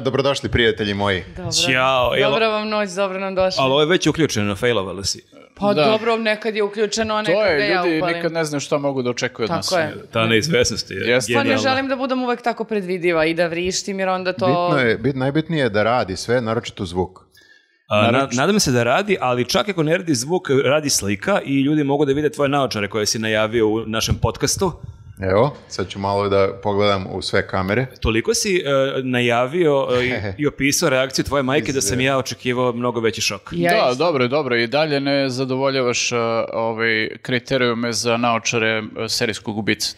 Dobrodošli, prijatelji moji. Ćao. Dobra vam noć, dobro nam došli. Ali ovo je već uključeno, failovala si. Pa dobro, nekad je uključeno, a nekad ga ja upalim. Ljudi nikad ne znaju šta mogu da očekuju od nas. Tako je. Ta neizvesnost je genijalna. Pa ne želim da budem uvek tako predvidiva i da vrištim, jer onda to... Najbitnije je da radi sve, naročito zvuk. Nadam se da radi, ali čak ako ne radi zvuk, radi slika i ljudi mogu da vide tvoje naočare koje si najavio u našem podcastu. Evo, sad ću malo da pogledam u sve kamere. Toliko si najavio i opisao reakciju tvoje majke da sam ja očekivao mnogo veći šok. Dobro. I dalje ne zadovoljavaš kriterijume za naočare serijskog ubice.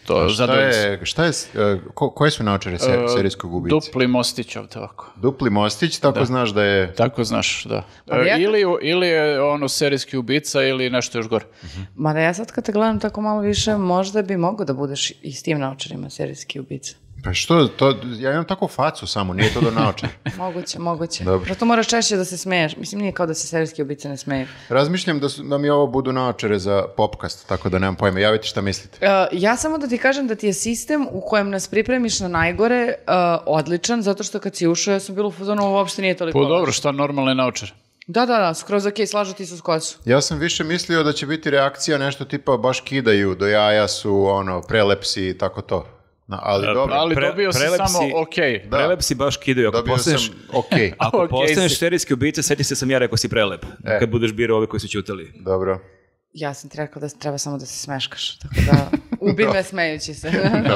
Koje su naočare serijskog ubice? Dupli mostić ovdje ovako. Dupli mostić, tako znaš da je... Tako znaš, da. Ili je ono serijski ubica ili nešto još gore. Mada ja sad kad te gledam tako malo više, možda bi mogo da budeš i s tim naočarima serijski ubica. Pa što, ja imam takvu facu samo, nije to do naočara. Moguće. Dobro. Zato moraš češće da se smeješ. Mislim, nije kao da se serijski ubice ne smeju. Razmišljam da mi ovo budu naočare za popkast, tako da nemam pojma. Javite šta mislite. Ja samo da ti kažem da ti je sistem u kojem nas pripremiš na najgore odličan, zato što kad si ušao, ja sam bila u fazonu, uopšte nije toliko. Pa dobro, šta normalne naočare? Da, skroz ok, slažu ti su s kosu. Ja sam više mislio da će biti reakcija nešto tipa baš kidaju, do jaja su, prelepsi i tako to. Ali dobio si samo ok. Prelepsi baš kidaju. Ako postaneš serijski ubica, sjeti se sam ja rekao si prelep. Kad budeš birao ove koji su ćutali. Dobro. Ja sam ti rekao da treba samo da se smeškaš, tako da ubi me smejući se.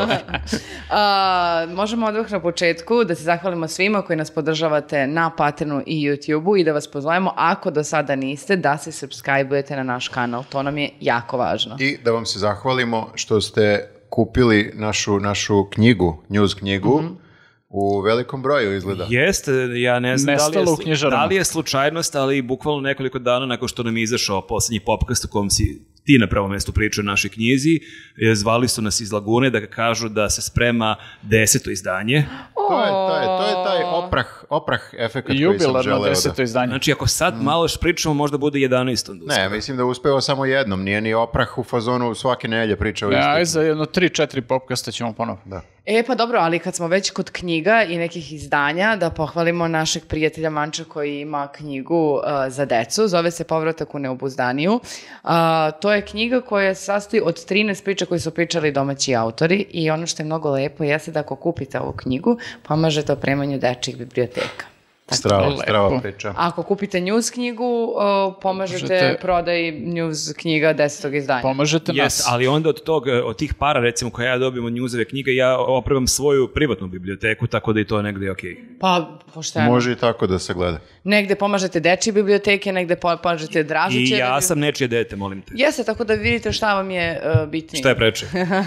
Možemo odmah na početku da se zahvalimo svima koji nas podržavate na Patreonu i YouTubeu i da vas pozovemo, ako do sada niste, da se subscribe-ujete na naš kanal. To nam je jako važno. I da vam se zahvalimo što ste kupili našu knjigu, news knjigu, u velikom broju izgleda. Jeste, ja ne znam da li je slučajnost, ali bukvalno nekoliko dana nakon što nam je izašao posljednji popkast u kom si ti na prvom mjestu pričao o našoj knjizi, zvali su nas iz Lagune da kažu da se sprema 10. izdanje. To je taj oprah efekt koji sam želeo. Jubilarno 10. izdanje. Znači, ako sad malo pričamo, možda bude 11. Ne, mislim da uspeo samo jednom. Nije ni oprah u fazonu svake nelje pričao isto. Ajde, za jedno 3-4 popkasta ćemo ponovo. Da. Pa dobro, ali kad smo već kod knjiga i nekih izdanja, da pohvalimo našeg prijatelja Manča koji ima knjigu za decu, zove se Povratak u neobuzdaniju. To je knjiga koja se sastoji od 13 priča koje su pričali domaći autori i ono što je mnogo lepo jeste da ako kupite ovu knjigu, pomažete opremanju dečjih biblioteka. Strava priča. Ako kupite news knjigu, pomažete prodaj news knjiga 10. izdanja. Pomažete nas. Ali onda od tih para, recimo, koje ja dobijem od newsove knjige, ja opremam svoju privatnu biblioteku, tako da i to je negde okej. Pa, pošteno. Može i tako da se gleda. Negde pomažete dečje biblioteke, negde pomažete Dražiće. I ja sam nečije dete, molim te. Jeste, tako da vidite šta vam je bitnije. Šta je preče?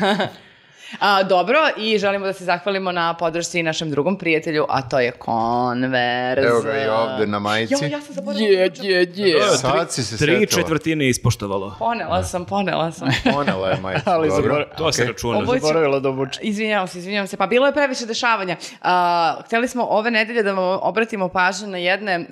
Dobro, i želimo da se zahvalimo na podršci našem drugom prijatelju, a to je Converse. Evo ga i ovde na majici. Ja sam zaboravila. Sad si se setila. 3/4 je ispoštovalo. Ponela sam. Ponela je majicu. Ali to se računa. Zaboravila da obuče. Izvinjavam se. Pa bilo je previše dešavanja. Hteli smo ove nedelje da vam obratimo pažnju na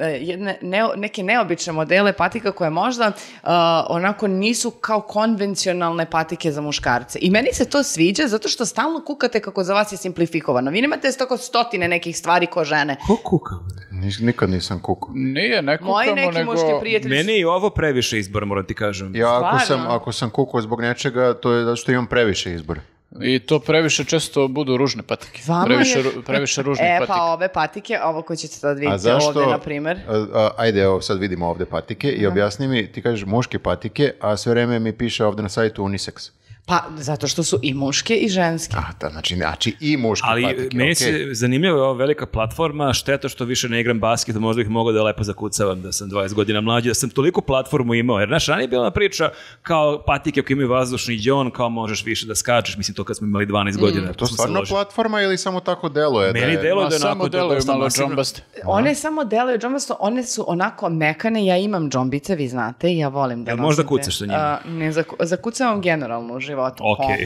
neke neobične modele patika koje možda onako nisu kao konvencionalne patike za muškarce. I meni se to sviđa zato što stalno kukate kako za vas je simplifikovano. Vi nemate stoko stotine nekih stvari ko žene. Ko kuka? Nikad nisam kukao. Nije, ne kukamo, moji neki muški prijatelji. Meni je i ovo previše izbor, moram ti kažem. Ja ako sam kukao zbog nečega, to je zato što imam previše izbora. I to previše često budu ružne patike. Previše ružnih patika. Pa ove patike, ovo koje ćete sad vidjeti ovdje, na primjer. Ajde, evo, sad vidimo ovdje patike i objasni mi, ti kažeš muške patike, a sve vreme mi piše ovdje na sajtu unisex. Pa, zato što su i muške i ženske. Znači i muške patike. Ali meni se zanimljivo je ova velika platforma, šteta što više ne igram basket, možda bih mogao da lepo zakucavam da sam 20 godina mlađi, da sam toliko platformu imao, jer naša ranije je bila priča kao patike koje imaju vazdušni džon, kao možeš više da skačeš, mislim to kad smo imali 12 godina. To stvarno platforma ili samo tako deluje? Meni deluje da je samo deluju malo džombaste. One samo deluju džombasto, one su onako mekane, ja imam džombice, vi znate, ja volim da nosim. Možda kucaš sa njima? Ne, zakucavam generalno u životu. životu. Okej.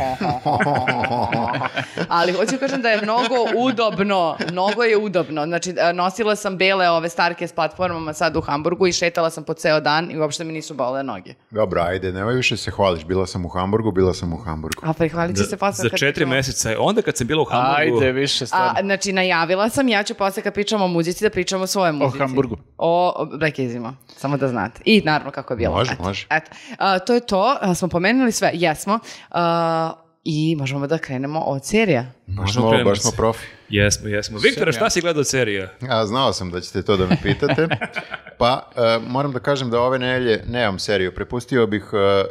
Ali hoću kažem da je mnogo je udobno. Znači, nosila sam bele ove starke s platformama sad u Hamburgu i šetala sam po ceo dan i uopšte mi nisu bolele noge. Dobro, ajde, nemoj više se hvališ. Bila sam u Hamburgu. A prihvalit ću se posle Za kad 4 meseca. Onda kad sam bila u Hamburgu... Ajde, više stvarno. Znači, najavila sam, ja ću posle kad pričamo o muzici da pričamo o svojoj muzici. O Hamburgu. O Black Easy-ma, samo da znate. I naravno kako je bilo. Može. Eto. To je to, smo pomenuli sve, jesmo. I možemo da krenemo od serija. Baš smo profi. Jesmo. Viktore, šta si gledao od serija? Ja znao sam da ćete to da me pitate. Pa, moram da kažem da ove nedelje nemam seriju. Prepustio bih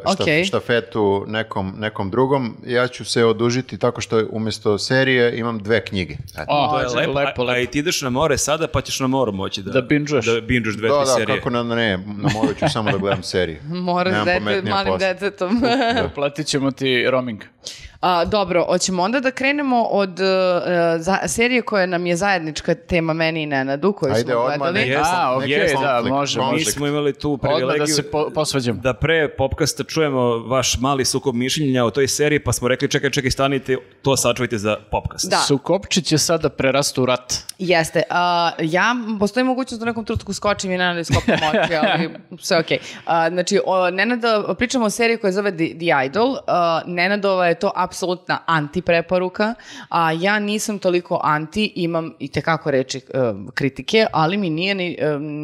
štafetu nekom drugom. Ja ću se odužiti tako što umjesto serije imam 2 knjige. To je lepo. A i ti ideš na more sada, pa ćeš na moru moći da binge-uješ 2-3 serije. Da, kako ne, na moru ću samo da gledam serije. More s malim detetom. Platit ćemo ti roaming. Dobro, hoćemo onda da krenemo od serije koja nam je zajednička tema meni i Nenadu, koju smo gledali. Da, možemo. Mi smo imali tu privilegiju da se posvađamo. Da pre popkasta čujemo vaš mali sukob mišljenja o toj seriji, pa smo rekli čekaj, stanite, to sačuvajte za popkast. Da. Sukobčić je sada prerastu u rat. Jeste. Postoji mogućnost da u nekom trenutku skočim i Nenada iskopam oči, ali sve okej. Znači, Nenada, pričamo o seriji koja zove The Idol. Nenadova je to apsolutna anti-preporuka, a ja nisam toliko anti, imam i tekako reći kritike, ali mi nije ni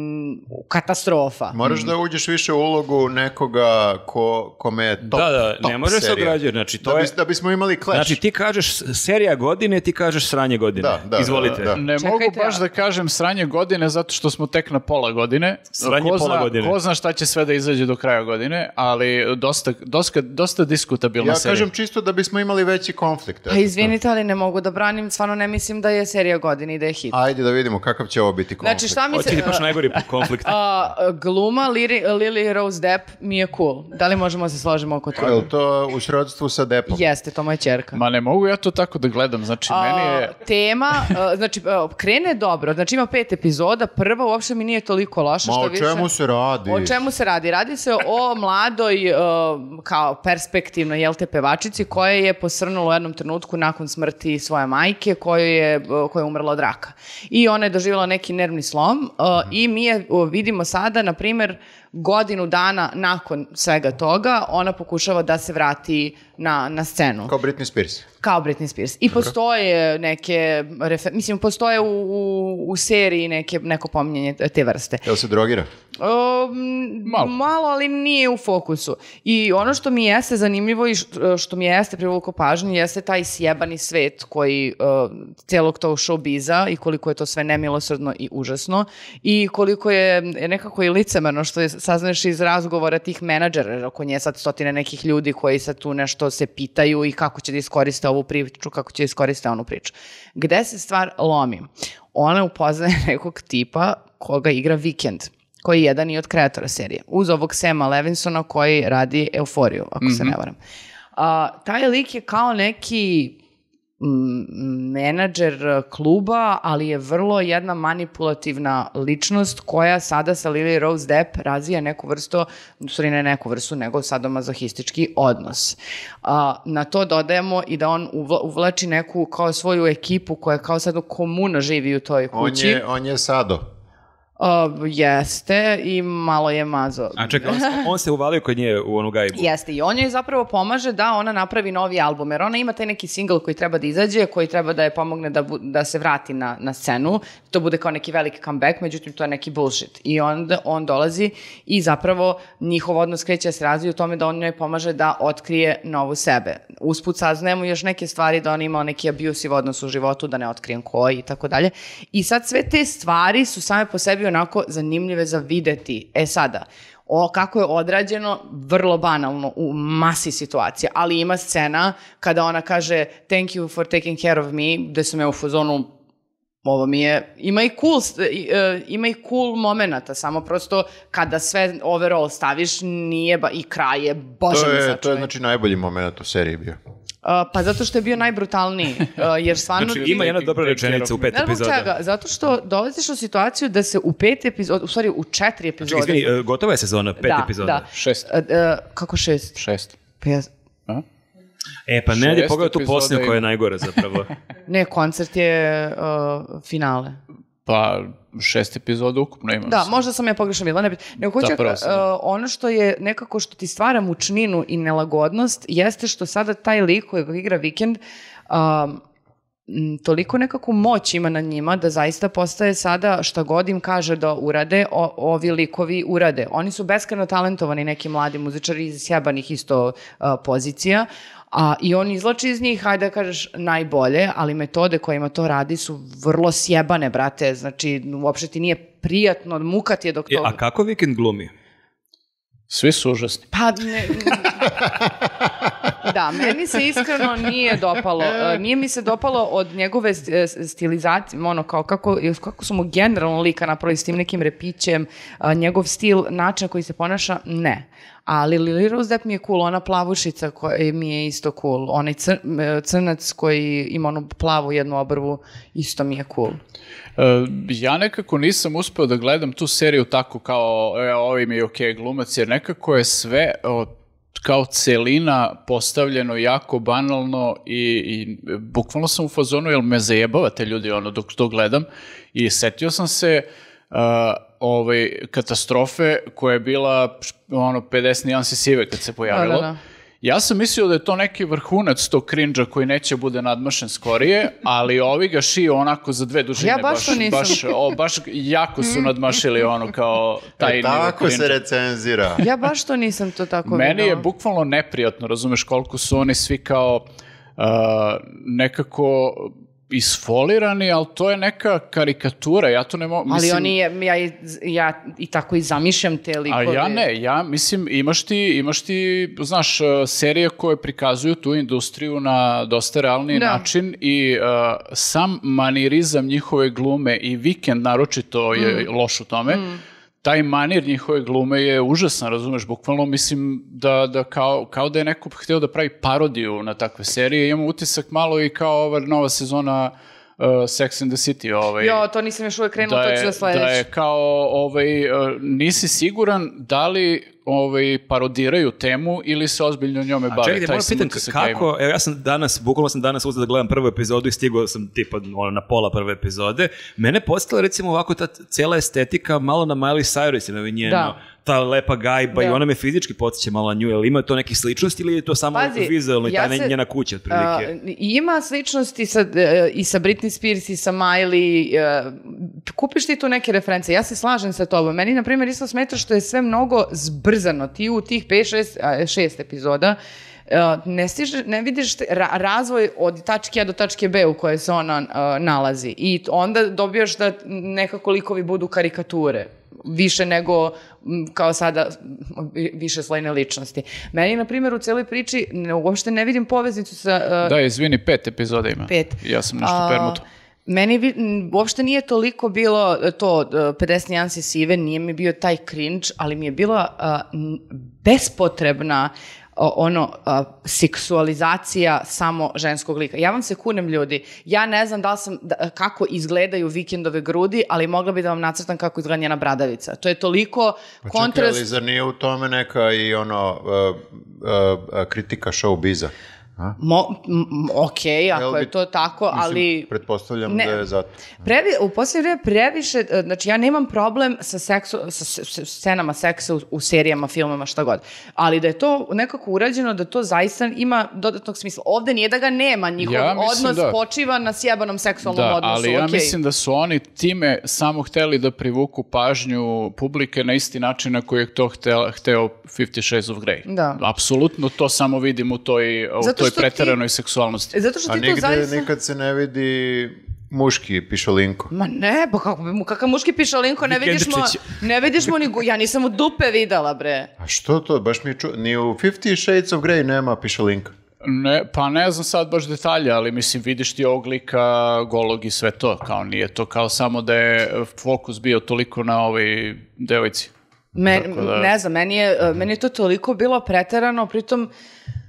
katastrofa. Moraš da uđeš više u ulogu nekoga kome je top serija. Ne može se ograđati. Znači, da bismo imali clash. Znači, ti kažeš serija godine, ti kažeš sranje godine. Izvolite. Da. Ne mogu baš da kažem sranje godine, zato što smo tek na pola godine. Pola godine. Ko zna šta će sve da izađe do kraja godine, ali dosta diskutabilna serija. Ja kažem čisto da bismo imali veći konflikt. Pa izvinite, ali ne mogu da branim, stvarno ne mislim da je serija godine i da je hit. Ajde da vidimo kakav će ovo biti konflikt. Znači, šta mi se... Hoće ti baš najgori konflikt. Gluma Lily Rose Depp mi je cool. Da li možemo se složiti oko toga? Je li to u srodstvu sa Deppom? Jeste, to moja ćerka. Ma ne mogu ja to tako da gledam, znači meni je... Tema, znači, krene dobro, znači ima 5 epizoda, prva uopšte mi nije toliko loša. Ma o čemu se radi? O čemu se radi? Radi se o mladoj, kao perspektivnoj, pevačici koja je posrnula u jednom trenutku nakon smrti svoje majke koja je umrla od raka. I ona je doživjela neki nervni slom i mi je vidimo sada, na primjer, godinu dana nakon svega toga, ona pokušava da se vrati na scenu. Kao Britney Spears. Kao Britney Spears. I postoje neke, postoje u seriji neko pominjanje te vrste. Jel se drogira? Malo, ali nije u fokusu. I ono što mi jeste zanimljivo i što mi jeste privuklo pažnju jeste taj sjebani svet koji celog tog showbiza i koliko je to sve nemilosrdno i užasno i koliko je nekako i licemerno što je saznaš iz razgovora tih menadžera, oko nje sad stotine nekih ljudi koji sad tu nešto se pitaju i kako će da iskoriste ovu priču, kako će da iskoriste onu priču. Gde se stvar lomi? Ona upoznaje nekog tipa koga igra Weekend, koji je jedan i od kreatora serije. Uz ovog Sama Levinsona koji radi Euforiju, ako se ne varam. Taj lik je kao neki menadžer kluba, ali je vrlo jedna manipulativna ličnost koja sada sa Lily Rose Depp razvija neku vrstu, ne neku vrstu, nego sadomazohistički odnos. Na to dodajemo i da on uvlači neku kao svoju ekipu koja kao sad komuna živi u toj kući. On je sado. Jeste i malo je mazo. A čekaj, on se uvalio kod nje u onu gajbu. Jeste i on joj zapravo pomaže da ona napravi novi album, jer ona ima taj neki single koji treba da izađe, koji treba da je pomogne da se vrati na scenu. To bude kao neki veliki comeback, međutim to je neki bullshit. I onda on dolazi i zapravo njihov odnos kreće se razvija u tome da on njoj pomaže da otkrije novu sebe. Usput saznajemo još neke stvari da on imao neki abusive odnos u životu, da ne otkrijem koji i tako dalje. I sad sve te stvari su same po sebi onako zanimljive za videti. Sada, kako je odrađeno, vrlo banalno u masi situacija, ali ima scena kada ona kaže thank you for taking care of me, gde sam ja u fazonu, ovo mi je, ima i cool momenata, samo prosto kada sve overall staviš, nije i kraj je, bože mi sačuvaj. To je znači najbolji moment u seriji bio. Pa zato što je bio najbrutalniji, jer stvarno... Znači ima jedna dobra rečenica u 5 epizoda. Čega? Zato što dolaziš u situaciju da se u 5 epizoda, u stvari u 4 epizode... Znači, izvini, gotova je sezona, 5 epizoda. Da. 6. Kako 6? 6. Pa ja... Pa ne, je pogledaj tu posljednju koja je najgore zapravo. Ne, koncert je finale. Pa 6 epizoda ukupno imam. Da, možda sam ja pogrešno bila. Ono što je nekako što ti stvara mučninu i nelagodnost jeste što sada taj lik koji igra Vikend toliko nekako moć ima na njima da zaista postaje sada šta god im kaže da urade, ovi likovi urade. Oni su beskrajno talentovani, neki mladi muzičari iz sjebanih isto pozicija, i on izlači iz njih, hajde da kažeš, najbolje, ali metode kojima to radi su vrlo sjebane, brate. Znači, uopšte ti nije prijatno, muka ti je dok to... A kako Vikend glumi? Svi su užasni. Pa ne... Da, meni se iskreno nije dopalo. Nije mi se dopalo od njegove stilizacije, ono kao kako su mu generalno lika napravili s tim nekim repićem, njegov stil, način koji se ponaša, ne. Ali Lily Rose Depp mi je cool, ona plavušica koja mi je isto cool, onaj crnac koji ima onu plavu jednu obrvu, isto mi je cool. Ja nekako nisam uspeo da gledam tu seriju tako kao ovi mi je okej glumac, jer nekako je sve kao celina postavljeno jako banalno i bukvalno sam u fazonu, jel me zajebavate ljudi dok to gledam, i setio sam se katastrofe koja je bila 50 nijansi sive kad se pojavilo. Da. Ja sam mislio da je to neki vrhunac tog cringe-a koji neće bude nadmašen skorije, ali ovi ga šiju onako za 2 dužine. Ja baš to nisam. Baš jako su nadmašili kao taj nivo cringe-a. Tako se recenzira. Ja baš to nisam to tako videla. Meni je bukvalno neprijatno, razumeš koliko su oni svi kao nekako isfolirani, ali to je neka karikatura, ja to ne mogu... Ali oni, ja i tako i zamišljam te likove. A ja ne, mislim, imaš ti, znaš, serije koje prikazuju tu industriju na dosta realni način i sam manirizam njihove glume i Vikend naročito je loš u tome. Taj manir njihove glume je užasan, razumeš, bukvalno mislim da kao da je neko htio da pravi parodiju na takve serije. Imam utisak malo i kao ova nova sezona Sex and the City. Jo, to nisam još uvijek krenula, to ću da sledeći. Da je kao, nisi siguran da li parodiraju temu ili se ozbiljno njome bave. Čekajte, moram pitan kako, ja sam danas uzeo da gledam prvu epizodu i stigao sam tipa na pola prve epizode. Mene postala recimo ovako ta cijela estetika malo na Miley Cyrus, njeno, ta lepa gajba i ona me fizički podsjeća malo na nju, ali ima to neke sličnosti ili je to samo vizualno i ta njena kuća otprilike? Ima sličnosti i sa Britney Spears i sa Miley, kupiš ti tu neke reference, ja se slažem sa tobom. Meni, na primjer, isto smeta što je sve mnogo zbrzano. Ti u tih 5-6 epizoda ne vidiš razvoj od tačke A do tačke B u kojoj se ona nalazi. I onda dobijaš da nekako likovi budu karikature. Više nego kao sada više slojne ličnosti. Meni, na primjer, u cijeloj priči uopšte ne vidim poveznicu sa... Da, izvini, 5 epizoda ima. 5. Ja sam nešto permuto. Meni uopšte nije toliko bilo to 50 nijansi sive, nije mi bio taj cringe, ali mi je bila bespotrebna seksualizacija samo ženskog lika. Ja vam se kunem, ljudi. Ja ne znam kako izgledaju Vikendove grudi, ali mogla bi da vam nacrtam kako izgleda njena bradavica. To je toliko kontrast... Čekaj, ali zar nije u tome neka i kritika showbiza? Okej, ako je to tako, ali... Pretpostavljam da je zato. U posljednje vreme previše, znači ja nemam problem sa scenama seksa u serijama, filmama, šta god, ali da je to nekako urađeno, da to zaista ima dodatnog smisla. Ovde nije da ga nema, njihov odnos počiva na sjebanom seksualnom odnosu. Ali ja mislim da su oni time samo hteli da privuku pažnju publike na isti način na koji je to hteo 50 Shades of Grey. Da. Apsolutno to samo vidim u toj preteranoj seksualnosti. Zato što ti to zaista... A nikad se ne vidi muški pišolinko. Ma ne, pa kakav muški pišolinko, ne vidiš mu ni... Ja nisam u dupe videla, bre. A što to? Baš mi je ni u 50 Shades of Grey nema pišolinka. Ne, pa ne znam sad baš detalje, ali mislim vidiš ti ovog lika golog i sve to. Kao nije to kao samo da je fokus bio toliko na ovoj devojci. Ne znam, meni je to toliko bilo preterano, pritom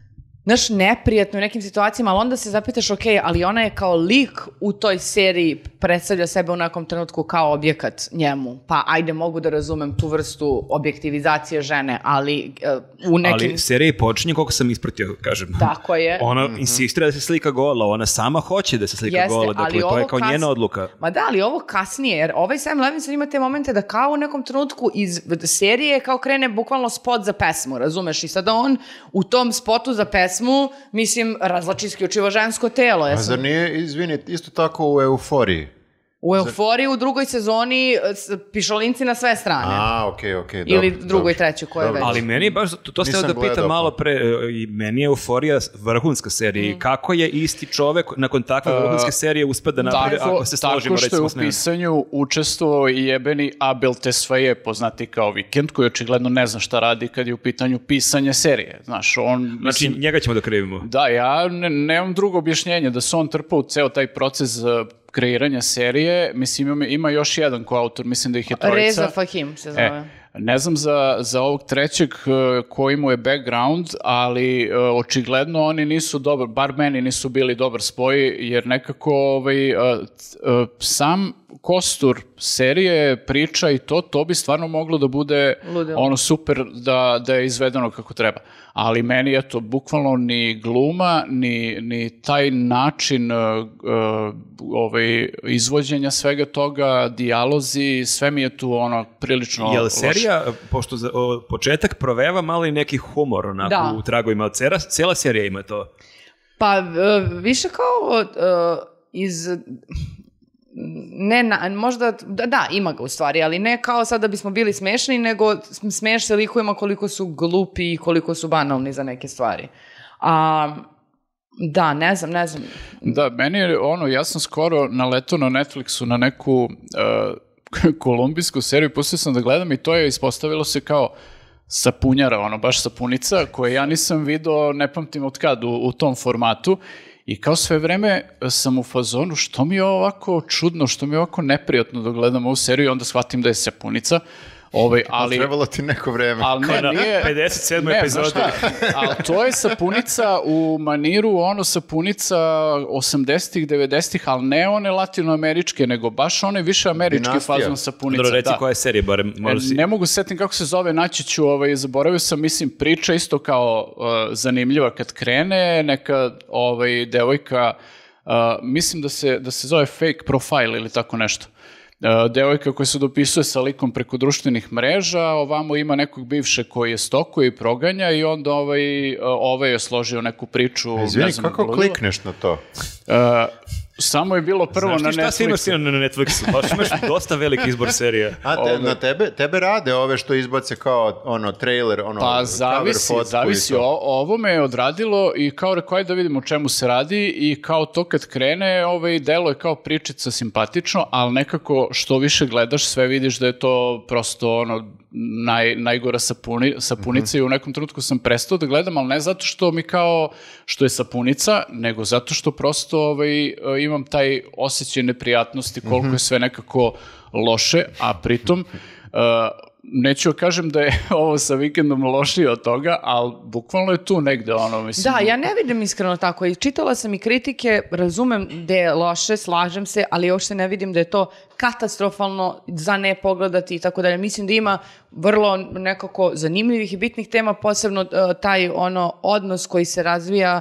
znaš, neprijatno u nekim situacijama, ali onda se zapitaš, ok, ali ona je kao lik u toj seriji predstavlja sebe u nekom trenutku kao objekat njemu. Pa ajde, mogu da razumem tu vrstu objektivizacije žene, ali u nekim... Ali serija počinje, koliko sam ispratio, kažem. Tako je. Ona insistira da se slika gola, ona sama hoće da se slika gola, dakle to je kao njena odluka. Ma da, ali ovo kasnije, jer ovaj Sam Levinson ima te momente da kao u nekom trenutku iz serije kao krene bukvalno spot za pesmu, razumeš? I sada on u tom spotu za pesmu, mislim, razlači isključivo žensko telo. A zar nije, izvini, isto tako u Euforiji? U Euforiji u drugoj sezoni pišolinci na sve strane. Okej. Ili drugoj, trećoj, koje već. Ali meni baš, to ste da pitam malo pre, i meni je Euforija vrhunska serija. Kako je isti čovek nakon takve vrhunske serije uspio da napravi, ako se složimo recimo s njim? Tako što je u pisanju učestvovao i jebeni Abel Tesfaye, poznati kao Vikend, koji očigledno ne zna šta radi kad je u pitanju pisanja serije. Znaš, on... Znači, njega ćemo da krivimo. Da, ja nemam drugo objašnjenje, da se on trpao u ceo taj proces kreiranja serije, mislim ima još jedan koautor, mislim da ih je trojica. Reza Fahim se zove. Ne znam za ovog trećeg koji mu je background, ali očigledno oni nisu dobar, bar meni nisu bili dobar spoj, jer nekako sam kostur serije, priča i to bi stvarno moglo da bude ono super da je izvedeno kako treba. Ali meni bukvalno ni gluma, ni taj način izvođenja svega toga, dijalozi, sve mi je tu prilično loše. Jel serija, pošto početak proveva malo i neki humor onako u tragovima, cijela serija ima to? Pa više kao iz... možda, da, ima ga u stvari, ali ne kao sad da bismo bili smešni, nego smeš se likujemo koliko su glupi i koliko su banalni za neke stvari. Da, ne znam. Da, meni je ja sam skoro naletao na Netflixu na neku kolumbijsku seriju, pustio sam da gledam i to je ispostavilo se kao sapunjara, baš sapunica, koje ja nisam vidio, ne pamtim od kad u tom formatu. I kao sve vreme sam u fazonu, što mi je ovako čudno, što mi je ovako neprijatno da gledam ovu seriju i onda shvatim da je sapunica. Ali trebalo ti neko vreme. Ali nije 57. epizoda. Ali to je sapunica u maniru, sapunica 80-ih, 90-ih, ali ne one latinoameričke, nego baš one više američki fazon sapunica. Dobro, reci koja je serija, barem ne mogu setim kako se zove, naći ću, zaboravio sam, mislim, priča isto kao zanimljiva kad krene, neka devojka, mislim da se zove fake profile ili tako nešto. Devojka koja se dopisuje sa likom preko društvenih mreža, ovamo ima nekog bivšeg koji je stokuje i proganja i onda je složio neku priču. Izvini, kako klikneš na to? Samo je bilo prvo na Netflixu. Znaš ti šta si imao sino na Netflixu? Baš imaš dosta veliki izbor serija. Na tebe rade ove što izbace kao trailer, pa zavisi. Ovo me je odradilo i kao rekao, ajde da vidimo o čemu se radi i kao to kad krene, delo je kao pričica simpatično, ali nekako što više gledaš, sve vidiš da je to prosto najgora sapunica i u nekom trenutku sam prestao da gledam, ali ne zato što mi kao što je sapunica, nego zato što prosto imam taj osjećaj neprijatnosti koliko je sve nekako loše, a pritom neću kažem da je ovo sa Vikendom lošije od toga, ali bukvalno je tu negde mislim. Da, ja ne vidim iskreno tako i čitala sam i kritike, razumem da je loše, slažem se, ali uopšte ne vidim da je to katastrofalno za ne pogledati i tako dalje. Mislim da ima vrlo nekako zanimljivih i bitnih tema, posebno taj odnos koji se razvija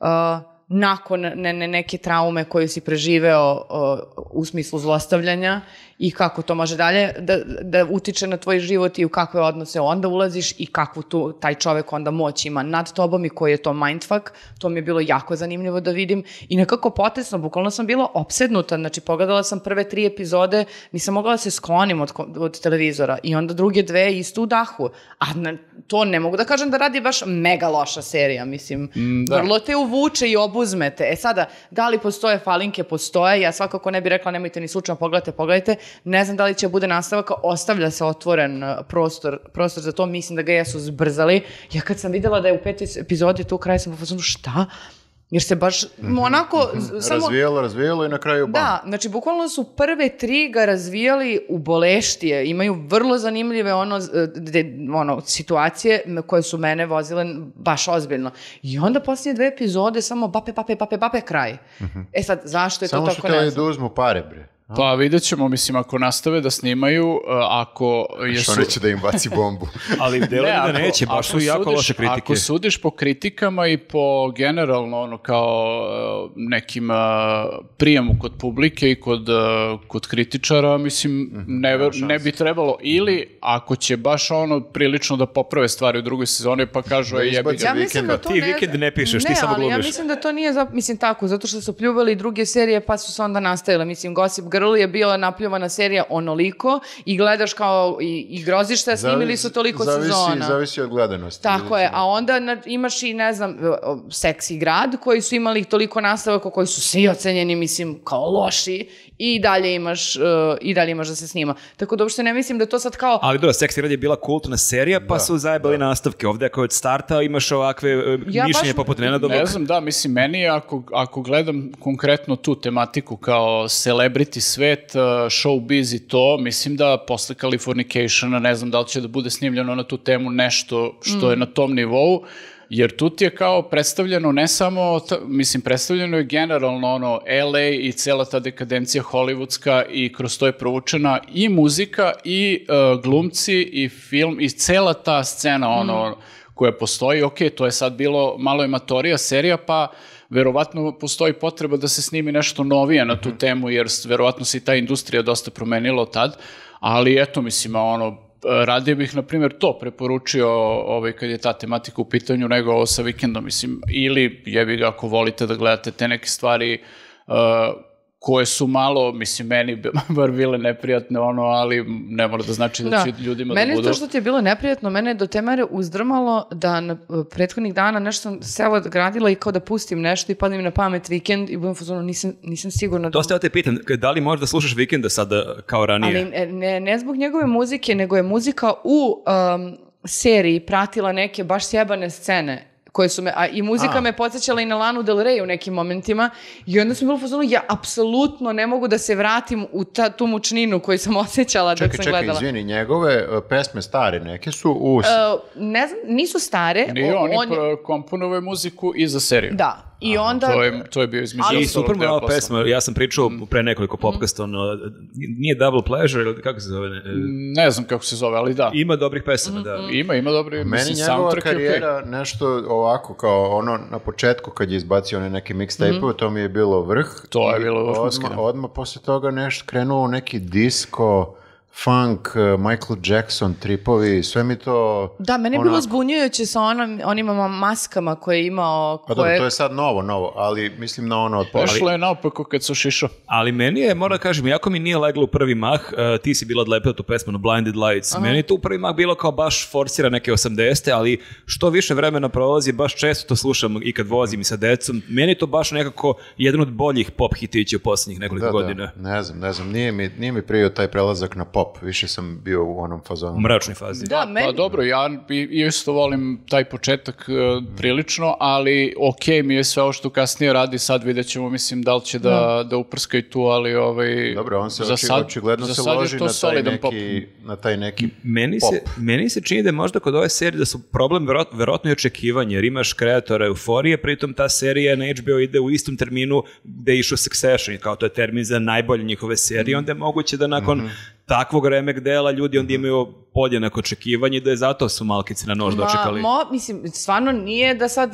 nakon neke traume koju si preživeo u smislu zlostavljanja i kako to može dalje da utiče na tvoj život i u kakve odnose onda ulaziš i kakvu taj čovek onda moć ima nad tobom i koji je to mindfuck. To mi je bilo jako zanimljivo da vidim i nekako potresno, bukvalno sam bila opsednuta, znači pogledala sam prve 3 epizode, nisam mogla da se sklonim od televizora i onda druge 2 isto u dahu, a to ne mogu da kažem da radi baš mega loša serija, mislim, vrlo te uvuče i obuzmete. Sada, da li postoje falinke? Postoje, ja svakako ne bih rekla nemojte ni slučajno pogledajte, ne znam da li će bude nastavaka, ostavlja se otvoren prostor za to, mislim da ga jesu zbrzali. Ja kad sam videla da je u 5. epizodi tu kraj sam u fazonu šta? Jer se baš onako... Razvijalo i na kraju bam. Da, znači bukvalno su prve 3 ga razvijali u boleštije. Imaju vrlo zanimljive situacije koje su mene vozile baš ozbiljno. I onda posljednje 2 epizode samo bape, kraj. E sad, zašto je to tako ne znam? Samo su htjeli da uzmu pare, bre. Pa vidjet ćemo, mislim, ako nastave da snimaju, ako... Što neće da im baci bombu. Ali deluje da neće, baš su jako loše kritike. Ako sudiš po kritikama i po generalno, kao nekim prijemu kod publike i kod kritičara, mislim, ne bi trebalo. Ili, ako će baš prilično da poprave stvari u drugoj sezoni, pa kažu, jebi ga. Ja mislim da to ti vikend ne pišeš, ti samo glumiš. Ja mislim da to nije, tako, zato što su pljuvali druge serije, pa su se onda nastavile. Mislim, Gossip Girl je bila napljuvana serija onoliko i gledaš kao i groziš se, snimili su toliko sezona. Zavisi od gledanosti. Tako je, a onda imaš i, ne znam, Seksi grad, koji su imali toliko nastavaka, koji su svi ocenjeni, mislim, kao loši, i dalje imaš da se snima. Tako da uopšte ne mislim da to sad kao... Ali dobro, Seksi grad je bila kultna serija, pa su zajebali nastavke. Ovdje ako od starta imaš ovakve mišljenje poput Nenadovog. Ne znam, da, mislim, meni ako gledam konkretno tu tematiku kao celebrity svet, showbiz i to, mislim da posle Californicationa, ne znam da li će da bude snimljeno na tu temu nešto što je na tom nivou, jer tu ti je kao predstavljeno ne samo, mislim, predstavljeno je generalno LA i cela ta dekadencija hollywoodska i kroz to je provučena i muzika i glumci i film i cela ta scena koja postoji. Ok, to je sad bilo malo amatorija serija, pa verovatno postoji potreba da se snimi nešto novije na tu temu, jer verovatno se i ta industrija dosta promenila od tad, ali eto, mislim, radije bih, na primjer, to preporučio kad je ta tematika u pitanju, nego ovo sa vikendom, mislim, ili jebi ga ako volite da gledate te neke stvari koje su malo, mislim, meni bar bile neprijatne, ali ne mora da znači da će ljudima da budu... Meni to što ti je bilo neprijatno, mene je do te mere uzdrmalo da na prethodnih dana nešto sam selo gradila i kao da pustim nešto i padne mi na pamet vikend i budem fazonu, nisam sigurna. To ste te pitan, da li možeš da slušaš vikenda sada kao ranije? Ali ne zbog njegove muzike, nego je muzika u seriji pratila neke baš sjebane scene koje su i muzika me podsjećala i na Lanu Del Rey u nekim momentima i onda sam bila u fazonu, ja apsolutno ne mogu da se vratim u tu mučninu koju sam osjećala dok sam gledala. Čekaj, izvini, njegove pesme stare neke su ne znam, nisu stare. Nije, oni komponove muziku i za seriju. Da. I onda... To je bio između i super mala pesma, ja sam pričao pre nekoliko popkasta, nije Double Pleasure ili kako se zove? Ne znam kako se zove, ali da. Ima dobrih pesama, da. Ima dobrih, meni njegova karijera nešto ovako, kao na početku kad je izbacio neke mixtape-ove, to mi je bilo vrh. To je bilo vrhunski. Odmah posle toga nešto krenuo neki disco, funk, Michael Jackson, tripovi, sve mi to... Da, mene je bilo zbunjujuće sa onim maskama koje je imao... Pa dobro, to je sad novo, ali mislim na od... Pošlo je naopako kad su šišao. Ali meni je, moram da kažem, jako mi nije leglo u prvi mah, ti si bila odlepila tu pesmu na Blinded Lights, meni je tu u prvi mah bilo kao baš forsira neke 80-te, ali što više vremena prolazi, baš često to slušam i kad vozim i sa decom, meni je to baš nekako jedan od boljih pop hitića u posljednjih nekoliko godina. Ne znam, nije mi prijio taj prelazak na pop. Više sam bio u onom fazonu. U mračnoj fazi. Pa dobro, ja isto volim taj početak prilično, ali okej mi je sve ovo što kasnije radi, sad vidjet ćemo, mislim, da li će da uprska i tu, ali dobro, on se očigledno se loži na taj neki pop. Meni se čini da je možda kod ove serije da su problem verovatno i očekivanje, jer imaš kreatora Euforije, pritom ta serija na HBO ide u istom terminu gde je išao Succession, kao to je termin za najbolje njihove serije, onda je moguće da nakon takvog remek dela ljudi onda imaju podjednak očekivanje da je zato su malkice na nož dočekali. Mislim, stvarno nije da sad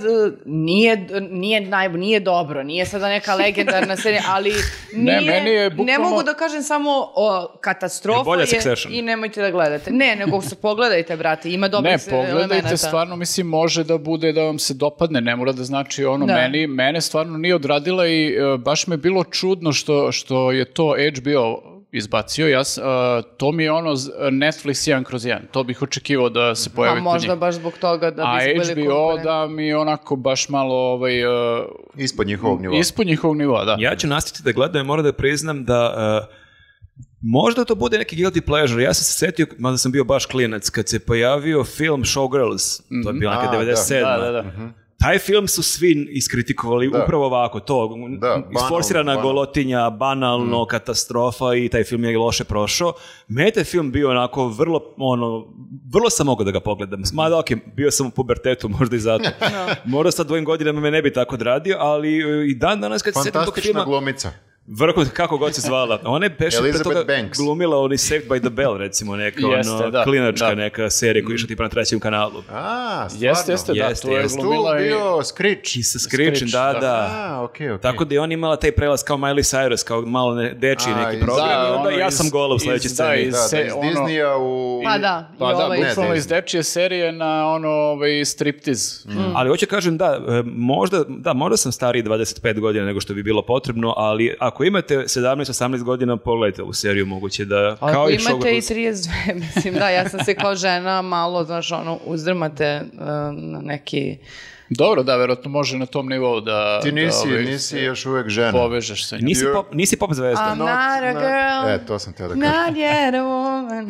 nije dobro, nije sada neka legendarna serija, ali ne mogu da kažem samo katastrofa je i nemojte da gledate. Ne, nego se pogledajte, brate, ima dobrih elemenata. Ne, pogledajte, stvarno, mislim, može da bude da vam se dopadne, ne mora da znači mene stvarno nije odradila i baš me bilo čudno što je to HBO izbacio, to mi je Netflix 1/1, to bih očekivao da se pojavi kod njih. Možda baš zbog toga da bi se bili HBO da mi onako baš malo ispod njihovog nivoa. Ispod njihovog nivoa, da. Ja ću nastaviti da gledam i moram da priznam da možda to bude neki guilty pleasure. Ja sam se setio, mada sam bio baš klinac, kad se pojavio film Showgirls, to je bila neka 97. Da. taj film su svi iskritikovali upravo ovako, to, isforsirana golotinja, banalno, katastrofa i taj film je loše prošao. Meni taj film bio onako vrlo sam mogao da ga pogledam. Mada bio sam u pubertetu, možda i zato. Možda sa 2 godinama me ne bi tako odradio, ali i dan danas kad se sjetim tog filma... Fantastična glumica. Kako god se zvala. Ona je beše pre toga glumila oni Saved by the Bell, recimo, neka klinačka neka serija koja je išla tipa na 3. kanalu. Jeste, tu je glumila i... bio Screech. I sa Screechem, da. Tako da je on imala taj prelaz kao Miley Cyrus, kao malo dečiji neki program, i onda ja sam gola u sledećoj sceni. Iz Disneya u... bukvalno iz dečije serije na striptiz. Ali hoću kažem, možda sam stariji 25 godina nego što bi bilo potrebno, ali ako imate 17-18 godina, pogledajte ovu seriju, moguće da... Ako imate i 32, mislim, ja sam se kao žena malo, uzdrmate na neki... Dobro, verovatno može na tom nivou da... Ti nisi još uvek žena. Povežeš se. Nisi pop zvezda. I'm not a girl, to sam teo da kažem. not yet a woman.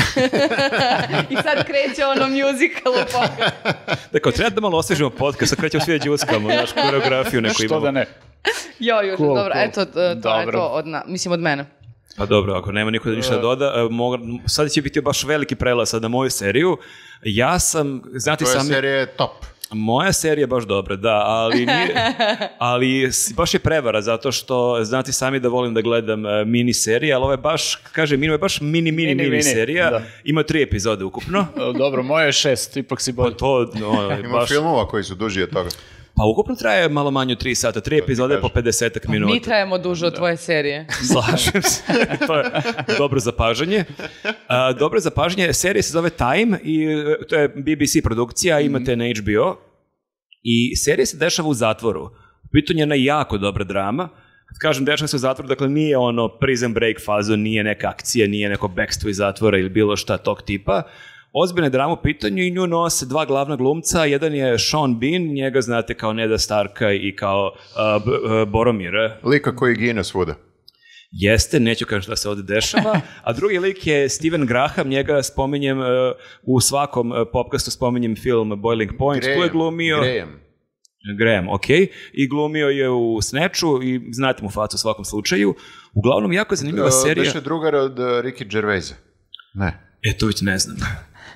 I sad kreće musical u podcast. Dakle, treba da malo osvežimo podcast, sad krećemo svi da džuskamo, naš koreografiju neku imamo. Što da ne? Dobro, eto, to je to od mene. Pa dobro, ako nema niko da ništa doda, sad će biti baš veliki prelaz na moju seriju. Ja sam, znate sami... Tvoja serija je top. Moja serija je baš dobra, da, ali baš je prevara, zato što znate sami da volim da gledam mini serije, ali ovo je baš, mini serija, ima 3 epizode ukupno. Dobro, moja je 6, ipak si bolj. Ima filmova koji su duži od toga. Pa ukupno traje malo manje od 3 sata, 3 epizode po 50 minuta. Mi trajemo duže od tvoje serije. Slažem se, to je dobro zapažanje. Dobro zapažanje, serija se zove Time i to je BBC produkcija, imate na HBO i serija se dešava u zatvoru. Pitanje je jedna jako dobra drama. Kad kažem dešava se u zatvoru, dakle nije prison break fazo, nije neka akcija, nije neko bekstvo iz zatvora ili bilo šta tog tipa. Ozbiljna drama u pitanju i nju nose 2 glavna glumca. Jedan je Sean Bean, njega znate kao Neda Starka i kao Boromira. Lika koji gine svuda. Jeste, neću kažem šta se ovdje dešava. A drugi lik je Steven Graham, njega spominjem u svakom podcastu, spominjem film Boiling Point. Tu je glumio... Graham, i glumio je u Snatchu i znate mu facu u svakom slučaju. Uglavnom, jako je zanimljiva serija. Biše drugar od Ricky Gervaisa. Ne. To već ne znam.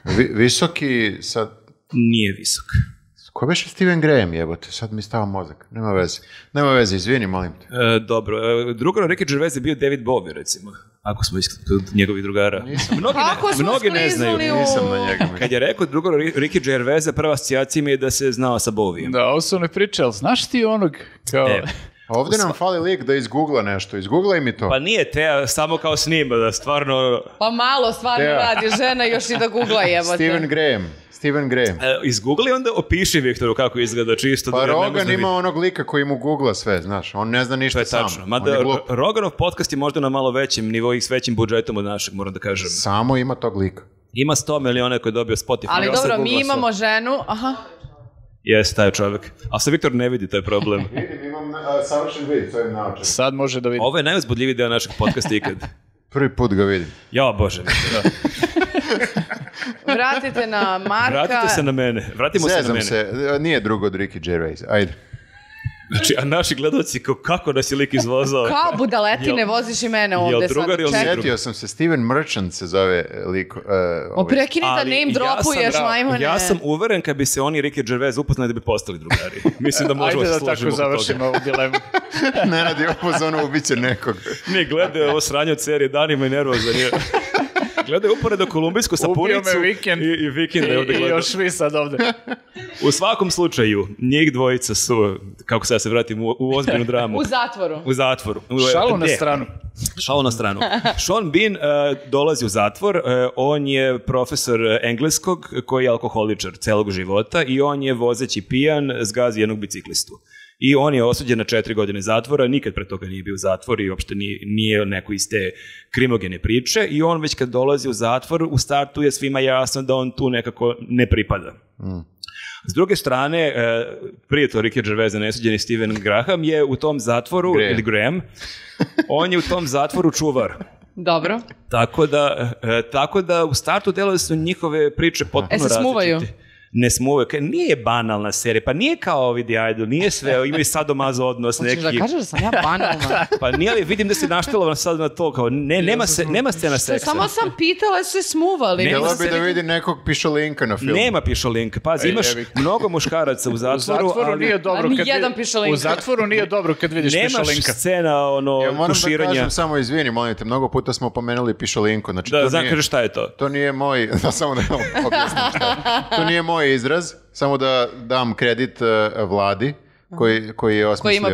Visoki sad... Nije visok. Ko beše Steven Graham, jebote? Sad mi stava mozak. Nema veze, izvini, molim te. Dobro. Drugar Ricky Gervais je bio David Bowie, recimo. Ako smo njegovi drugara. Mnogi ne znaju. Nisam na njega. Kad je rekao drugar Ricky Gervaisa, prva asocijacija mi je da se znao sa Bowijem. Da, ovo su one priče, ali znaš ti onog kao... Ovdje nam fali lik da izgoogla nešto. Izgooglaj mi to. Pa nije Teja, samo kao snima, da stvarno... Pa malo stvarno radi, žena još i da googla jebote. Steven Graham. Izgoogli onda opiši Viktoru kako izgleda čisto. Pa Rogan ima onog lika koji mu googla sve, znaš. On ne zna ništa sam. To je tačno. Mada Roganov podcast je možda na malo većem nivou i s većim budžetom od našeg, moram da kažem. Samo ima tog lika. Ima 100 miliona koji je dobio Spotify. Ali dobro, mi imamo ženu. Aha. Jeste, taj čovjek. A se Viktor ne vidi, to je problem. Vidim, imam savršen vid, to je naočar. Sad može da vidi. Ovo je najuzbudljiviji deo našeg podcasta ikad. Prvi put ga vidim. Ja, Bože. Vratite na Marka. Vratite se na mene. Vratimo se na mene. Nije drugo od Ricky Gervais. Ajde. Znači, a naši gledalci, kako nas je lik izvozao? Kao budaletine voziš i mene ovdje sad. Sjetio sam se, Steven Merchant se zove lik. Prekini da name dropuješ, majmone. Ja sam uveren kad bi se oni Ricky Gervais upoznali da bi postali drugari. Mislim da možemo se složimo oko toga. Ajde da tako završimo ovu dilemu. Ne radi opozono, ubiće nekog. Ne, gledaj ovo sranje od serije, danima i nervozan je. Gledaj uporedo kolumbijsku sapunicu i vikend. I još vi sad ovde. U svakom slučaju, njih dvojica su, kako sad se vratim u ozbiljnu dramu. U zatvoru. Šalu na stranu. Sean Bean dolazi u zatvor, on je profesor engleskog koji je alkoholičar celog života i on je vozeći pijan zgazi jednog biciklistu. I on je osuđen na 4 godine zatvora, nikad pre toga nije bio u zatvoru i uopšte nije neko iz te krimogene priče i on već kad dolazi u zatvor, u startu je svima jasno da on tu nekako ne pripada. S druge strane, prijatelj Ricky Gervaisa, nesuđeni Steven Graham je u tom zatvoru, ili Graham, on je u tom zatvoru čuvar. Dobro. Tako da u startu delali su njihove priče potpuno različite. Se smuvaju? ne smuvaju. Nije banalna serija, pa nije kao ovi The Idol, nije sve, imaju sadomazo odnos neki. Hoćeš da kažeš da sam ja banalna? Pa nije, ali vidim da si naštelovan sad na to, kao nema scena seksa. Samo sam pitala se smuvali. Htjela bi da vidi nekog pišolinka na filmu. Nema pišolinka, pazi, imaš mnogo muškaraca u zatvoru, ali... U zatvoru nije dobro kad vidiš pišolinka. Nemaš scena, moram tuširanja. Da kažem, samo izvini, molim te, mnogo puta smo pomenuli pišolinku. Znači, da, znam, kažeš šta je to. To nije moj, samo da objasnim šta. To nije moj izraz, samo da dam kredit Vladi, koji je osmislio.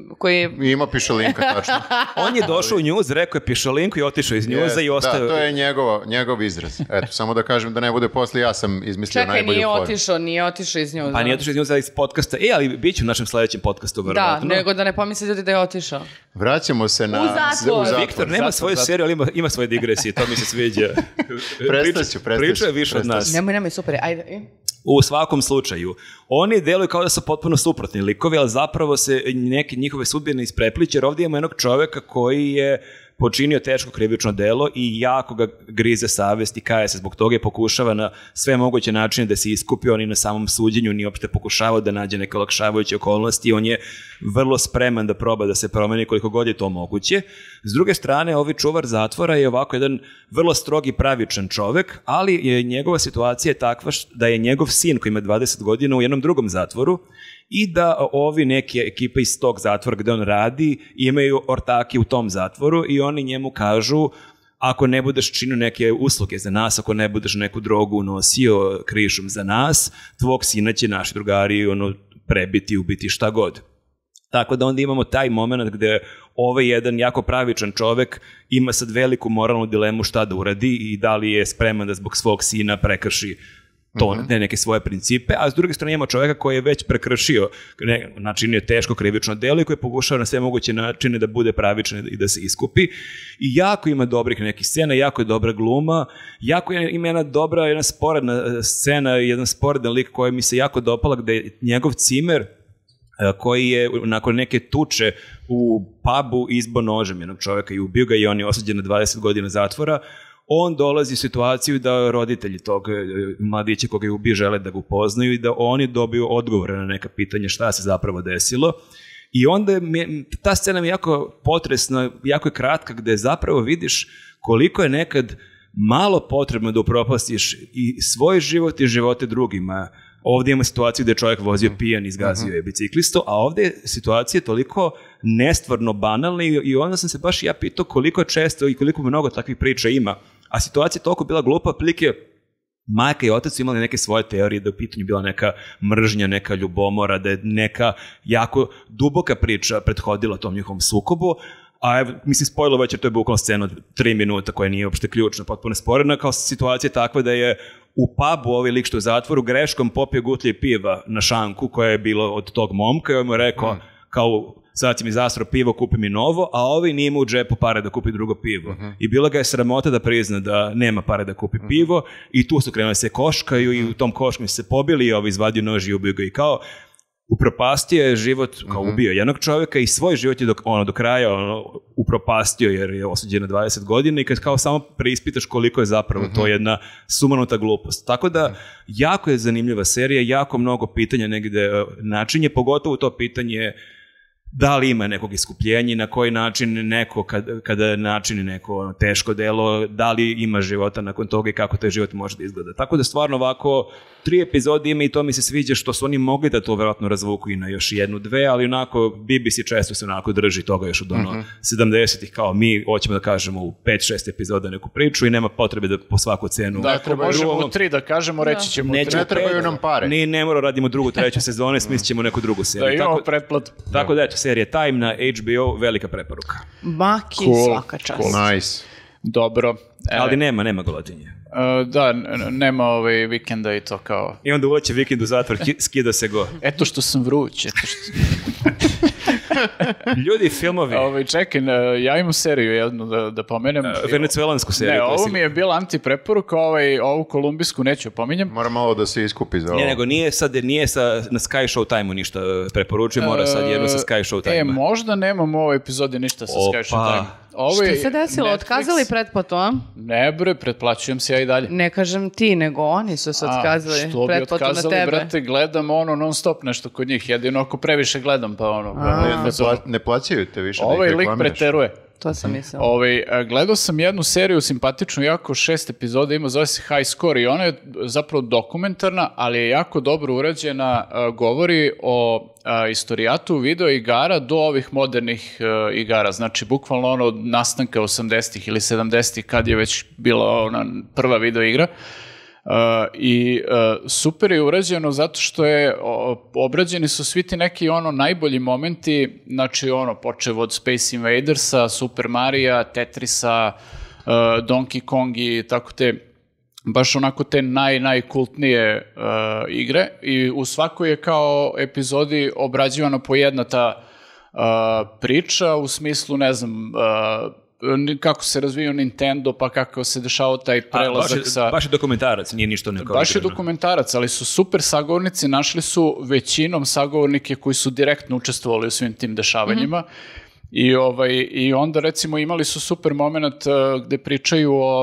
Ima pišolinka, tačno. On je došao u njuz, rekao je pišolinku i otišao iz njuza i ostao... Da, to je njegov izraz. Eto, samo da kažem da ne bude posle, ja sam izmislio najbolju foru. Nije otišao iz njuza. Pa nije otišao iz njuza iz podcasta. Ali bit će u našem sledećem podcastu, verovatno. Da, nego da ne pomisli ljudi da je otišao. Vraćamo se na... U zatvor. Viktor nema svoju seriju, ali ima svoje digresije. To mi se sviđa. Prestaću. Priča je više od nas. Nemoj, super, ajde. U svakom slučaju, oni deluju kao da su potpuno suprotni likovi, ali zapravo se neke njihove sudbine isprepliče, jer ovdje imamo jednog čoveka koji je počinio teško krivično delo i jako ga grize savest i kaje se zbog toga i pokušava na sve moguće načine da se iskupi. On i na samom suđenju nije uopšte pokušavao da nađe neke olakšavajuće okolnosti. On je vrlo spreman da proba da se promeni koliko god je to moguće. S druge strane, ovi čuvar zatvora je ovako jedan vrlo strog i pravičan čovek, ali je njegova situacija takva da je njegov sin koji ima 20 godina u jednom drugom zatvoru i da ovi neke ekipe iz tog zatvora gde on radi imaju ortake u tom zatvoru i oni njemu kažu: ako ne budeš činio neke usluge za nas, ako ne budeš neku drogu unosio krišom za nas, tvog sina će naši drugari prebiti, ubiti, šta god. Tako da onda imamo taj moment gde ovaj jedan jako pravičan čovek ima sad veliku moralnu dilemu šta da uradi i da li je spreman da zbog svog sina prekrši to, neke svoje principe, a s druge strane imamo čovjeka koji je već prekršio, načinio teško krivično delo i koji je pokušao na sve moguće načine da bude pravičan i da se iskupi. I jako ima dobrih nekih scena, jako je dobra gluma, jako ima jedna sporedna scena, jedan sporedan lik koji mi se jako dopala, gde je njegov cimer koji je nakon neke tuče u pubu izbo nožem jednog čovjeka i ubio ga i on je osuđen na 20 godina zatvora. On dolazi u situaciju da roditelji tog mladića koga je ubio žele da ga upoznaju i da oni dobiju odgovore na neka pitanja šta se zapravo desilo. I onda ta scena mi je jako potresna, jako je kratka, gde zapravo vidiš koliko je nekad malo potrebno da upropastiš i svoj život i živote drugima. Ovdje imamo situaciju gde je čovjek vozio pijan i izgazio je biciklistu, a ovdje je situacija toliko nestvarno banalna i onda sam se baš ja pitao koliko često i koliko mnogo takvih priča ima. A situacija je toliko bila glupa, prilike majka i otac su imali neke svoje teorije, da je u pitanju bila neka mržnja, neka ljubomora, da je neka jako duboka priča prethodila tom njihovom sukobu. A mislim, spojilo već, jer to je bukvalno scena od 3 minuta koja nije uopšte ključna, potpuno sporena, kao situacija takva da je u pubu ovaj lik što je u zatvoru greškom popio gutlje piva na šanku koja je bilo od tog momka i on mu je rekao kao sad si mi zasro pivo, kupi mi novo, a ovaj nije imao u džepu pare da kupi drugo pivo. I bila ga je sramota da prizna da nema pare da kupi pivo i tu su krenuli se koškaju i u tom koškom se pobili i ovaj izvadio nož i ubio ga i kao upropastio je život, kao ubio jednog čovjeka i svoj život je do kraja upropastio jer je osuđen na 20 godina i kad kao samo preispitaš koliko je zapravo to jedna sumanuta glupost. Tako da jako je zanimljiva serija, jako mnogo pitanja negde načinje, pogotovo to pitanje da li ima nekog iskupljenja, na koji način neko kada načini neko teško delo, da li ima života nakon toga i kako taj život može da izgleda. Tako da stvarno ovako 3 epizode ima i to mi se sviđa što su oni mogli da to verovatno razvuku i na još 1, 2, ali onako BBC često se onako drži toga još od 70-ih kao mi hoćemo da kažemo u 5-6 epizoda neku priču i nema potrebe da po svaku cenu. Da, ako možemo u 3 da kažemo, reći ćemo. Ne trebaju nam pare. Ne moramo radimo 2. 3. sezone, smislit ćemo neku drugu seriju. Da imamo pretplatu. Tako da eto, serija Time na HBO, velika preporuka. Maki, svaka čast. Nice. Dobro. Ali nema golotinje. Da, nema vikenda i to kao... I onda uoće vikend u zatvor, skida se go. Eto što sam vruć, Ljudi, filmovi. Čekaj, ja imam seriju jednu da pomenem. Venecuelansku seriju. Ne, ovo mi je bila antipreporuka, ovu kolumbijsku neću pominjem. Mora malo da se iskupi za ovo. Ne, nego nije na Sky Show Time-u ništa preporučuje, mora sad jedno sa Sky Show Time-a. Možda nemam u ovoj epizodi ništa sa Sky Show Time-a. Šta se desilo? Otkazali pretplatu, a? Ne bre, pretplaćujem se ja i dalje. Ne kažem ti, nego oni su se otkazali pretplatu na tebe. Što bi otkazali, brate, gledam non stop nešto kod njih, jedino ako previše gledam, pa Ne plaćaju te više da ih ovaj reklamiraš. lik preteruje. To sam mislila. Gledao sam jednu seriju simpatičnu, jako 6 epizoda ima, zove se High Score i ona je zapravo dokumentarna, ali je jako dobro urađena, govori o istorijatu video igara do ovih modernih igara, znači bukvalno ono od nastanka 80-ih ili 70-ih kad je već bila ona prva video igra. Super je urađeno zato što je obrađeni su svi ti neki najbolji momenti, znači počev od Space Invadersa, Super Marija, Tetrisa, Donkey Kong i tako te baš onako te najkultnije igre i u svakoj je kao epizodi obrađivana po jedna ta priča u smislu, ne znam, kako se razvijao Nintendo, pa kako se dešavao taj prelazak baš je dokumentarac, nije ništa neko. Baš je dokumentarac, ali su super sagovornici, našli su većinom sagovornike koji su direktno učestvovali u svim tim dešavanjima. I onda recimo imali su super moment gde pričaju o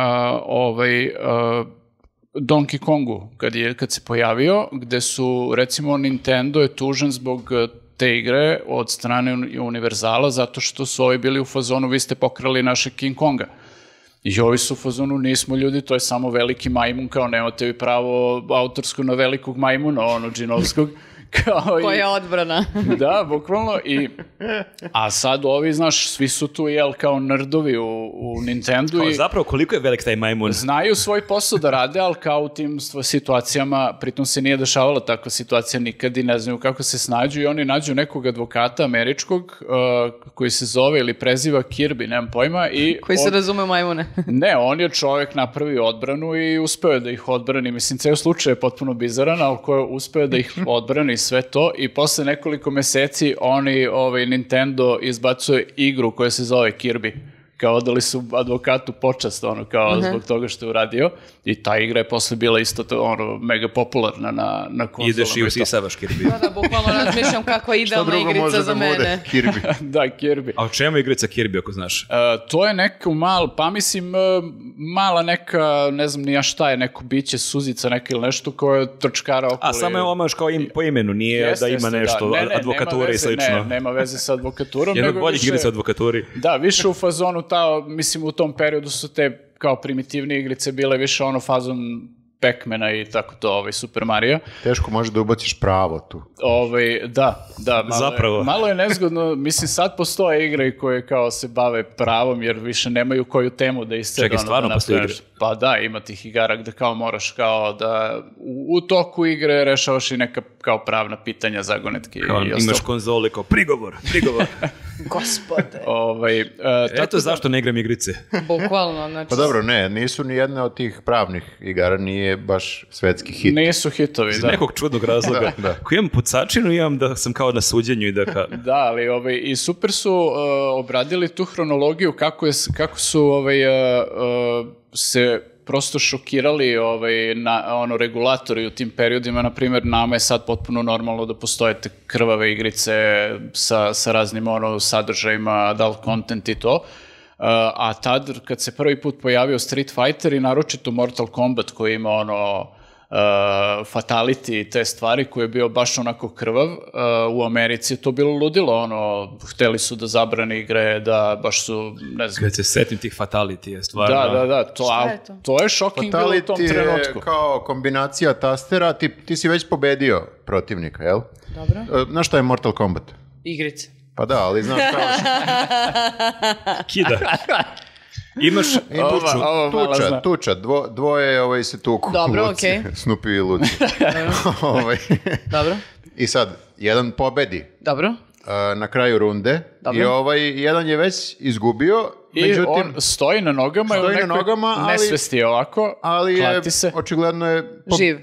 Donkey Kongu kad se pojavio, gde su recimo Nintendo je tužen zbog te igre od strane Univerzala zato što su ovi bili u fazonu vi ste pokrali našeg King Konga. I ovi su u fazonu nismo ljudi, to je samo veliki majmun, kao nemate vi pravo autorsko na velikog majmuna, džinovskog. Koja odbrana. Da, bukvalno. A sad ovi, znaš, svi su tu, kao nerdovi u Nintendu. Zapravo, koliko je velik taj majmun? Znaju svoj posao da rade, ali kao u tim situacijama, pritom se nije dešavala takva situacija nikad i ne znaju kako se snađu i oni nađu nekog advokata američkog koji se zove ili preziva Kirby, nemam pojma. Koji se razume majmune. Ne, on je čovjek napravio odbranu i uspeo je da ih odbrani. Mislim, ceo slučaj je potpuno bizaran, ali ko je uspeo da ih odbrani sve to i posle nekoliko meseci Nintendo izbacuje igru koja se zove Kirby. Kao odali su advokatu počast, zbog toga što je uradio. I ta igra je posle bila isto mega popularna na konzolama. Ideš i usisavaš Kirby. Da, bukvalno razmišljam kako je idealna igrica za mene. Kirby. Da, Kirby. A o čemu je igrica Kirby, ako znaš? To je neka mala neka, ne znam ni ja šta je, neko biće, suzica neka ili nešto koje trčkara okolo. A samo je omaš kao po imenu, nije da ima nešto, advokature i slično. Ne, nema veze sa advokaturom. Jednog boljih igrica advokaturi. Da, više u fazonu mislim u tom periodu su te kao primitivne igrice bile više fazon Pac-Mana i tako to, Super Mario. Teško može da ubaciš pravo tu. Da, malo je nezgodno, mislim sad postoje igre koje kao se bave pravom jer više nemaju koju temu da iscede. Čekaj, stvarno postoje igre? Pa da, ima tih igara gde kao moraš kao da u toku igre rešavaš i neka kao pravna pitanja, zagonetke i ostalo. Imaš konzoli kao prigovor. Gospode. Eto zašto ne igram igrice. Bukvalno, znači. Pa dobro, nisu ni jedna od tih pravnih igara, nije baš svetski hit. Nisu hitovi, iz nekog čudnog razloga. Ako imam pucačinu, imam da sam kao na suđenju i da... Da, ali i super su obradili tu hronologiju kako su se prosto šokirali regulatori u tim periodima. Na primjer, nama je sad potpuno normalno da postoje te krvave igrice sa raznim sadržajima, adult content i to. A tad, kad se prvi put pojavio Street Fighter i naročito Mortal Kombat koji ima fatality i te stvari koji je bio baš onako krvav, u Americi je to bilo ludilo, hteli su da zabrane igre, da baš su, ne znam. Kad se setim tih fatality je stvarno. Da, to je shocking bilo u tom trenutku. Fatality je kao kombinacija tastera, ti si već pobedio protivnika, jel? Dobro. Znaš šta je Mortal Kombat? Igrice. Pa da, ali znaš kao Kida. Imaš tuča, dvoje se tuku. Dobro, Luci, Snoopy i Luci. Dobro. I sad, jedan pobedi. Dobro. Na kraju runde. Dobro. I jedan je već izgubio. Međutim, on stoji na nogama, nesvesti ovako, ali klati se. Očigledno je živ.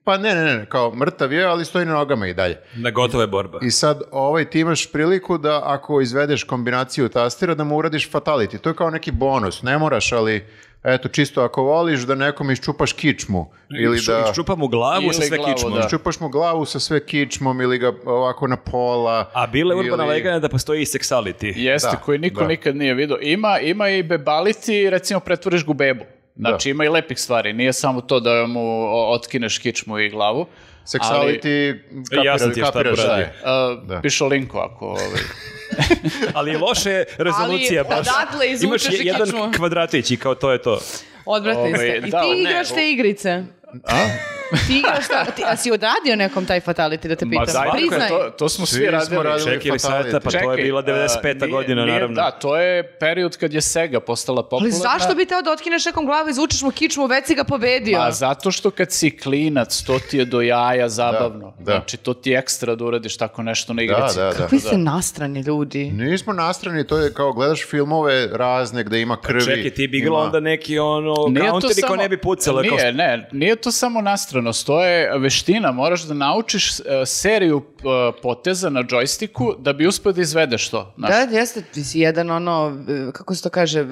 Pa ne, kao mrtav je, ali stoji na nogama i dalje. Da, gotova je borba. I sad ti imaš priliku da ako izvedeš kombinaciju tastira da mu uradiš fatality. To je kao neki bonus, ne moraš, ali eto, čisto ako voliš da nekom iščupaš kičmu. Ili da iščupa mu glavu sa sve kičmom. Iščupaš mu glavu sa sve kičmom ili ga ovako na pola. A bila je urbana legenda da postoji i sexuality. Jeste, koji niko nikad nije vidio. Ima i bebality, recimo pretvoriš gu bebu. Znači ima i lepih stvari, nije samo to da mu otkineš kičmu i glavu. Sexuality, kapiraš šta je. Pišu linku ako... Ali loše rezolucija baš. Odatle izvučeš i kičmu. Imaš jedan kvadratić i kao to je to. Odvratni ste. I ti igraš te igrice. Ti igraš a si odradio nekom taj fatality da te pitam? Priznaj. To smo svi radili. Čekaj, sajta, pa to je bila 95. godina, naravno. Da, to je period kad je Sega postala popularna. Ali zašto bi teo da otkineš nekom glavu, izvučeš mu kičmu, već si ga pobedio? Pa zato što kad si klinac, to ti je do jaja zabavno. Znači, to ti je ekstra da uradiš tako nešto na igrici. Kakvi ste nastrani ljudi? Nismo nastrani, to je kao gledaš filmove razne gde ima krvi. Čekaj, ti bi igrao onda neki counteri ko ne bi pucala. Nije to samo nastranost, to je veština, moraš da naučiš seriju poteza na džojstiku da bi uspio da izvedeš to. Da, jeste, ti si jedan kako se to kaže,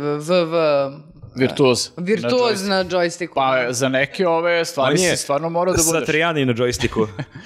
Virtuoz na džojstiku. Pa za neke ove stvari si stvarno morao da budeš. Satrijani na džojstiku.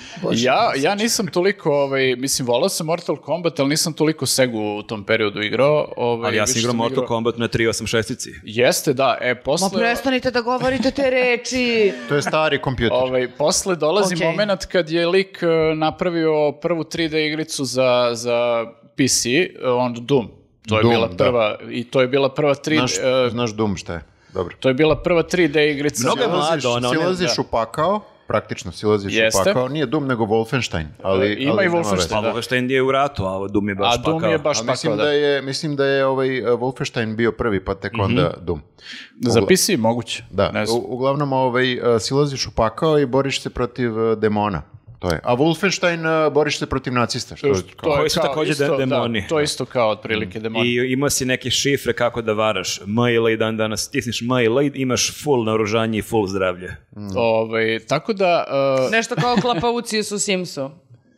Ja nisam toliko, mislim, volao sam Mortal Kombat, ali nisam toliko Segu u tom periodu igrao. Ali ja sam igrao Mortal Kombat na 386-ici. Jeste, da. Ma prestanite da govorite te reči. To je stari kompjuter. Posle dolazi moment kad je lik napravio prvu 3D igricu za PC, Doom. To je bila prva, i to je bila prva 3D... Znaš Doom šta je? Dobro. To je bila prva 3D igrica. Mnogo je mlado. Silaziš u pakao, praktično silaziš u pakao. Nije Doom, nego Wolfenstein. Ima i Wolfenstein, da. Wolfenstein je u ratu, a Doom je baš pakao. A Doom je baš pakao, da. Mislim da je Wolfenstein bio prvi, pa tek onda Doom. Za PC moguće. Da, uglavnom silaziš u pakao i boriš se protiv demona. A Wolfenstein boriš se protiv nacista. Koji su također demoni. To isto kao otprilike demoni. I ima si neke šifre kako da varaš. Dan danas stisniš imaš full naoružanje i full zdravlje. Tako da... Nešto kao klapaucijus u Simsu.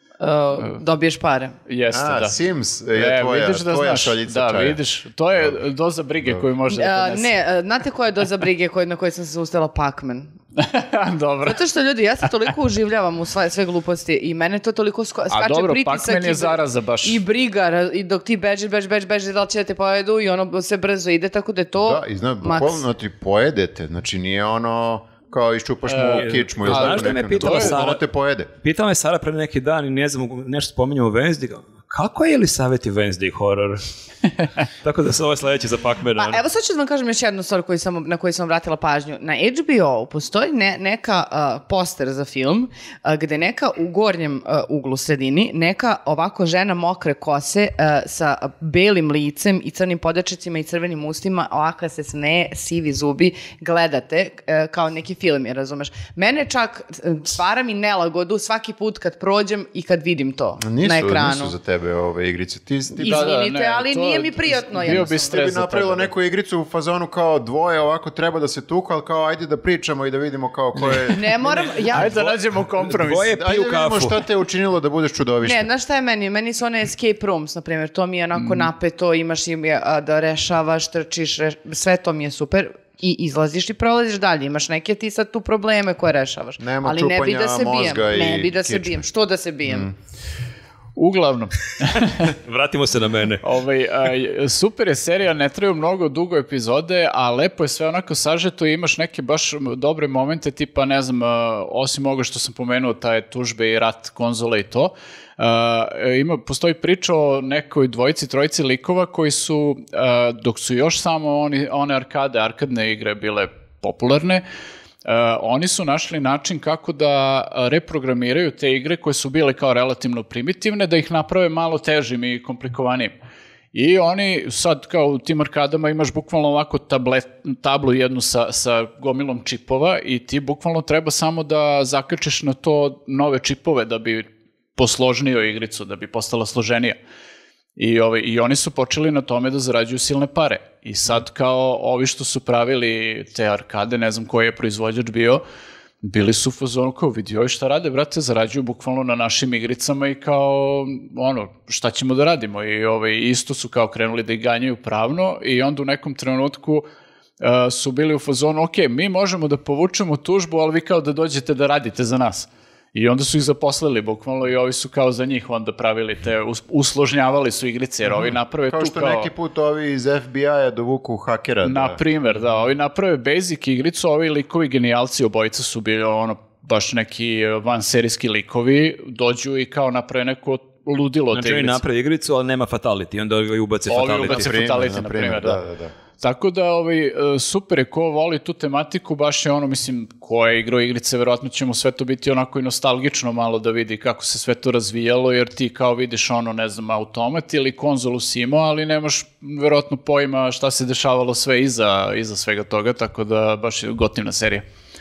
Dobiješ pare. Jeste, da. Sims je tvoja šaljica čaja. Da, vidiš, to je doza brige koju može da ponese. Ne, znate koja je doza brige na kojoj sam se ustala? Pac-Man. Dobro. Zato što ljudi, ja se toliko uživljavam u sve gluposti i mene to toliko skače pritisak. Pac-Man je zaraza baš. I briga, i dok ti beži, da li će da te pojedu i ono se brzo ide, tako da je to bukvalno ti pojedete, znači nije kao iščupaš mu kičmu ili znaš da me pitala Sara, te pojede. Pitala me Sara pre neki dan i ne znam, nešto spominjamo u Wednesday, kako je li savjeti Wednesday horror? Tako da se ovo je sledeće za Pac-Mana. Evo sad ću da vam kažem još jednu stvar na koju sam vratila pažnju. Na HBO postoji neka poster za film gde neka u gornjem uglu sredini, neka ovako žena mokre kose sa belim licem i crnim podačicima i crvenim ustima, ovako se smeje, sivi zubi, gledate kao neki film, je, razumeš? Mene čak stvara mi nelagodu svaki put kad prođem i kad vidim to na ekranu. Nisu za tebe ove igrice. Izvinite, ali nije mi prijatno. Bio bi stres. Bi napravila neku igricu u fazonu kao dvoje, ovako treba da se tuku, ali kao ajde da pričamo i da vidimo kao ko je... Ne moram... Ajde da nađemo kompromis. Ajde da vidimo šta te je učinilo da budeš čudovište. Ne, znaš šta je meni? Meni su one escape rooms, na primjer. To mi je onako napeto, imaš im da rešavaš, trčiš, sve to mi je super. I izlaziš i prolaziš dalje. Imaš neke ti sad tu probleme koje rešavaš. Nema čupanja mozga i ne bi da se bijem. Što da se bijem? Uglavnom. Vratimo se na mene. Super je serija, ne trebaju mnogo dugo epizode, a lepo je sve onako sažeto i imaš neke baš dobre momente, tipa, ne znam, osim ovoga što sam pomenuo, taj tužbe i rat konzole i to, postoji priča o nekoj trojici likova koji su, dok su još samo one arkadne igre bile popularne, oni su našli način kako da reprogramiraju te igre koje su bile kao relativno primitivne, da ih naprave malo težim i komplikovanijim. I oni sad kao u tim arkadama imaš bukvalno ovako tablu jednu sa gomilom čipova i ti bukvalno treba samo da zakačiš na to nove čipove da bi posložnio igricu, da bi postala složenija. I oni su počeli na tome da zarađuju silne pare. I sad kao ovi što su pravili te arkade, ne znam koji je proizvođač bio, bili su u fazonu kao, vidi ovi šta rade, brate, zarađuju bukvalno na našim igricama i kao, šta ćemo da radimo? I isto su kao krenuli da ih ganjaju pravno i onda u nekom trenutku su bili u fazonu, ok, mi možemo da povučemo tužbu, ali vi kao da dođete da radite za nas. I onda su ih zaposlili bukvalno i ovi su kao za njih onda pravili usložnjavali su igrice, jer ovi naprave kao što neki put ovi iz FBI-a dovuku hakera. Na primjer, da, ovi naprave basic igricu, ovi likovi genijalci obojica su bili baš neki vanserijski likovi, dođu i kao naprave neko ludilo te igrice. Znači naprave igricu, ali nema fatality, onda ovi ubace fatality. Ovi ubace fatality, na primjer, da. Tako da, super je, ko voli tu tematiku, baš je mislim, ko je igrao igrice, verovatno će mu sve to biti onako i nostalgično malo da vidi kako se sve to razvijalo, jer ti kao vidiš ne znam, automat ili konzolu si imao, ali nemaš verovatno pojma šta se dešavalo sve iza svega toga, tako da baš je gotivna serija.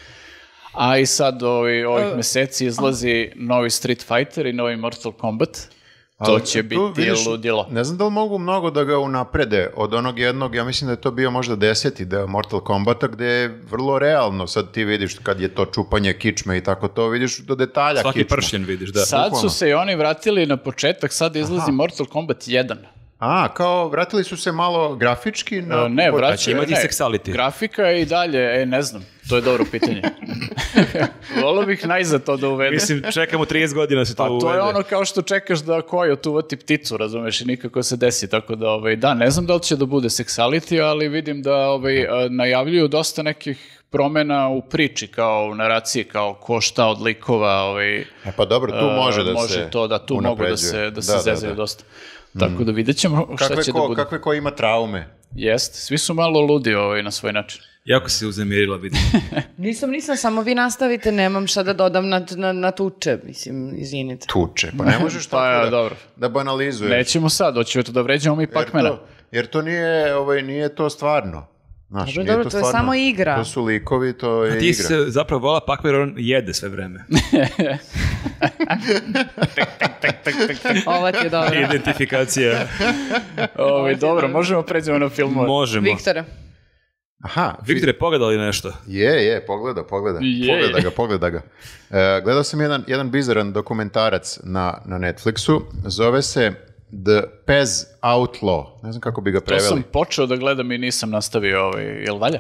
A i sad ovih meseci izlazi novi Street Fighter i novi Mortal Kombat. To će biti ludilo. Ne znam da li mogu mnogo da ga unaprede od onog jednog, ja mislim da je to bio možda 10. deo Mortal Kombata, gde je vrlo realno, sad ti vidiš kad je to čupanje kičme i tako to, vidiš do detalja svaki kičme. Pršljen vidiš, da. Sad su se i oni vratili na početak, sad izlazi Mortal Kombat 1. Kao vratili su se malo grafički na... Ne, imati sexuality. Grafika je i dalje, ne znam, to je dobro pitanje. Volio bih najzad to da uvedem. Mislim, čekamo 30 godina se to uvede. Pa to je kao što čekaš da kojot uvati pticu, razumeš, i nikako se desi, tako da, ne znam da li će da bude sexuality, ali vidim da najavljuju dosta nekih promena u priči, kao u naraciji, kao ko šta od likova. Pa dobro, tu može da može se to, da tu mogu da se zezaju dosta. Tako da vidjet ćemo šta će da bude. Kakve ko ima traume. Jest, svi su malo ludi na svoj način. Jako se uzemirila, vidim. Nisam, samo vi nastavite, nemam šta da dodam na tuče, mislim, izvinite. Tuče, pa ne možeš tako da banalizuješ. Nećemo sad, hoćemo to da vređamo mi Pac-Mana. Jer to nije to stvarno. Dobro, to je samo igra. To su likovi, to je igra. A ti se zapravo vola Pac-Man, on jede sve vreme. Ovo ti je dobro. Identifikacija. Dobro, možemo pređemo na film. Možemo. Viktore. Viktore, pogledali nešto? Je, pogleda ga. Gledao sam jedan bizaran dokumentarac na Netflixu, zove se The Pez Outlaw. Ne znam kako bi ga preveli. To sam počeo da gledam i nisam nastavio, jel valja?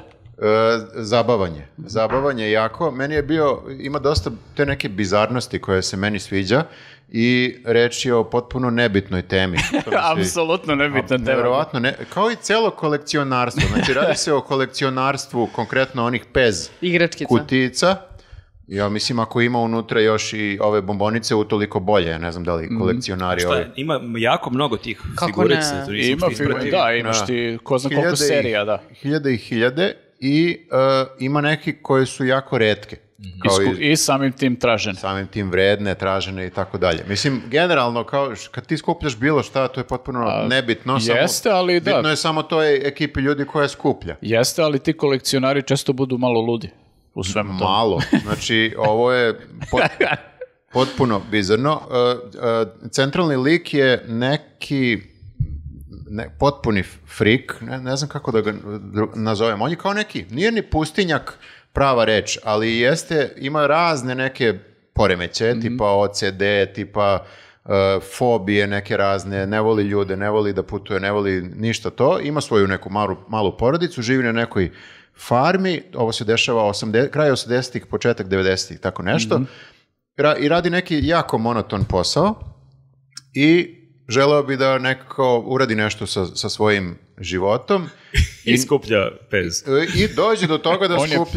Zabavanje jako. Meni je ima dosta te neke bizarnosti koje se meni sviđa i reč je o potpuno nebitnoj temi. Apsolutno nebitna tema. Nevjerovatno, kao i celo kolekcionarstvo. Znači, radi se o kolekcionarstvu, konkretno onih Pez kutijica. Ja mislim, ako ima unutra još i ove bombonice, utoliko bolje. Ja ne znam da li kolekcionari... Ima jako mnogo tih figurica. Imaš ti ko zna koliko serija, da. Hiljade i ima neki koje su jako retke. I samim tim tražene. Samim tim vredne, tražene i tako dalje. Mislim, generalno, kad ti skupljaš bilo šta, to je potpuno nebitno. Jeste, ali da. Bitno je samo toj ekipi ljudi koja skuplja. Jeste, ali ti kolekcionari često budu malo ludi u svemu tomu. Malo. Znači, ovo je potpuno bizarno. Centralni lik je neki potpuni frik, ne znam kako da ga nazovem. On je kao neki, nije ni pustinjak prava reč, ali ima razne neke poremeće, tipa OCD, tipa fobije neke razne, ne voli ljude, ne voli da putuje, ne voli ništa to. Ima svoju neku malu porodicu, živi na nekoj farmi, ovo se dešava kraj 80-ih, početak 90-ih, tako nešto. I radi neki jako monoton posao i želeo bi da nekako uradi nešto sa svojim životom. I skuplja pez. I dođe do toga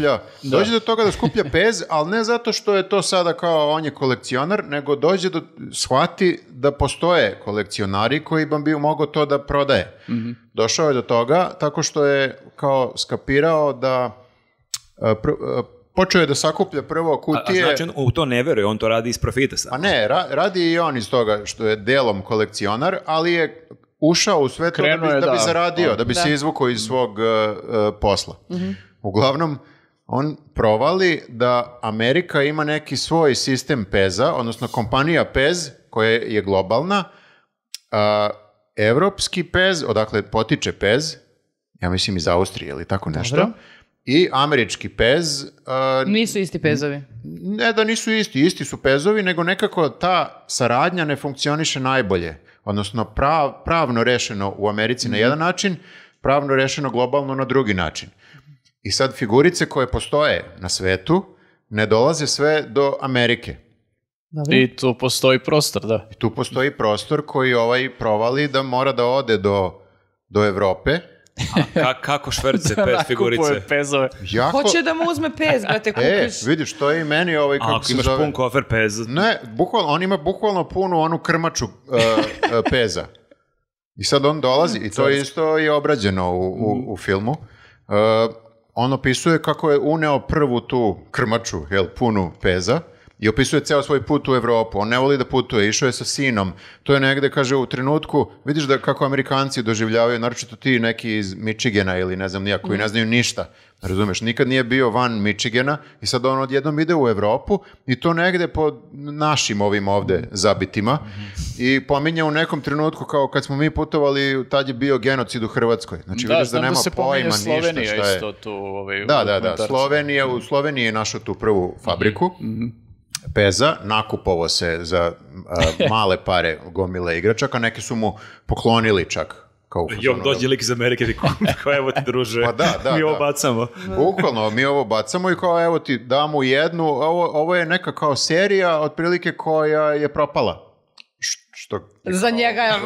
da skuplja pez, ali ne zato što je to sada kao on je kolekcionar, nego shvati da postoje kolekcionari koji bi mogao to da prodaje. Došao je do toga tako što je kao skapirao da počeo je da sakuplja prvo kutije... A znači u to ne veruje, on to radi iz profita sad? A ne, radi i on iz toga što je delom kolekcionar, ali je ušao u sve to da bi zaradio, da bi se izvukao iz svog posla. Uglavnom, on provali da Amerika ima neki svoj sistem peza, odnosno kompanija Pez, koja je globalna, evropski pez, odakle potiče pez, ja mislim iz Austrije ili tako nešto, i američki pez... Nisu isti pezovi. Ne da nisu isti su pezovi, nego nekako ta saradnja ne funkcioniše najbolje. Odnosno pravno rešeno u Americi na jedan način, pravno rešeno globalno na drugi način. I sad figurice koje postoje na svetu ne dolaze sve do Amerike. Dobro. I tu postoji prostor, da. I tu postoji prostor koji provali da mora da ode do Evrope. Kako šverce pez figurice? Kupuje pezove. Hoće da mu uzme pez, brate, kupiš. Vidiš, to je i meni kako se imaš zove... pun kofer pez. Ne, on ima bukvalno punu onu krmaču peza. I sad on dolazi, i to isto je obrađeno u filmu. On opisuje kako je uneo prvu tu krmaču, punu peza, i opisuje ceo svoj put u Evropu. On ne voli da putuje, išao je sa sinom. To je negde, kaže, u trenutku, vidiš da kako Amerikanci doživljavaju, naročito ti neki iz Michigana ili ne znam nija, koji ne znaju ništa. Razumeš, nikad nije bio van Michigana i sad on odjednom ide u Evropu i to negde po našim ovim ovde zabitima i pominja u nekom trenutku kao kad smo mi putovali, tad je bio genocid u Hrvatskoj. Znači vidiš da nema pojma ništa šta je. Isto tu, Da, u Sloveniji je našao tu prvu fabriku peza, nakupovao se za male pare gomile igračaka, neki su mu poklonili čak. Dođe lik iz Amerike i kao evo ti druže, mi ovo bacamo. Bukvalno, mi ovo bacamo i kao evo ti damo jednu, ovo je neka kao serija otprilike koja je propala. Za njega je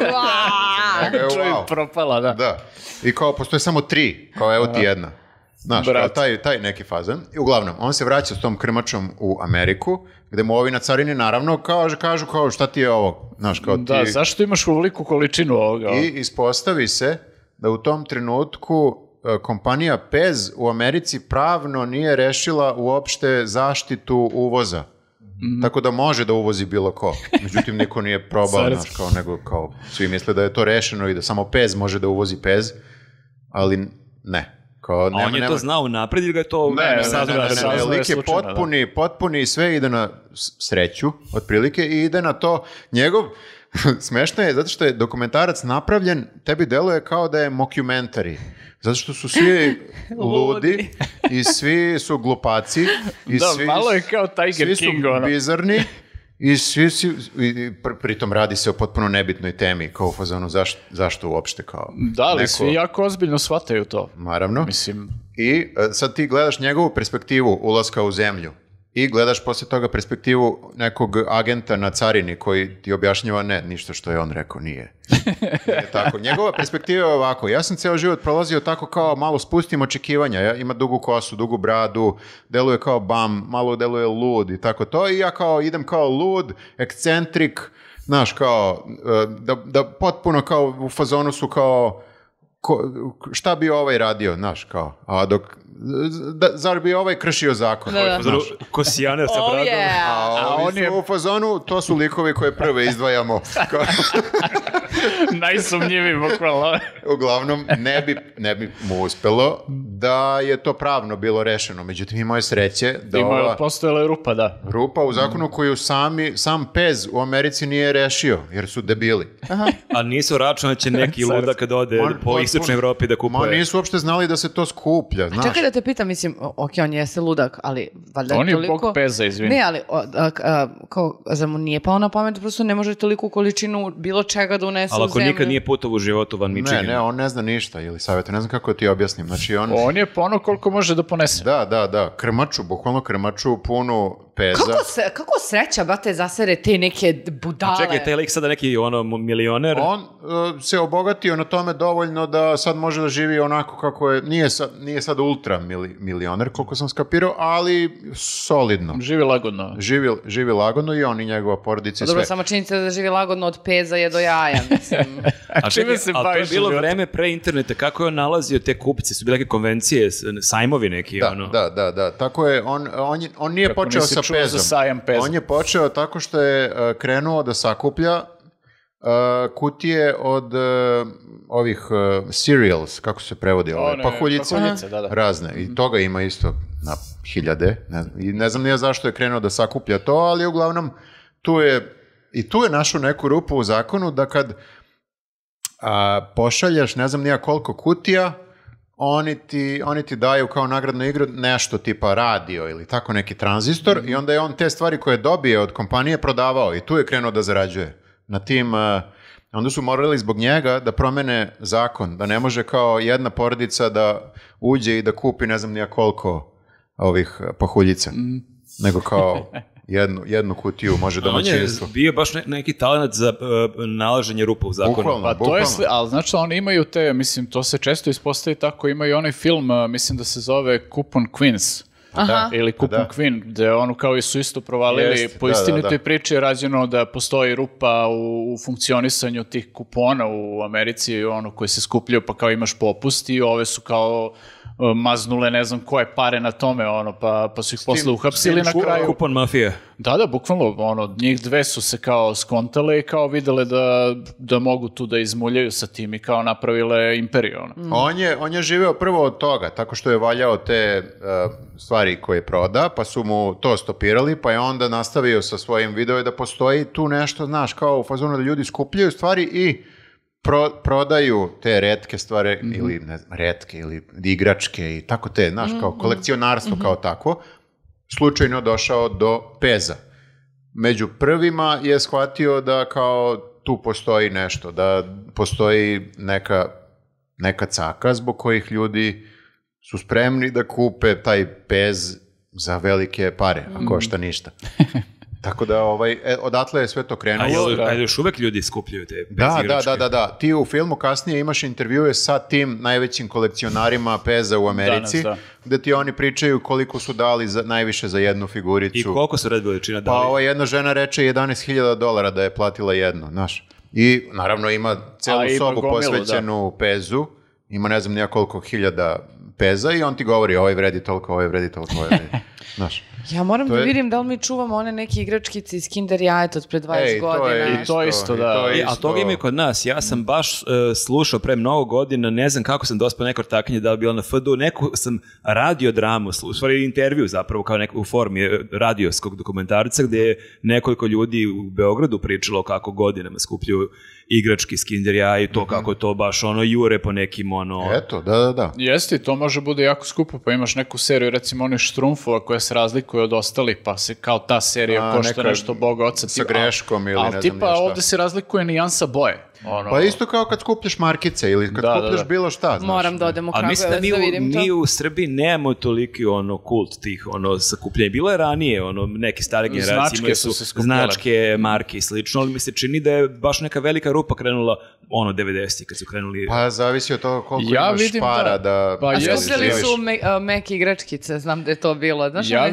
wow. Propala, da. Da. I kao postoje samo 3, kao evo ti jedna. Znaš, kao taj neki fazan. I uglavnom, on se vraća s tom krmačom u Ameriku, gde mu ovi na carini naravno kažu kao šta ti je ovo? Znaš, kao da, zašto imaš ovoliku količinu ovoga? I ispostavi se da u tom trenutku kompanija Pez u Americi pravno nije rešila uopšte zaštitu uvoza. Tako da može da uvozi bilo ko. Međutim, niko nije probao, nego svi misle da je to rešeno i da samo Pez može da uvozi Pez, ali ne. A on je to znao napred ili ga je to... Ne, lik je potpuni i sve ide na sreću, otprilike, i ide na to. Njegov, smešno je, zato što je dokumentarac napravljen, tebi deluje kao da je mockumentary. Zato što su svi ludi i svi su glupaci. I malo je kao Tiger King. Svi su bizarni. I pritom radi se o potpuno nebitnoj temi, kao u fazonu zašto uopšte kao... Da, ali svi jako ozbiljno shvataju to. Naravno. Mislim... I sad ti gledaš njegovu perspektivu ulaska u zemlju i gledaš posle toga perspektivu nekog agenta na carini koji ti objašnjava ništa što je on rekao, nije tako. Njegova perspektiva je ovako, ja sam ceo život prolazio tako kao malo spustim očekivanja, ima dugu kosu, dugu bradu, deluje kao bam, malo deluje lud i tako to, i ja kao idem kao lud, ekscentrik, znaš, kao da potpuno kao u fazonu su kao šta bi ovaj radio, znaš, kao, a dok zar bi ovaj kršio zakon? Kosijaner sa bradom. A oni su u fazonu, to su likovi koje prve izdvajamo. Najsumnjiviji, bukvalno. Uglavnom, ne bi mu uspelo da je to pravno bilo rešeno. Međutim, imao je sreće da postojala je rupa, da. Rupa u zakonu koju sam Pez u Americi nije rešio, jer su debili. A nisu računali da će neki ludak kad ode po istočnoj Evropi da kupuje. Nisu uopšte znali da se to skuplja, znaš. Čekaj da te pitam, mislim, on jeste ludak, ali valjda on je toliko... bog Peza, izvini. Ne, ali za mu nije pao na pamet, prosto ne može toliku količinu bilo čega da unese u zemlju. Ali ako nikad nije putovao u životu van Michigana. Ne, on ne zna ništa, ili savjeta, ne znam kako ti objasnim. Znači on je pono koliko može da ponese. Da, bukvalno krmaču punu peza. Kako sreća, brate, zasere te neke budale? Čekaj, taj lik sada neki milioner? On se obogatio na tome dovoljno da sad može da živi onako kako je, nije sad ultra milioner, koliko sam skapirao, ali solidno. Živi lagodno. Živi lagodno i on i njegova porodica i sve. Dobro, samo činjenica da živi lagodno od peza je do jaja, mislim. A čime se baviš? Ali to je bilo vreme pre interneta, kako je on nalazio te kupce? Su bile neke konvencije, sajmovi neki? Da. Tako je, on nije počeo sa pezom. On je počeo tako što je krenuo da sakuplja kutije od ovih cereals, kako se prevodi, pahuljice razne. I toga ima isto na hiljade. I ne znam nije zašto je krenuo da sakuplja to, ali uglavnom tu je našao neku rupu u zakonu da kad pošalješ ne znam nija koliko kutija, oni ti daju kao nagradnu igru nešto tipa radio ili tako neki tranzistor i onda je on te stvari koje dobije od kompanije prodavao i tu je krenuo da zarađuje. Na tim, onda su morali zbog njega da promene zakon, da ne može kao jedna porodica da uđe i da kupi ne znam nija koliko ovih pahuljica, nego kao jednu kutiju može domaćinstvo. On je bio baš neki talent za nalaženje rupa u zakonu. Bukvalno. Ali znači oni imaju te, mislim, to se često ispostavi tako, imaju onaj film, mislim da se zove Coupon Queens. Ili Coupon Queen, gde onu kao i su isto provalili po istinitoj priči je rađeno da postoji rupa u funkcionisanju tih kupona u Americi, ono koji se skupljaju pa kao imaš popust i ove su kao maznule ne znam koje pare na tome, ono, pa su ih posle uhapsili na kraju. Kupon mafije. Da, bukvalno, ono, njih dve su se kao skontale i kao videle da mogu tu da izmuljaju sa tim i kao napravile imperiju. Ono. On je živeo prvo od toga, tako što je valjao te stvari koje proda, pa su mu to stopirali, pa je onda nastavio sa svojim videom da postoji tu nešto, znaš, kao u fazonu da ljudi skupljaju stvari i prodaju te retke stvari ili ne znam, retke ili igračke i tako te, znaš, kao kolekcionarstvo kao tako, slučajno došao do Peza. Među prvima je shvatio da kao tu postoji nešto, da postoji neka caka zbog kojih ljudi su spremni da kupe taj Pez za velike pare, a košta ništa. Tako da odatle je sve to krenulo. A još uvek ljudi skupljaju te Pez igračke? Da. Ti u filmu kasnije imaš intervjue sa tim najvećim kolekcionarima Peza u Americi, gde ti oni pričaju koliko su dali najviše za jednu figuricu. I koliko su red veličina dali? Pa jedna žena reče $11,000 da je platila jednu, znaš. I naravno ima celu sobu posvećenu Pezu, ima ne znam nija koliko hiljada Peza i on ti govori ovaj vredi toliko, ovaj vredi toliko, ovaj vredi. Znaš. Ja moram da vidim da li mi čuvamo one neke igračkice iz Kinder Jajeta od pre 20 godina. I to isto, da. A toga ima i kod nas. Ja sam baš slušao pre mnogo godina, ne znam kako sam dospao neko ortakanje, da li bilo na FDU, neku sam radiodramu, u stvari intervju zapravo, kao u formi radijskog dokumentarca, gde je nekoliko ljudi u Beogradu pričalo kako godinama skupljaju igrački iz Kinder Jaja i to kako to baš jure po nekim Eto, da. Jeste, to može bude jako skupo, pa imaš neku seriju, recimo onih Štrumfova koja se razlikuje od ostalih, pa se kao ta serija košta nešto Boga oca. Sa greškom ili ne znam tipa ovde se razlikuje nijansa boje. Pa isto kao kad skupljaš markice ili kad skupljaš bilo šta, znaš. Moram da odem u Kragujevac da vidim to. Mi u Srbiji nemamo toliki kult tih sakupljenja. Bilo je ranije, neke stare generacije imaju su značke, marke i slično, ali mi se čini da je baš neka velika rupa krenula 90-ih kad su krenuli. Pa zavisi od toga koliko imaš para da... A skupljali su meke igračkice, znam da je to bilo. Znaš, ja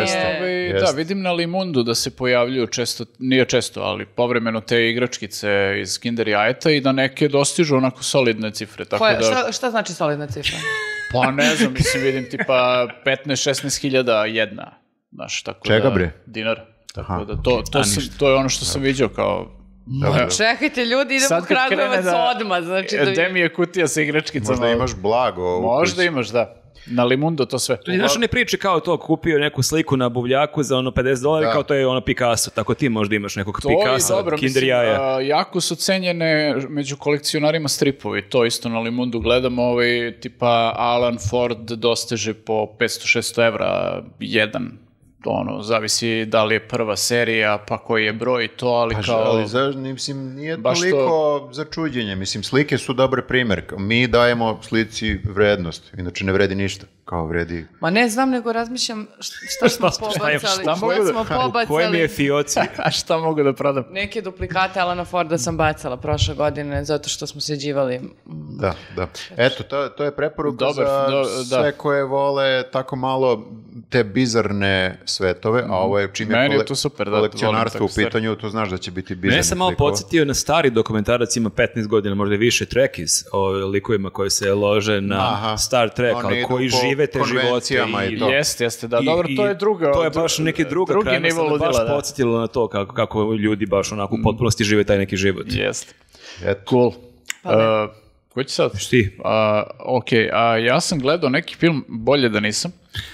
vidim na Limundu da se pojavljuju često, nije često, ali povremeno te igračkice iz Kinder Jajeta i da neke dostižu onako solidne cifre. Tako šta znači solidna cifra? Pa ne znam, mislim, vidim tipa 15-16 hiljada jedna. Znaš, tako čega bre? Dinar. Tako da to je ono što sam vidio kao... Čekajte ljudi, idemo u Kragujevac odmah. Gde mi je kutija sa igračkicama? Možda imaš blago. Možda imaš, da. Na Limundo to sve. Znaš, one priče kao to, kupio neku sliku na buvljaku za $50, kao to je Picasso, tako ti možda imaš nekog Picasso, Kinder Jaja. Jako su cenjene među kolekcionarima stripovi, to isto na Limundu gledamo, tipa Alan Ford dosteže po 500-600 evra jedan. Zavisi da li je prva serija, pa koji je broj to, ali mislim, nije toliko za čuđenje. Mislim, slike su dobar primjer. Mi dajemo slici vrednost, inače ne vredi ništa. Kao vredi... Ma ne znam, nego razmišljam šta smo pobacali. Koje mi je fioci? A šta mogu da prodam? Neke duplikate Alana Forda sam bacala prošle godine, zato što smo sređivali. Da. Eto, to je preporuka za sve koje vole tako malo te bizarne svetove, a ovo je čim je kolekcionarstvo u pitanju, to znaš da će biti bizarne. Mene sam malo podsjetio na stari dokumentarac, ima 15 godina, možda više, Trekkies, o likovima koji se lože na Star Trek, ali koji žive te živote. Jeste, da, dobro, to je druga. To je baš neki druga krajnost, ali baš podsjetilo na to kako ljudi baš onako u potpunosti žive taj neki život. Jeste. Cool. Ko će sad? Ti. Ok, ja sam gledao neki film, bolje da nisam.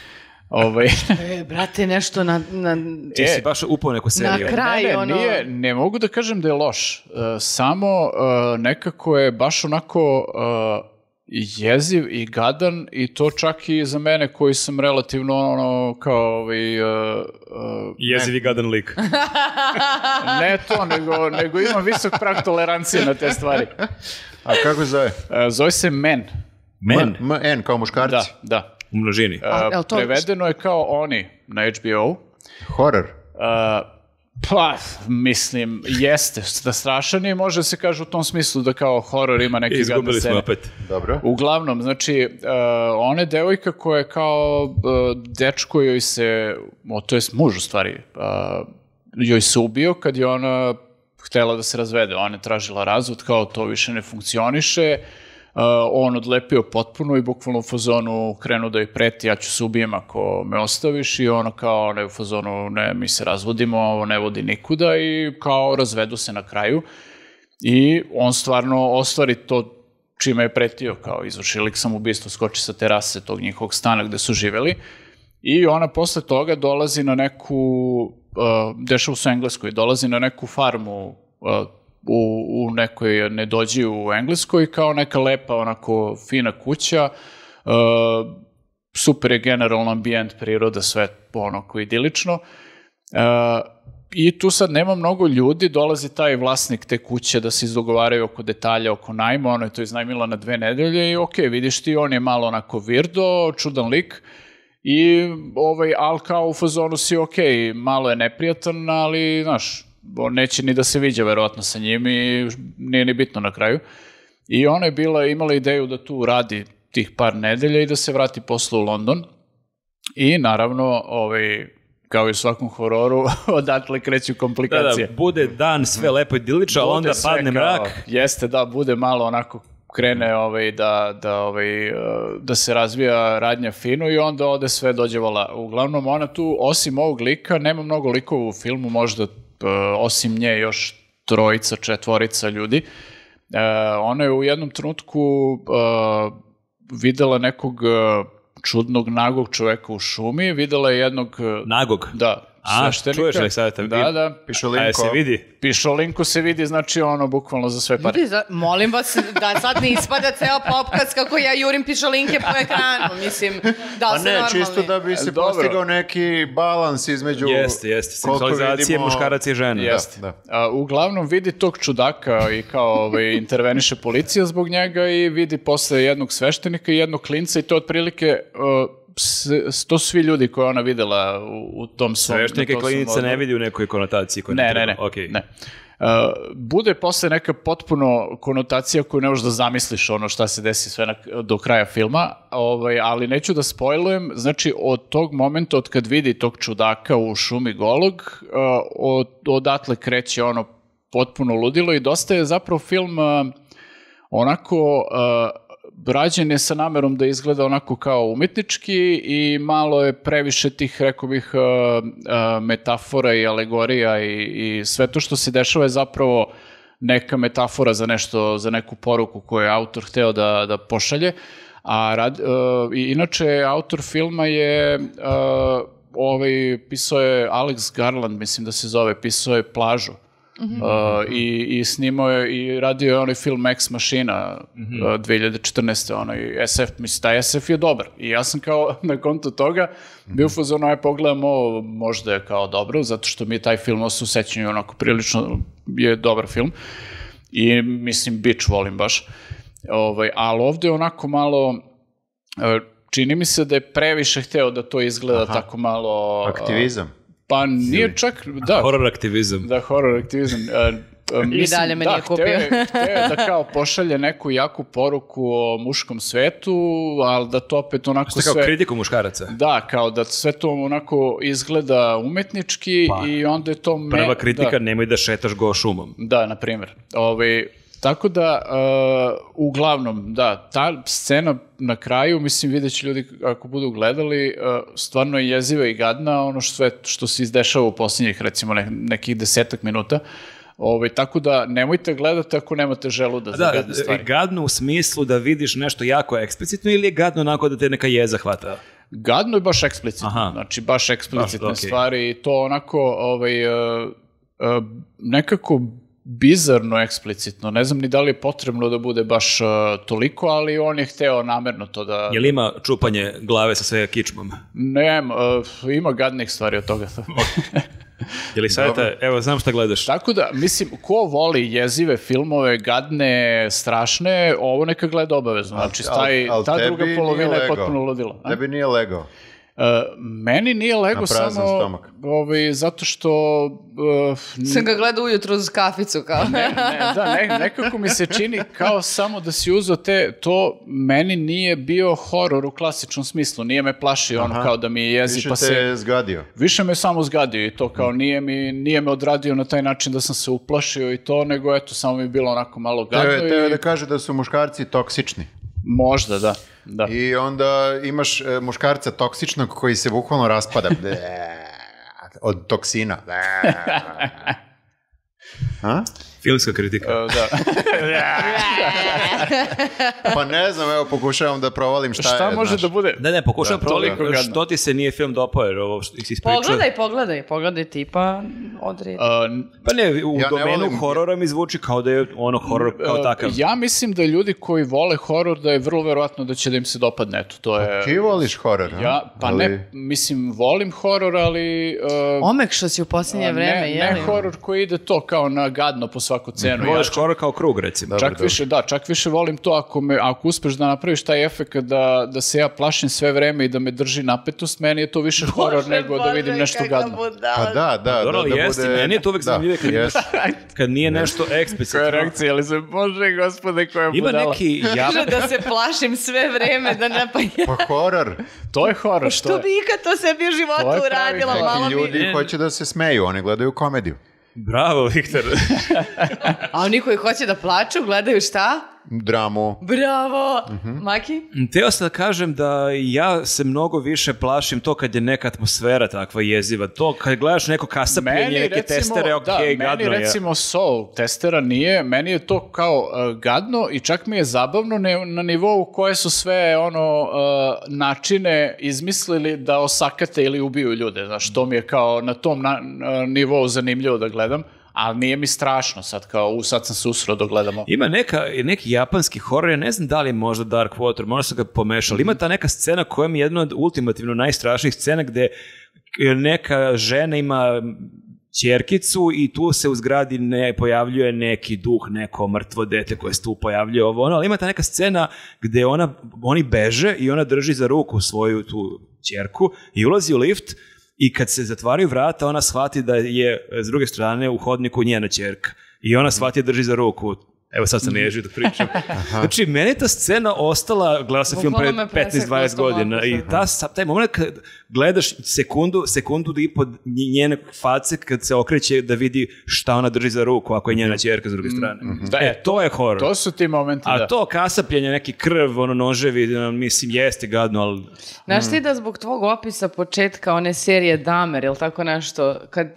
Brate, nešto na... Ti si baš upao neku seriju. Na kraju, ne mogu da kažem da je loš. Samo nekako je baš onako... jeziv i gadan i to čak i za mene koji sam relativno ono kao jeziv i gadan lik. Ne to, nego imam visok prag tolerancije na te stvari. A kako zove? Zove se Men. Men? Men, kao muškarci? Da. U množini. Prevedeno je kao Oni na HBO. Horor? Pa, mislim, jeste. Strašan je, može se kaže u tom smislu da kao horor ima neke gadne scene. Izgubili smo opet. Dobro. Uglavnom, znači, ona je devojka koja je kao dečko joj se, to jest muž u stvari, joj se ubio kad je ona htela da se razvede. Ona je tražila razvod, kao to više ne funkcioniše. On odlepio potpuno i bukvalno u fazonu krenuo da joj preti, ja ću se ubijem ako me ostaviš, i ono kao ne u fazonu, ne, mi se razvodimo, ovo ne vodi nikuda, i kao razvedu se na kraju i on stvarno ostvari to čime je pretio, kao izvrši lik samoubistvo, skoči sa terase tog njihovog stana gde su živeli, i ona posle toga dolazi na neku, dešava se u Engleskoj, dolazi na neku farmu u nekoj nedođi u Engleskoj, kao neka lepa, onako fina kuća, super je generalno ambijent, priroda, sve onako idilično. I tu sad nema mnogo ljudi, dolazi taj vlasnik te kuće da se izdogovaraju oko detalja, oko najma, ono je to iznajmila na 2 nedelje i okej, vidiš ti, on je malo onako virdo, čudan lik, i ali kao u fazonu si okej, malo je neprijatan, ali, znaš, neće ni da se viđa verovatno sa njim i nije ni bitno na kraju. I ona je imala ideju da tu radi tih par nedelja i da se vrati posle u London. I naravno, kao i u svakom hororu, odatle kreću komplikacije. Da, bude dan sve lepo idilično, ali onda padne mrak. Jeste, da, bude malo onako krene da se razvija radnja fino i onda ode sve dođevala. Uglavnom, ona tu, osim ovog lika, nema mnogo likova u filmu, možda osim nje još 3, 4 ljudi. Ona je u jednom trenutku videla nekog čudnog nagog čoveka u šumi, videla je jednog... Nagog? Da. Čuješ li sad? Da. Pišolinko. Se vidi? Pišolinko se vidi, znači ono, bukvalno za sve pare. Molim vas da sad ne ispada ceo popkast kako ja jurim pišolinke po ekranu, mislim, da li se normalni? Čisto da bi se postigao neki balans između... Jeste, seksualizacije muškaraca i žena. Jeste. Uglavnom vidi tog čudaka i kao interveniše policija zbog njega i vidi posle jednog sveštenika i jednog klinca i to otprilike... to su svi ljudi koje ona videla u tom svom... Sveštenike klinice ne vidi u nekoj konotaciji? Ne. Bude posle neka potpuno konotacija koju ne možeš da zamisliš ono šta se desi sve do kraja filma, ali neću da spojlujem. Znači, od tog momenta, od kad vidi tog čudaka u šumi golog, odatle kreće ono potpuno ludilo i dosta je zapravo film onako... rađen je sa namerom da izgleda onako kao umetnički i malo je previše tih, rekao bih, metafora i alegorija i sve to što se dešava je zapravo neka metafora za nešto, za neku poruku koju je autor hteo da pošalje. Inače, autor filma je, pisao je Alex Garland, mislim da se zove, pisao je Plažu. I snimao je i radio je onaj film Ex Machina 2014. onaj SF, mislim, taj SF je dobar i ja sam kao na konto toga bio u fazonu, pogledam ovo, možda je kao dobro, zato što mi je taj film u sećanju onako prilično je dobar film i mislim Beach volim baš, ali ovde je onako malo, čini mi se da je previše hteo da to izgleda tako malo... Aktivizam. Pa nije čak, da. Horror aktivizam. Da, horror aktivizam. I dalje me nije kupio. Hteo je da kao pošalje neku jaku poruku o muškom svetu, ali da to opet onako sve... Što kao kritiku muškaraca? Da, kao da sve to onako izgleda umetnički i onda je to... Prva kritika, nemoj da šetaš go šumom. Da, na primjer. Tako da, uglavnom, da, ta scena na kraju, mislim, vidjet će ljudi ako budu gledali, stvarno je jeziva i gadna, ono što se izdešava u posljednjih, recimo, nekih 10 minuta. Tako da, nemojte gledati ako nemate želu da zagadne stvari. Gadno u smislu da vidiš nešto jako eksplicitno ili je gadno onako da te neka jeza hvata? Gadno je baš eksplicitno, znači baš eksplicitne stvari i to onako nekako bizarno eksplicitno. Ne znam ni da li je potrebno da bude baš toliko, ali on je hteo namerno to da... Je li ima čupanje glave sa sve kičmom? Nema, ima gadnih stvari od toga. Je li savjeta, evo, znam šta gledaš. Tako da, mislim, ko voli jezive filmove, gadne, strašne, ovo neka gleda obavezno. Znači, ta druga polovina je potpuno ludila. Tebi nije legao. Meni nije lego samo zato što... Sam ga gledao ujutro uz kaficu kao. Nekako mi se čini kao samo da si uzeo to meni nije bio horor u klasičnom smislu, nije me plašio ono kao da mi je jezi pa se... Više te zgadio. Više me samo zgadio i to kao nije me odradio na taj način da sam se uplašio i to, nego eto samo mi je bilo onako malo gadno. Teo da kaže da su muškarci toksični. Možda, da. I onda imaš muškarca toksičnog koji se bukvalno raspada od toksina. Filmska kritika. Da. Pa ne znam, evo pokušavam da provalim šta je. Može da bude? Ne, pokušavam provalim što ti se nije film dopao, jer ovo što si ispričao. Pogledaj tipa odredi. Pa ne, u domenu horora mi zvuči kao da je ono horor kao takav. Ja mislim da ljudi koji vole horor da je vrlo verovatno da će da im se dopadne. Eto, to je... Ti voliš horor? Ne, mislim, volim horor, ali... Omek što si u posljednje vreme, ne horor koji ide to kao na gadno po svaku cenu. Voliš horor kao krug, recimo. Čak više volim to ako uspeš da napraviš taj efekt da se ja plašim sve vreme i da me drži napetost, meni je to više horor nego da vidim nešto gadno. Pa da jeste, meni je to uvek zanimljivo kad nije nešto eksplicitno. Koja reakcija, ali se, Bože gospode, koja budala. Ima neki... da se plašim sve vreme, da ne pa horor. To je horor. Što bi ikad to sebi u životu uradila, malo mi... Ljudi hoće da se smeju, oni gledaju komediju. Bravo, Viktor. A oni koji hoće da plaču, gledaju šta? Dramu. Bravo. Maki? Teo sam da kažem da ja se mnogo više plašim to kad je neka atmosfera takva jeziva. To kad gledaš neko kasapljenje, neke testere, gadno je. Meni recimo Soul testera nije, meni je to kao gadno i čak mi je zabavno na nivou koje su sve načine izmislili da osakate ili ubiju ljude. Znaš, to mi je kao na tom nivou zanimljivo da gledam. Ali nije mi strašno sad, sad sam se usro dok gledamo. Ima neki japanski horor, ja ne znam da li je možda Dark Water, možda sam ga pomešali. Ima ta neka scena koja mi je jedna od ultimativno najstrašnijih scena gde neka žena ima ćerkicu i tu se u zgradi pojavljuje neki duh, neko mrtvo dete koje se tu pojavljuje ali ima ta neka scena gde oni beže i ona drži za ruku svoju tu ćerku i ulazi u lift. I kad se zatvaraju vrata, ona shvati da je s druge strane u hodniku njena ćerka. I ona shvati drži za ruku. Evo sad sam ježio da pričam. Znači, meni je ta scena ostala, gledao sam film pred 15-20 godina. I taj moment kad gledaš sekundu i po njene face kad se okreće da vidi šta ona drži za ruku ako je njena ćerka s druge strane. To je horor. To su ti momenti, A to kasapljenje, neki krv, noževi, mislim, jeste gadno, ali... Znaš ti da zbog tvog opisa početka one serije Dahmer, ili tako nešto,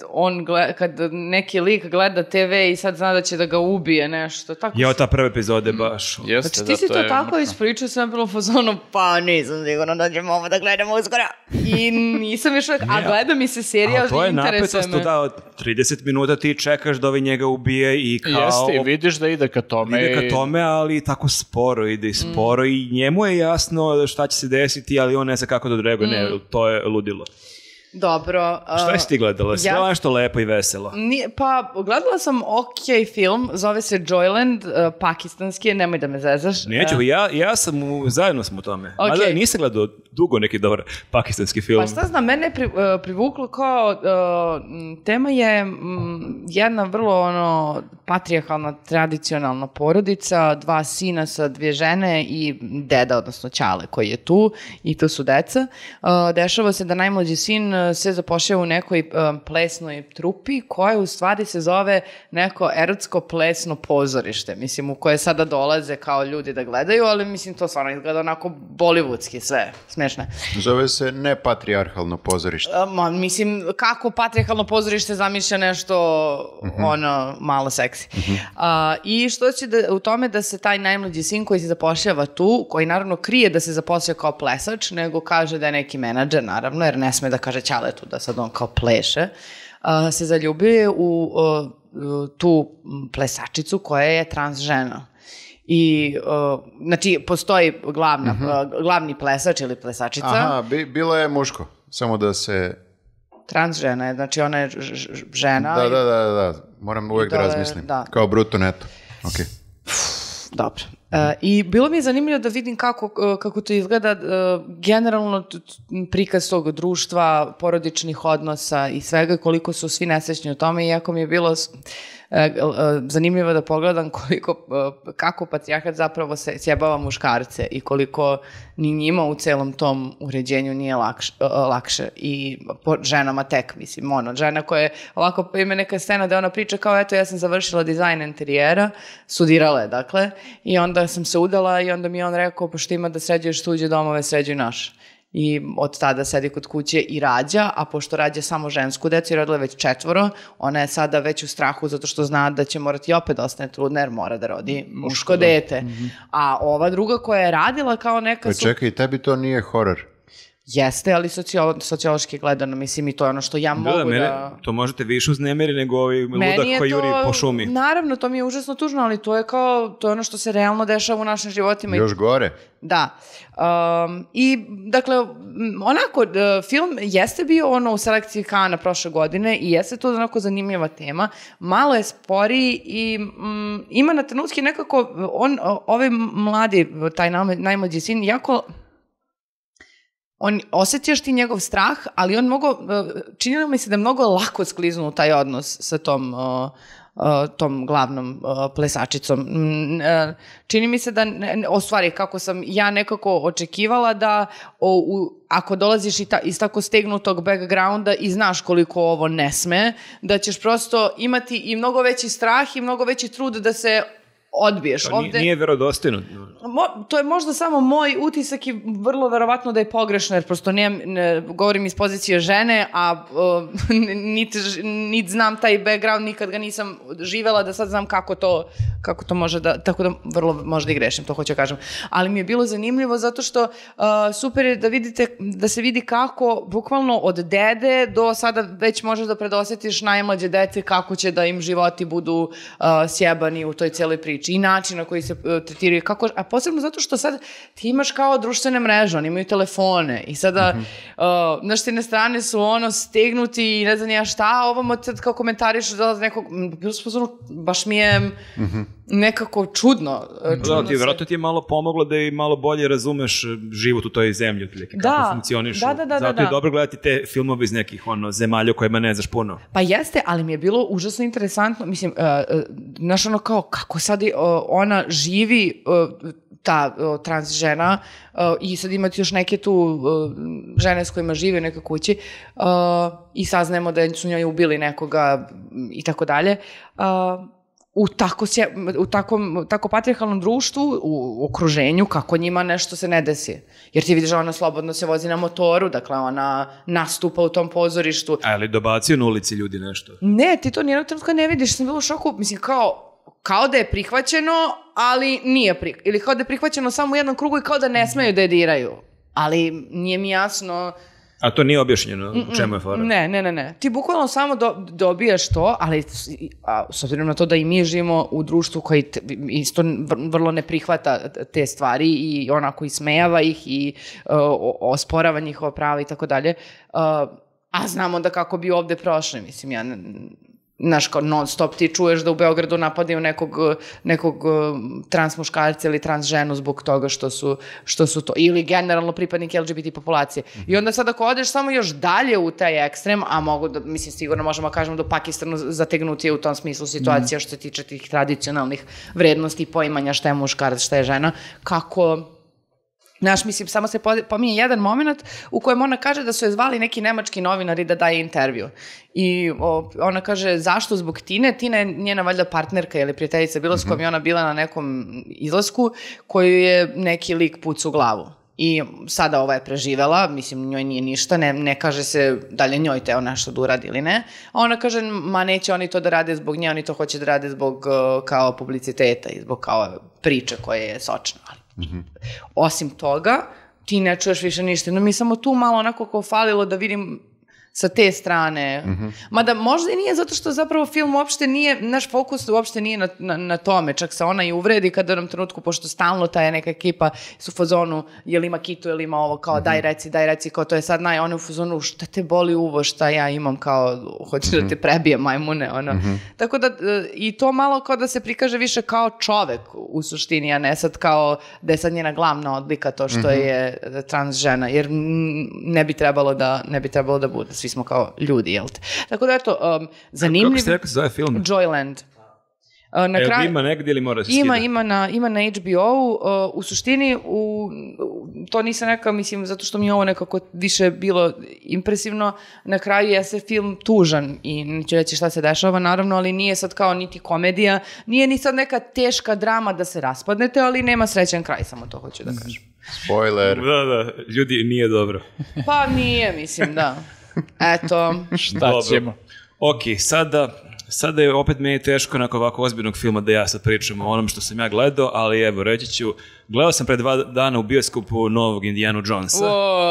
kad neki lik gleda TV i sad zna da će da ga ubije nešto, tako... Ja, ta prva epizode baš... Znači ti si to tako ispričao, sam bilo u fazonu, pa nisam sigurno da ćemo ovo da gledamo uskoro. I nisam još uvijek, a gleda mi se serija, interesuje me. To je napetost, da od 30 minuta ti čekaš da njega ubije i kao... Jeste, i vidiš da ide ka tome. Ide ka tome, ali tako sporo ide i sporo i njemu je jasno šta će se desiti, ali on ne zna kako da odreaguje, ne, to je ludilo. Dobro. Šta si ti gledala? Sve nešto lepo i veselo. Pa, gledala sam film, zove se Joyland, pakistanski, nemoj da me zezaš. Neću, ja sam, zajedno smo u tome. Okay. Ali nisam gledao dugo neki dobar pakistanski film. Pa šta znam, mene je privuklo kao, tema je jedna vrlo patrijarhalna, tradicionalna porodica, 2 sina sa 2 žene i deda, odnosno ćale koji je tu i tu su deca. Dešava se da najmlađi sin se zapošljava u nekoj plesnoj trupi koja u stvari se zove neko erotsko plesno pozorište, mislim, u koje sada dolaze kao ljudi da gledaju, ali mislim to stvarno izgleda onako bollywoodski sve, smešne. Zove se nepatrijarhalno pozorište. Mislim, kako patrijarhalno pozorište zamišlja nešto malo seksi. I što će u tome da se taj najmlađi sin koji se zapošljava tu, koji naravno krije da se zapošljava kao plesač, nego kaže da je neki menadžer, naravno, jer ne sme da kaže ćaletu da sad on kao pleše. se zaljubio u tu plesačicu koja je trans žena. I, znači, postoji glavni plesač ili plesačica. Aha, bilo je muško, samo da se... Trans žena je, znači ona je žena. Da, moram uvijek da razmislim. Kao bruto neto. Okay. Dobro. I bilo mi je zanimljivo da vidim kako to izgleda generalno prikaz tog društva, porodičnih odnosa i svega, koliko su svi nesrećni u tome, iako mi je bilo zanimljivo da pogledam kako patrijarhat zapravo se sjebava muškarce i koliko ni njima u celom tom uređenju nije lakše i ženama tek, mislim, žena koja je ovako, ima neka scena da ona priča kao, eto, ja sam završila dizajn interijera, studirala je, dakle, i onda sam se udala i onda mi je on rekao, pošto ima da sređuješ tuđe domove, sređuj naš. I od tada sedi kod kuće i rađa, a pošto rađa samo žensku decu i rodila već 4, ona je sada već u strahu zato što zna da će morati opet da ostane trudna jer mora da rodi muško dete. A ova druga koja je radila kao neka... Čekaj, tebi to nije horor? Jeste, ali sociološki gledano, mislim, i to je ono što ja mogu da... To možete više uznemiri nego ovi ludak koji juri po šumi. Naravno, to mi je užasno tužno, ali to je ono što se realno dešava u našim životima. Još gore. Da. I, dakle, onako, film jeste bio u selekciji Kana prošle godine i jeste to onako zanimljiva tema. Malo je sporiji i ima na trenutki nekako, ovaj mladi, taj najmlađi sin, jako... Osjećaš ti njegov strah, ali on činilo mi se da je mnogo lako skliznuo u taj odnos sa tom glavnom plesačicom. Čini mi se da, o stvari, kako sam ja nekako očekivala da ako dolaziš iz tako stegnutog backgrounda i znaš koliko ovo ne sme, da ćeš prosto imati i mnogo veći strah i mnogo veći trud da se odbiješ. Nije verodostojno. To je možda samo moj utisak i vrlo verovatno da je pogrešno, jer prosto govorim iz pozicije žene, a niti znam taj background, nikad ga nisam živela, da sad znam kako to može da, tako da vrlo možda i grešim, to hoću kažem. Ali mi je bilo zanimljivo zato što super je da se vidi kako bukvalno od dede do sada već možeš da predosjetiš najmlađe dete kako će da im životi budu sjebani u toj cijeloj priči i način na koji se tretiraju, a posebno zato što sad ti imaš kao društvene mreže, oni imaju telefone i sada na štine strane su stegnuti i ne znam ja šta, ovamo sad kao komentariš da nekog, baš mi je nekako čudno. Vjerojatno ti je malo pomoglo da i malo bolje razumeš život u toj zemlji, kako funkcioniš. Zato je dobro gledati te filmove iz nekih zemalja o kojima ne znaš puno. Pa jeste, ali mi je bilo užasno interesantno, mislim, znaš kao kako sad ona živi, ta trans žena, i sad imati još neke tu žene s kojima žive u nekoj kući i saznajemo da su njoj ubili nekoga i tako dalje. U tako patrijarhalnom društvu, u okruženju, kako njima nešto se ne desi. Jer ti vidiš da ona slobodno se vozi na motoru, dakle ona nastupa u tom pozorištu. Ali dobacio na ulici ljudi nešto? Ne, ti to nijednog trenutka ne vidiš, sam bila u šoku, mislim kao da je prihvaćeno, ali nije ili kao da je prihvaćeno samo u jednom krugu i kao da ne smeju da je diraju. Ali nije mi jasno... A to nije objašnjeno u čemu je fora? Ne. Ti bukvalno samo dobijaš to, ali s obzirom na to da i mi živimo u društvu koji isto vrlo ne prihvata te stvari i onako ismejava ih i osporava njihova prava i tako dalje, a znamo da kako bi ovde prošli, mislim, ja... Znaš, kao non stop ti čuješ da u Beogradu napadaju nekog trans muškarca ili trans ženu zbog toga što su to, ili generalno pripadnike LGBT populacije. I onda sad ako odeš samo još dalje u taj ekstrem, a mogu da, mislim, sigurno možemo kažemo da Pakistanu zategnutije u tom smislu situacija što se tiče tih tradicionalnih vrednosti i poimanja šta je muškarac, šta je žena, kako... Znaš, mislim, samo se pominje jedan moment u kojem ona kaže da su je zvali neki nemački novinari da daje intervju. I ona kaže, zašto zbog Tine? Tina je njena valjda partnerka ili prijateljica bila s kojom je ona bila na nekom izlasku koju je neki lik pucao u glavu. I sada ova je preživela, mislim, njoj nije ništa, ne kaže se da li njoj teo nešto da uradi ili ne. A ona kaže, ma neće oni to da rade zbog nje, oni to hoće da rade zbog kao publiciteta i zbog kao priče koja je sočna. Osim toga, ti ne čuješ više ništa. No mi samo tu malo onako kao falilo da vidim sa te strane. Mada možda i nije zato što zapravo film uopšte nije, naš fokus uopšte nije na tome, čak se ona i uvredi kada u jednom trenutku, pošto stalno ta je neka ekipa su u fazonu, jel ima kitu, jel ima ovo, kao daj reci, kao to je sad ona u fazonu, šta te boli uvo, šta ja imam, kao hoćeš da te prebije majmune, Tako da, i to malo kao da se prikaže više kao čovek u suštini, a ne sad kao da je sad njena glavna odlika to što je trans žena, jer ne bi trebalo da bude. Svi smo kao ljudi, jel te? Tako da, eto, zanimljiv... Kako ste rekao se zove film? Joyland. Ima negdje ili mora se skida? Ima na HBO-u. U suštini, to nisam rekao, mislim, zato što mi je ovo nekako više bilo impresivno. Na kraju je se film tužan i neću reći šta se dešava, naravno, ali nije sad kao niti komedija, nije ni sad neka teška drama da se raspadnete, ali nema srećan kraj, samo to hoću da kažem. Spoiler. Da, ljudi, nije dobro. Pa nije, mislim, da. Eto. Šta ćemo? Ok, sada je opet meni teško nakon ovako ozbiljnog filma da ja sad pričam o onom što sam ja gledao, ali evo, reći ću, gledao sam pre 2 dana u bioskopu novog Indiana Jonesa.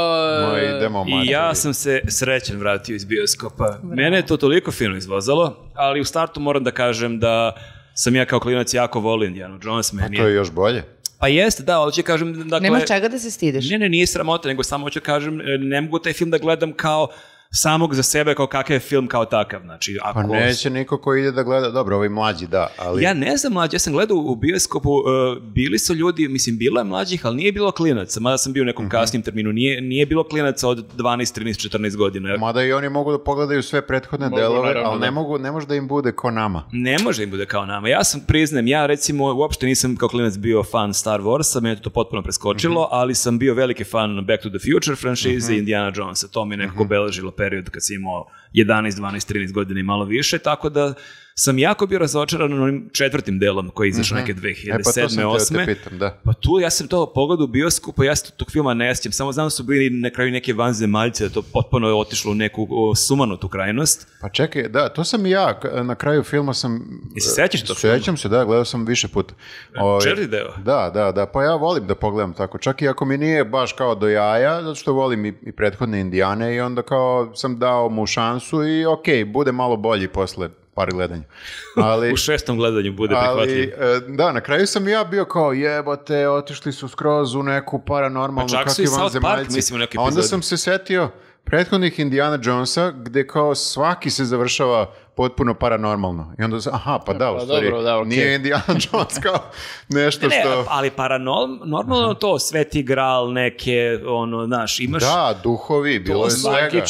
I ja sam se srećan vratio iz bioskopa. Mene je to toliko fino izvozalo, ali u startu moram da kažem da sam ja kao klinac jako volio Indiana Jones. A to je još bolje? Pa jeste, da, ali ću kažem... Dakle, nemaš čega da se stidiš? Ne, nije sramota, nego samo ću kažem, ne mogu taj film da gledam kao samog za sebe, kao kakav je film kao takav. Znači, ako... Pa neće niko ko ide da gleda, dobro, ovi mlađi, da, ali... Ja ne znam mlađi, ja sam gledao u bioskopu, bili su ljudi, mislim, bilo je mlađih, ali nije bilo klinaca, mada sam bio u nekom kasnijem terminu, nije bilo klinaca od 12, 13, 14 godina. Mada i oni mogu da pogledaju sve prethodne delove, ali ne može da im bude kao nama. Ne može im bude kao nama. Ja sam priznajem, ja recimo uopšte nisam kao klinac bio fan Star Warsa, meni to potpuno preskočilo, ali sam bio veliki fan Back to the Future franšize Indiana Jonesa, to mi nekako obeležilo period kad si imao 11, 12, 13 godina i malo više, tako da sam jako bio razočaran onim 4. delom koji je izašao neke 2007. 2008. Pa tu ja sam to pogledao u bioskopu, ja se tog filma ne sjećam, samo znam da su bili na kraju neke vanzemaljce, da to potpuno je otišlo u neku sumanutu krajnost. Pa čekaj, da, to sam i ja, na kraju filma sam... I se sećaš to filma? Sećam se, da, gledao sam više puta. 4. deo? Da, pa ja volim da pogledam tako, čak i ako mi nije baš kao do jaja, zato što volim i prethodne Indijane i onda kao sam dao mu šansu i okej, bude malo bolji posle par gledanja. Ali, u 6. gledanju bude prihvatljiv. Da, na kraju sam ja bio kao jebote, otišli su skroz u neku paranormalnu, pa čak su i South Park, mislim, u nekoj epizodi. Onda sam se setio prethodnih Indiana Jonesa, gde kao svaki se završava potpuno paranormalno. I onda pa da, u stvari, nije Indiana Jones kao nešto što... ali paranormalno to, Sveti Gral, neke, znaš, imaš... Da, duhovi, bilo je svega.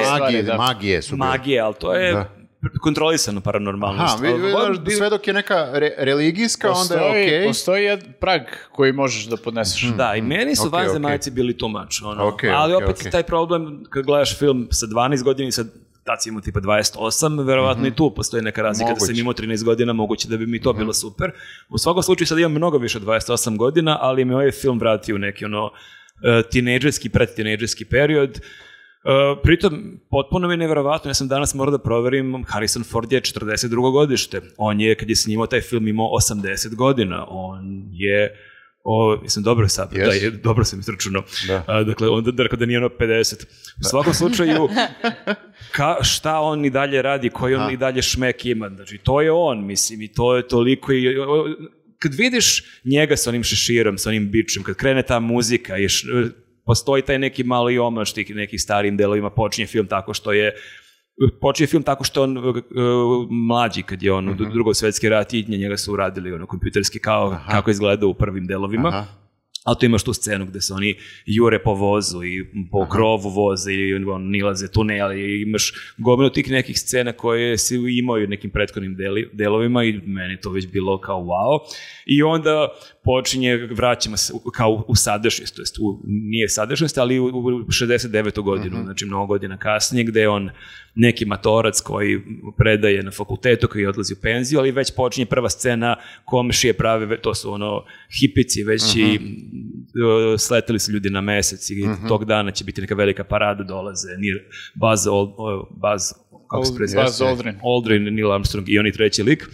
Magije su bile. Magije, ali to je... kontrolisano paranormalnost. Sve dok je neka religijska, onda je okej. Postoji jedan prag koji možeš da podneseš. Da, i meni su vanzemaljci bili too much. Ali opet taj problem, kad gledaš film sa 12 godina i sad tad si imao tipa 28, verovatno i tu postoji neka razlika. Da sam imao 13 godina, moguće da bi mi to bilo super. U svakom slučaju sad imam mnogo više od 28 godina, ali me ovaj film vratio u neki tinejdžerski, predtinejdžerski period. Pritom, potpuno mi je neverovatno, ja sam danas morao da proverim, Harrison Ford je 42. godište. On je, kad je snimao taj film, imao 80 godina. On je... dobro sam izračunao. Dakle, onda rekao da nije 50. U svakom slučaju, šta on i dalje radi, koji on i dalje šmek ima. Znači, to je on, mislim, i to je toliko... Kad vidiš njega sa onim šeširom, sa onim bičem, kad krene ta muzika i postoji taj neki mali omaš tih nekih starijim delovima, počinje film tako što je on mlađi, kad je on u Drugom svjetski rat i njega su uradili kompjuterski kako izgleda u prvim delovima. Ali tu imaš tu scenu gde se oni jure po vozu i po krovu voza i nilaze tuneli i imaš gomilu tih nekih scena koje si imao u nekim prethodnim delovima i meni to već bilo kao wow. I onda vraćamo se kao u sadašnjost, to jest nije sadašnjost, ali u 69. godinu, znači mnogo godina kasnije, gde je on neki matorac koji predaje na fakultetu, koji odlazi u penziju, ali već počinje prva scena, komšije prave, to su hipici već i sleteli su ljudi na mesec i tog dana će biti neka velika parada, dolaze Buzz kako se preziva? Buzz Aldrin. Aldrin, Neil Armstrong i oni treći lik.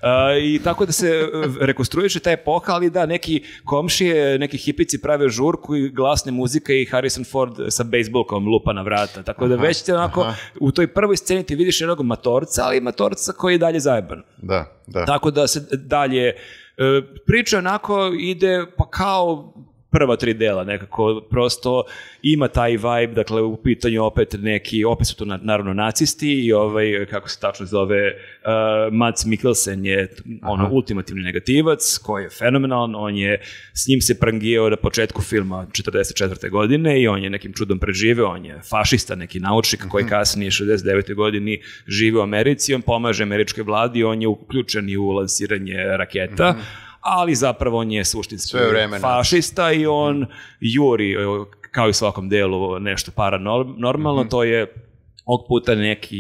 I tako da se rekonstruiše ta epoha, ali da, neki komšije, neki hipici prave žurku i glasne muzika i Harrison Ford sa bejsbolkom lupa na vrata. Tako da već te onako, u toj prvoj sceni ti vidiš jednog matorca, ali matorca koji je dalje zajeban. Da. Tako da se dalje priča onako ide pa kao prva 3 dela nekako, prosto ima taj vibe, dakle u pitanju opet su to naravno nacisti i kako se tačno zove, Mads Mikkelsen je ultimativni negativac koji je fenomenalan, s njim se prangio na početku filma 1944. godine i on je nekim čudom preživeo, on je fašista, neki naučnik koji kasnije 69. godini živi u Americi, on pomaže američkoj vladi, on je uključen i u lansiranje raketa, ali zapravo on je suštinski fašista i on juri, kao i svakom delu, nešto paranormalno, to je ovog puta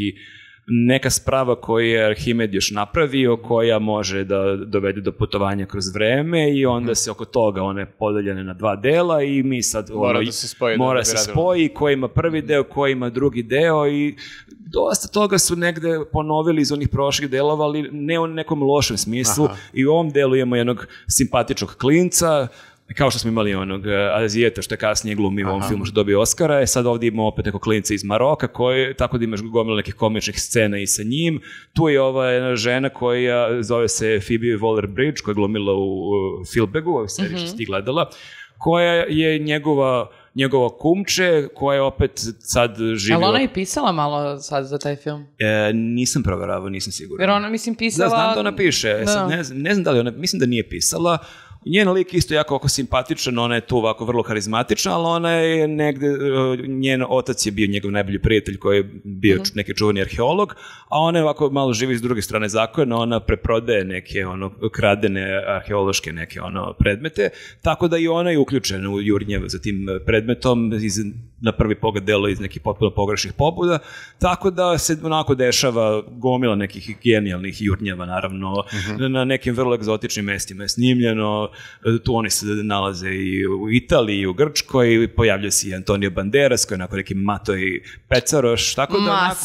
neka sprava koju je Arhimed još napravio, koja može da dovede do putovanja kroz vreme i onda se oko toga one podeljene na 2 dela i mi sad mora se spoji ko ima prvi deo, ko ima drugi deo i dosta toga su negde ponovili iz onih prošlih delova, ali ne u nekom lošem smislu. I u ovom delu imamo jednog simpatičnog klinca, kao što smo imali onog Azijeta što je kasnije glumio u ovom filmu što dobio Oscara, sad ovdje imamo opet neko klinca iz Maroka, tako da imaš gomilu nekih komičnih scena i sa njim. Tu je ova jedna žena koja zove se Phoebe Waller-Bridge, koja je glumila u Fleabagu, ovoj seriji što si ti gledala, koja je njegova kumče, koja je opet sad živio... Ali ona je pisala malo sad za taj film? Nisam proveravao, nisam siguran. Jer ona, mislim, pisala... Da, znam da ona piše. Sad, ne znam da li ona... Mislim da nije pisala. Njen lik isto jako oko simpatičan, ona je tu ovako vrlo karizmatična, ali ona je negde, njen otac je bio njegov najbolji prijatelj koji je bio neki čuveni arheolog, a ona je ovako malo živi s druge strane zakona, ona preprodaje neke kradene arheološke neke predmete, tako da i ona je uključena u jurnjev za tim predmetom, na prvi pogled delo iz nekih potpuno pogrešnih pobuda, tako da se onako dešava gomila nekih genijalnih jurnjeva, naravno, na nekim vrlo egzotičnim mestima je snimljeno. Tu oni se nalaze i u Italiji, i u Grčkoj, pojavlja se i Antonio Banderas, koji je onako neki Mato i Pecaroš, tako da onako...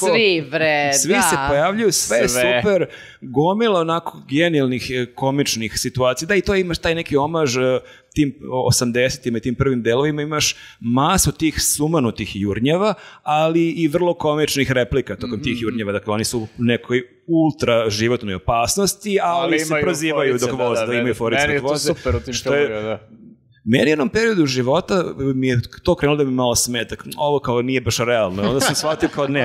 Svi se pojavljuju, sve je super, gomila onako genijalnih komičnih situacija, da i to imaš taj neki omaž tim 80-ima i tim prvim delovima, imaš masu tih sumanutih jurnjeva, ali i vrlo komičnih replika tokom tih jurnjeva, dakle oni su u nekoj ultra životnoj opasnosti, ali se prozivaju dok voze, da imaju forice dok voze. Super u tim filmovima, da. Meni jednom periodu života mi je to krenulo da mi malo smeta. Ovo kao nije baš realno. Onda sam shvatio kao ne.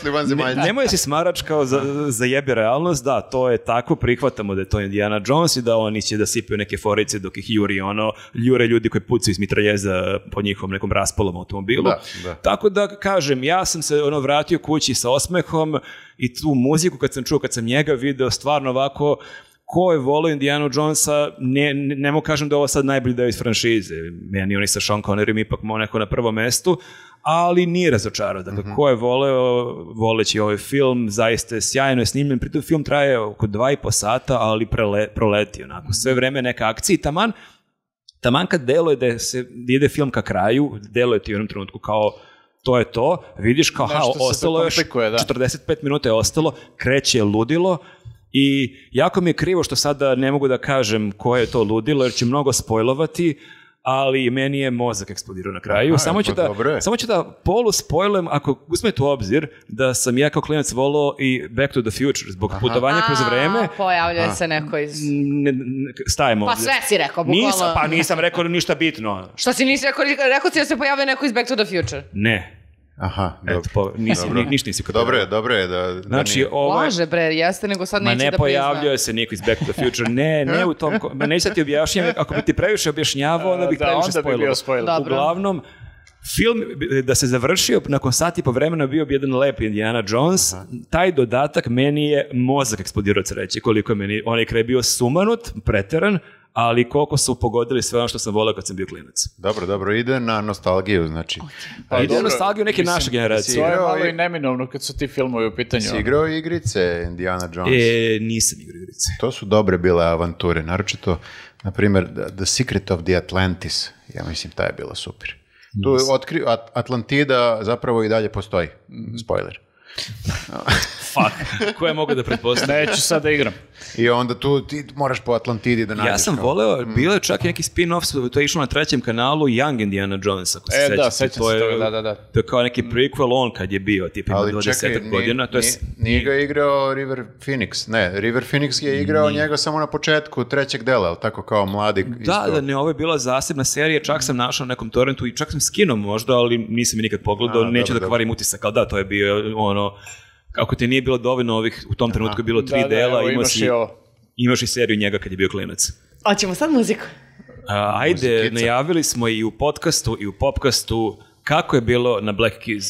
Nemoj si smarač kao za jebi realnost. Da, to je tako. Prihvatamo da je to Indiana Jones i da oni će da sipaju neke forice dok ih jure ljudi koji pucaju iz mitraljeza po njihovom nekom raspolom automobilu. Da. Tako da kažem, ja sam se vratio kući sa osmehom i tu muziku kad sam njega video stvarno ovako. Ko je volio Indiana Jonesa, ne mogu kažem da je ovo sad najbolji deo iz franšize. Meni oni sa Sean Conneryom ipak neko na prvom mestu, ali nije razočarao. Dakle, ko je voleo, voleći ovaj film, zaista je sjajno je snimljen. Pritom film traje oko 2,5 sata, ali proleti onako. Sve vreme neka akcija i taman kad deluje da se ide film ka kraju, deluje ti u jednom trenutku kao to je to, vidiš kao ostalo još 45 minuta je ostalo, kreće ludilo. I jako mi je krivo što sada ne mogu da kažem koje je to ludilo, jer ću mnogo spojlovati, ali meni je mozak eksplodirao na kraju. Samo ću da polu-spojlujem, ako uzmete u obzir da sam ja kao klinac volao i Back to the Future zbog putovanja kroz vreme. Pojavljaju se neko iz... Stajemo. Pa sve si rekao, bukvalno. Nisam rekao ništa bitno. Što si nisi rekao? Rekao si da se pojavlja neko iz Back to the Future. Ne. Aha, ništa nisi kod dobro je da znači, Laže bre, jeste, nego sad neće da prizna. Ne pojavljuje se niko iz Back to the Future, ne u tom, neću sad ti objašnjam, ako bi ti previše objašnjavao, onda bih previše spojilo. Uglavnom, film da se završio nakon sat i po vremena bio bi jedan lep Indiana Jones, taj dodatak meni je mozak eksplodirao od sreće, koliko je meni onaj kraj bio sumanut, preteran, ali koliko su pogodili sve ono što sam voleo kad sam bio klinac. Dobro, ide na nostalgiju, znači. Ide na nostalgiju neke naše generacije. To je malo i neminovno kad su ti filmovi u pitanju. Si igrao igrice Indiana Jones? Nisam igrao igrice. To su dobre bile avanture, naročito, na primjer, The Secret of the Atlantis, ja mislim, ta je bila super. Tu Atlantida zapravo i dalje postoji, spoiler. Fuck, koje mogu da pretpostavim? Neću sad da igram. I onda tu ti moraš po Atlantidi da nađeš. Ja sam voleo, bilo je čak i neki spin-off, to je išlo na 3. kanalu, Young Indiana Jones, ako se sećate. Da, sećam se toga, da. To je kao neki prequel, on kad je bio, tipa ima 20 godina. Nije ga igrao River Phoenix, ne, River Phoenix je igrao njega samo na početku 3. dela, ali tako kao mladi. Ovo je bila zasebna serija, čak sam našao na nekom torrentu i čak sam skinuo možda, ali nisam je nikad pogledao, neću da kvarim utisak, ali da, to je bio ono, ako ti nije bilo dovoljno ovih, u tom trenutku je bilo 3 dela, imaš i seriju njega kad je bio klinac. Hoćemo sad muziku? Ajde, najavili smo i u podcastu i u popcastu kako je bilo na Black Keys.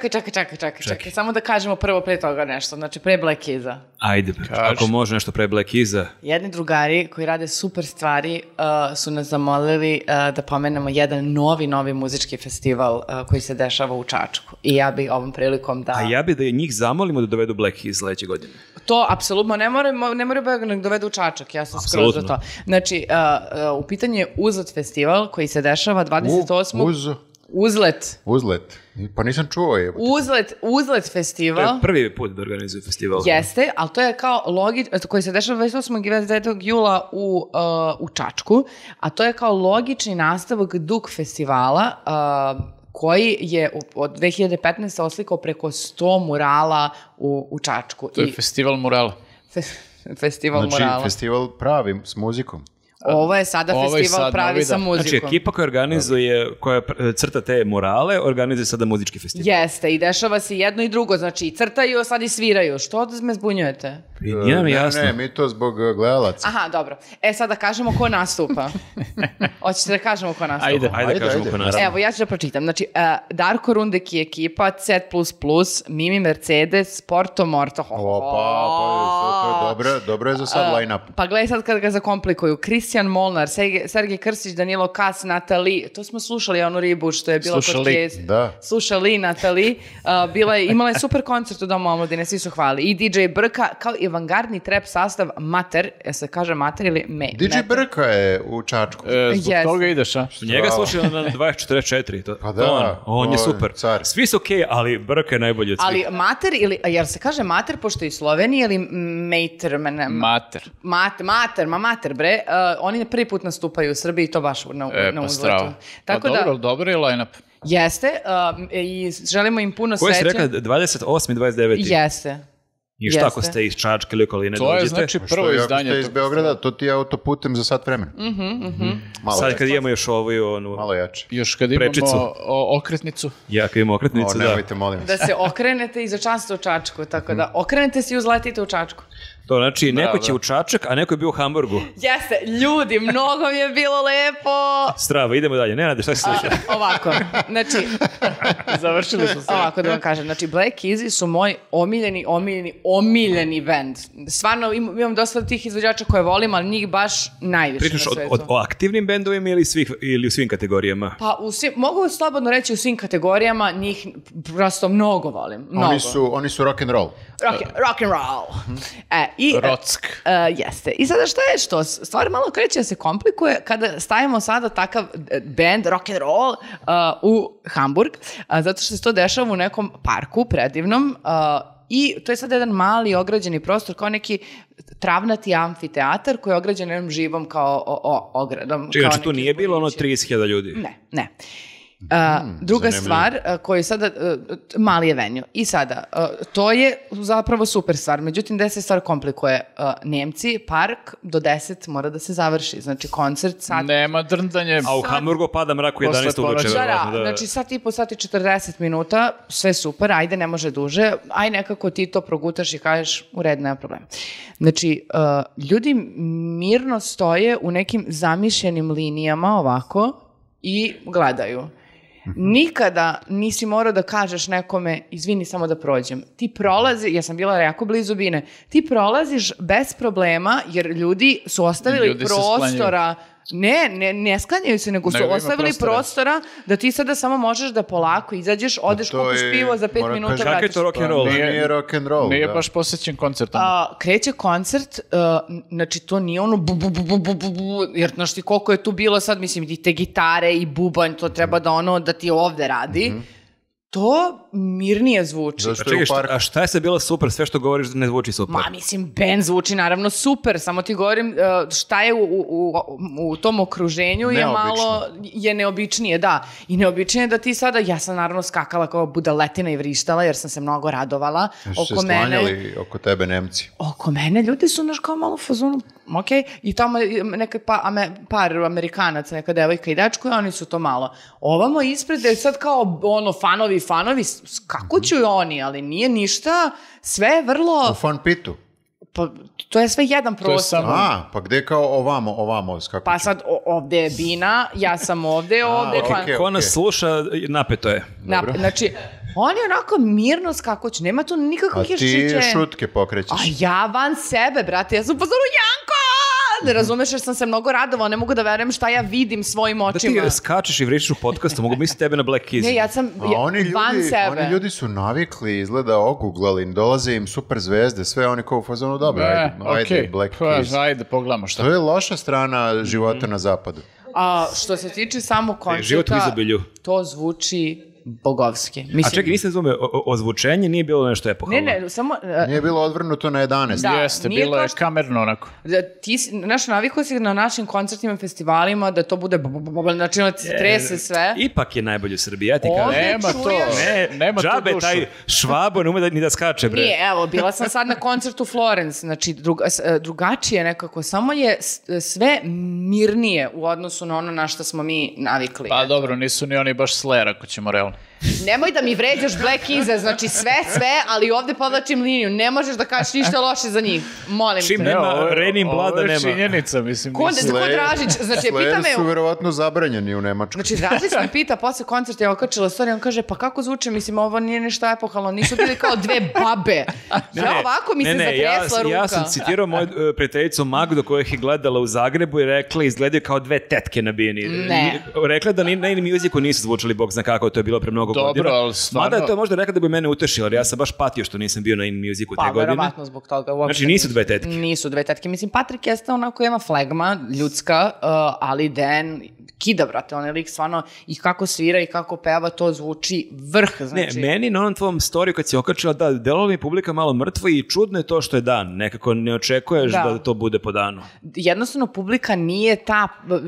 Čekaj, samo da kažemo prvo pre toga nešto, znači pre Black Keysa. Ajde, ako može nešto pre Black Keysa. Jedni drugari koji rade super stvari su nas zamolili da pomenemo jedan novi muzički festival koji se dešava u Čačku. I ja bi ovom prilikom da... A ja bi da njih zamolimo da dovedu Black Keys sledeće godine. To, apsolutno, ne moraju da dovedu u Čačak, ja sam skroz za to. Znači, u pitanju je Uzlet festival koji se dešava 28. Uzlet. Pa nisam čuo je. Uzlet festival. To je prvi put da organizuju festival. Jeste, ali to je kao koji se dešava 28. i 29. jula u Čačku, a to je kao logični nastavak Duk festivala, koji je od 2015. oslikao preko 100 murala u Čačku. To je festival murala. Festival murala. Znači, festival pravi s muzikom. Ovo je sada festival pravi sa muzikom. Znači, ekipa koja organizuje, koja crta te murale, organizuje sada muzički festival. Jeste, i dešava se jedno i drugo. Znači, i crtaju, a sad i sviraju. Što da me zbunjujete? Nije mi jasno. Ne, mi to zbog gledalaca. Aha, dobro. Sad da kažemo ko nastupa. Hoćete da kažemo ko nastupa? Ajde kažemo ko nastupa. Evo, ja ću da pročitam. Znači, Darko Rundek i ekipa, C++, Mimi Mercedes, Porto Morto. To je dobro je za sad line-up. Pa gledaj sad kad ga zakomplikuju. Kristijan Molnar, Sergej Krstić, Danilo Kas, Natali. To smo slušali onu ribu što je bila kod Kjez. Slušali Natali. Imala je super koncert u Domu omladine, svi su hvali. I DJ Brka, kao i avangardni trap sastav Mater, se kaže Mater ili DJ Brka je u Čačku. Zbog toga ideš, a? Njega slušali na 24. Pa da. On je super. Svi su okej, ali Brka je najbolji od svih. Ali Mater, jer se kaže Mater, pošto je iz Slovenije, ili Mater? Mater, bre. Oni prvi put nastupaju u Srbiji i to baš na uzletu. Pa dobro je line-up. Jeste, i želimo im puno sreće. Koje si rekla, 28. i 29. Jeste. I šta ako ste iz Čačke ili okoline dođete? To je znači prvo izdanje. Ako ste iz Beograda, to ti je autoputem za sat vremena. Sad kad imamo još ovu malo jače. Još kad imamo okretnicu. Ja kad imamo okretnicu, da. Nemojte, molim vas. Da se okrenete i za čast u Čačku, tako da okrenete se i uzletite u Čačku. To znači, neko će u Čačak, a neko je bio u Hamburgu. Jeste, ljudi, mnogo mi je bilo lepo. Strava, idemo dalje. Nenade, šta si slušao? Ovako, znači... Završili smo se. Ovako da vam kažem, znači Black Keys su moj omiljeni band. Stvarno imam dosta tih izvođača koje volim, ali njih baš najviše na svetu. Pričaš o aktivnim bendovima ili u svim kategorijama? Pa mogu slobodno reći u svim kategorijama, njih prosto mnogo volim. Oni su rock and roll. Rock and roll. Rock. Jeste. I sada šta je što? Stvar malo kreće da se komplikuje kada stavimo sada takav band rock and roll u Hamburg, zato što se to dešava u nekom parku predivnom i to je sad jedan mali ograđeni prostor kao neki travnati amfiteatar koji je ograđen jednom živom kao ogradom. Znači tu nije bilo 30.000 ljudi? Ne. Druga stvar koju sada, mali je venue i sada, to je zapravo super stvar, međutim gde se stvar komplikuje, Nemci, park do 10 mora da se završi, znači koncert sad... Nema drndanje. A u Hamburgu pada mrak u 11 uveče. Znači sat i 40 minuta, sve super, ajde ne može duže, aj nekako ti to progutaš i kažeš u red, nema problema. Znači, ljudi mirno stoje u nekim zamišljenim linijama ovako i gledaju. Nikada nisi morao da kažeš nekome, izvini samo da prođem. Ti prolazi, ja sam bila jako blizu bine, ti prolaziš bez problema jer ljudi su ostavili prostora. Ne sklanjaju se, nego su ostavili prostora da ti sada samo možeš da polako izađeš, odeš kupiš pivo za 5 minuta vratiš. Kako je to rock and roll? Nije rock and roll. Nije baš posjećen koncert. Kreće koncert, znači to nije ono jer znaš ti koliko je tu bilo sad, mislim, i te gitare i bubanj, to treba da ti ovde radi. to mirnije zvuči. A šta je se bilo super, sve što govoriš ne zvuči super? Ma, mislim, bend zvuči naravno super, samo ti govorim šta je u tom okruženju je neobičnije, da. I neobičnije da ti sada, ja sam naravno skakala kao budaletina i vrištala, jer sam se mnogo radovala. Su se sklanjali oko tebe Nemci? Oko mene ljudi su kao malo u fazonu, okej, i tamo neka par Amerikanaca, neka devojka i dečko, i oni su to malo. Ovamo ispred je sad kao fanovi, kako ću oni, ali nije ništa, sve je vrlo... U Fun Pitu? Pa, to je sve jedan prostor. Pa gde kao ovamo? Pa sad, ovde je Bina, ja sam ovde. Ko nas sluša, napeto je. Znači, on je onako mirno skakući, nema tu nikakvih iščiće. A ti šutke pokrećeš. A ja van sebe, brate, ja sam pozoru Janko! Ne razumeš jer sam se mnogo radovao, ne mogu da verujem šta ja vidim svojim očima. Da ti skačeš i vričiš u podcastu, mogu misliti tebe na Black Keys. Ne, ja sam van sebe. Oni ljudi su navikli, izgleda oguglali, dolaze im super zvezde, sve oni kao u fazonu, dobro, ajde Black Keys. Ajde, pogledamo šta. To je loša strana života na zapadu. A što se tiče samog koncerta, to zvuči bogovski. A čekaj, nisam razumio, ozvučenje nije bilo nešto epohalno? Ne, samo... Nije bilo odvrnuto na 11. Da, jeste, bilo je kamerno onako. Znaš, navikao si na našim koncertima, festivalima, da to bude znači trese sve. Ipak je najbolje u Srbiji, ja ti kažem. Nema to džabe, taj Švabo ne ume ni da skače, bre. Nije, evo, bila sam sad na koncertu Florence, znači drugačije nekako, samo je sve mirnije u odnosu na ono na što smo mi navikli. Pa dobro, nisu ni oni baš Slayer, ako ćemo realno. Nemoj da mi vređaš Black Keys, znači sve, ali ovde podlačim liniju, ne možeš da kažeš ništa loše za njih, molim te. Čim nema Renin Blada, nema. Ovo je činjenica, mislim. Ko Dražić, znači pita me... Slayer su verovatno zabranjeni u Nemačkoj. Znači Dražić me pita, posle koncerta je okačila story, on kaže, pa kako zvuče, mislim, ovo nije nešto epohalno, nisu bili kao dve babe. Ja ovako mi se zatresla ruka. Ja sam citirao moju prijateljicu Magdu koja ih je gledala u Zagrebu i rekla, izgledaju kao dve tetke na bini. Rekla da na In-Musicu nisu zvučali, bog zna kako, to je bilo pre mnogo godina. Dobro, ali stvarno... Mada je to možda rekla da bi mene utešila, jer ja sam baš patio što nisam bio na In-Musicu te godine. Pa, verovatno zbog toga. Znači nisu dve tetke. Nisu dve tetke. Mislim, Patrik jeste onako ima flegma, ljudska, ali Dan kida, brate, on je lik stvarno i kako svira i kako peva, to zvuči vrh, znači. Ne, meni na onom tvom storiju kad si okačila, da, delala mi publika malo mrtvo i čudno je to što je dan. Nekako ne očekuješ da to bude po danu. Jednostavno, publika nije ta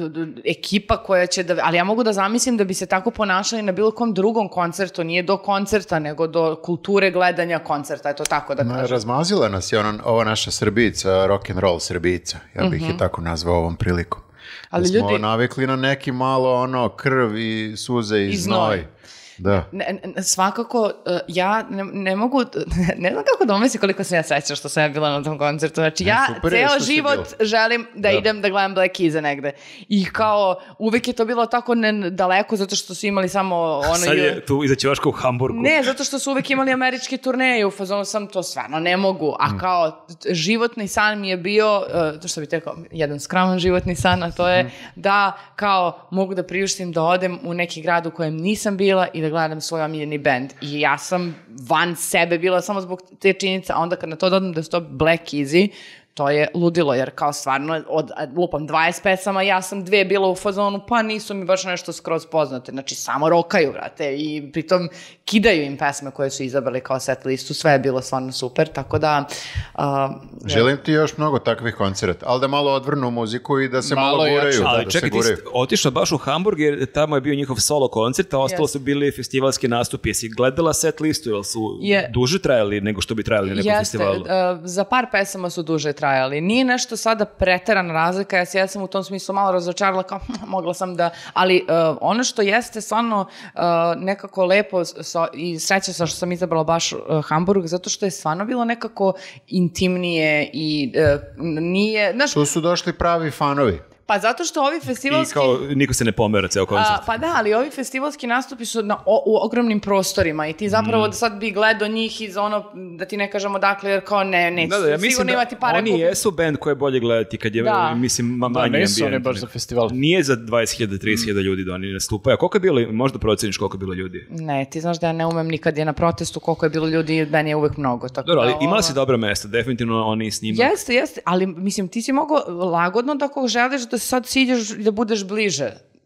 ekipa koja će da... Ali ja mogu da zamislim da bi se tako ponašali na bilo kom drugom koncertu, nije do koncerta, nego do kulture gledanja koncerta, je to tako da kažem. Razmazila nas je ova naša Srbica, rock'n'roll Srbica, ja bih je tako nazvao ovom prilikom. Ali smo ljudi... navikli na neki malo krv i suze i znoj. Da. Svakako, ja ne mogu, ne znam kako da umislim koliko sam ja srećna što sam ja bila na tom koncertu. Znači, ja ceo život želim da idem da gledam Black Keys negde. I kao, uvek je to bilo tako daleko, zato što su imali samo... Sad je tu iza Ćoška u Hamburgu. Ne, zato što su uvek imali američke turneje, u fazonu sam to stvarno ne mogu. A kao, životni san mi je bio, to što bi tekao, jedan skraman životni san, a to je da kao mogu da priuštim da odem u neki grad u kojem nisam bila i da gledam svoj omiljeni band. I ja sam van sebe bila samo zbog te činjenice, a onda kad na to dodam da su to Black Keys, to je ludilo, jer kao stvarno od lupam 20 pesama, ja sam 2 bila u fazonu, pa nisu mi baš nešto skroz poznate. Znači, samo rokaju, brate, i pritom kidaju im pesme koje su izabrali kao set listu, sve je bilo stvarno super, tako da... Želim ti još mnogo takvih koncerta, ali da malo odvrnu muziku i da se malo guraju. Ali čekaj, ti si otišla baš u Hamburg, jer tamo je bio njihov solo koncert, a ostalo su bili festivalski nastupi. Jesi gledala set listu, ili su duže trajali nego što bi trajali na nekom festivalu? Za par pesama su duže trajali. Nije nešto sada preterana razlika, ja sam u tom smislu malo razočarala, kao mogla sam da... Ali ono što jeste stvarno nekako lepo i sreća sa što sam izabrala baš Hamburg, zato što je stvarno bilo nekako intimnije i nije... Tu su došli pravi fanovi. Pa zato što ovi festivalski... I kao niko se ne pomera ceo koncert. Pa da, ali ovi festivalski nastupi su u ogromnim prostorima i ti zapravo sad bi gledao njih iz ono, da ti ne kažemo dakle, jer kao neće sigurno imati para. Oni jesu band koje je bolje gledati kad je, mislim, manji ambijent. Da, nisu oni baš za festival. Nije za 20.000, 30.000 ljudi da oni nastupaju. A koliko je bilo, možda proceniš koliko je bilo ljudi? Ne, ti znaš da ja ne umem nikad je na protestu koliko je bilo ljudi, meni je uvek mnogo. Dobro, ali imala si dobra mesta, definitivno oni snimak. Jeste, ali mislim, ti si mogao lagodno da ako želiš da sad siđeš da budeš bliže.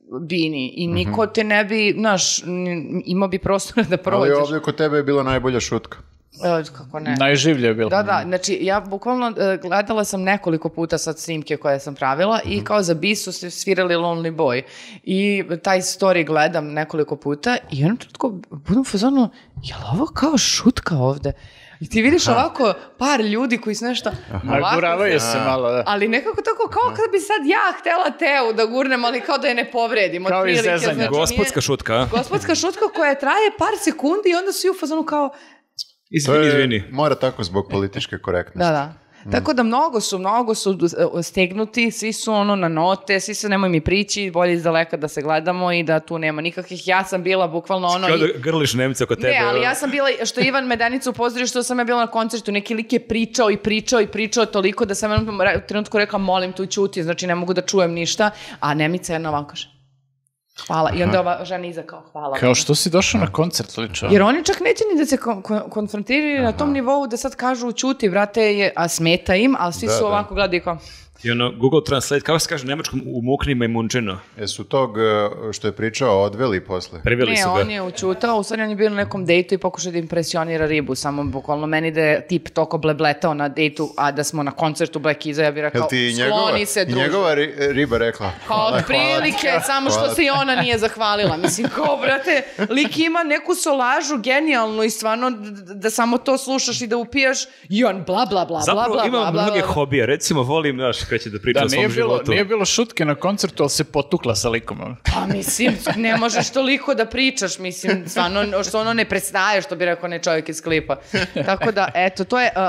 bini i niko te ne bi, znaš, imao bi prostora da prođeš. Ali ovdje kod tebe je bila najbolja šutka. Kako ne? Najživlje je bilo. Da, znači ja bukvalno gledala sam nekoliko puta sad snimke koje sam pravila i kao za bis su se svirali Lonely Boy i taj story gledam nekoliko puta i jednom trenutku budem u fazonu, je li ovo kao šutka ovde? I ti vidiš ovako par ljudi koji su nešto... Naguravaju se malo, da. Ali nekako tako kao kad bi sad ja htela Teu da gurnem, ali kao da je ne povredim. Kao i zezanja. Znači, gospodska šutka. Gospodska šutka koja traje par sekundi i onda su i u fazonu kao... Izvini. Mora tako zbog političke korektnosti. Da. Tako da mnogo su stegnuti, svi su na note, svi su nemoj mi prići, bolje iz daleka da se gledamo i da tu nema nikakvih. Ja sam bila bukvalno Kao da grliš Nemca kod tebe. Ne, ali ja sam bila, što Ivan Medenica upozori, što sam ja bila na koncertu, neki lik je pričao toliko da sam u trenutku rekla, molim tu ćuti, znači ne mogu da čujem ništa, a Nemica jedna ovako kaže, hvala. I onda ova žena iza kao hvala. Kao što si došao na koncert, lično. Jer oni čak neće ni da se konfrontiraju na tom nivou da sad kažu ćuti, brate, a smeta im, ali svi su ovako gledali kao... I Google Translate, kako se kaže nemačkom, umukni majmunčino. Jesu tog što je pričao odveli posle? Priveli su ga. Ne, on je učutao, u stvari on je bio na nekom dejtu i pokušao da impresionira ribu, samo bukvalno meni da je tip toko blebletao na dejtu, a da smo na koncertu Black Keys-a, ja bih rekao, skloni se, druže. Njegova riba rekla. Od prilike, samo što se i ona nije zahvalila. Mislim, kao, brate, lik ima neku solažu genijalnu i stvarno da samo to slušaš i da upijaš i on bla, bla, bla, zapravo bla, bla, imam bla, mnoge bla. hobije, recimo volim, znaš, kreće da priča o svom životu. Nije bilo šutke na koncertu, ali se potukla sa likom. Pa mislim, ne možeš toliko da pričaš, mislim, stvarno, što ono ne predstaje, što bi rekao ne čovjek iz klipa. Tako da, eto, to je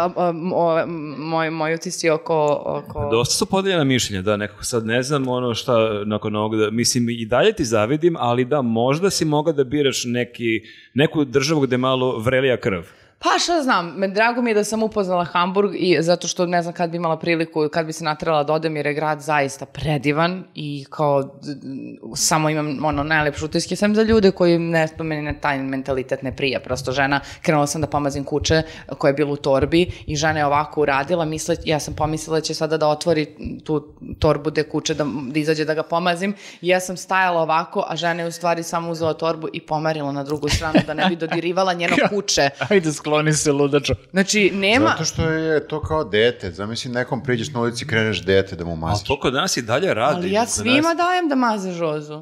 moj utisci oko... Dosta su podeljena mišljenja, da, nekako sad ne znam šta nakon ovoga, da, mislim, i dalje ti zavidim, ali da, možda si mogao da biraš neku državu gde malo vrelija krv. Pa šta znam, drago mi je da sam upoznala Hamburg i zato što ne znam kad bi imala priliku, kad bi se natrala da odem jer je grad zaista predivan i kao samo imam najlepšu utisku sam za ljude koji meni taj mentalitet ne prija. Prosto žena, krenula sam da pomazim kuće koja je bila u torbi i žena je ovako uradila, ja sam pomislila da će sada da otvori tu torbu de kuće, da izađe da ga pomazim i ja sam stajala ovako, a žena je u stvari samo uzela torbu i pomerila na drugu stranu da ne bi dodirivala njeno kuće. Ajde, skloni se, ludačo. Znači, nema... Zato što je to kao dete. Zamisli, nekom priđeš na ulici i kreneš dete da mu maziš. Ali to kod nas i dalje radi. Ali ja svima dajem da maze Žozu.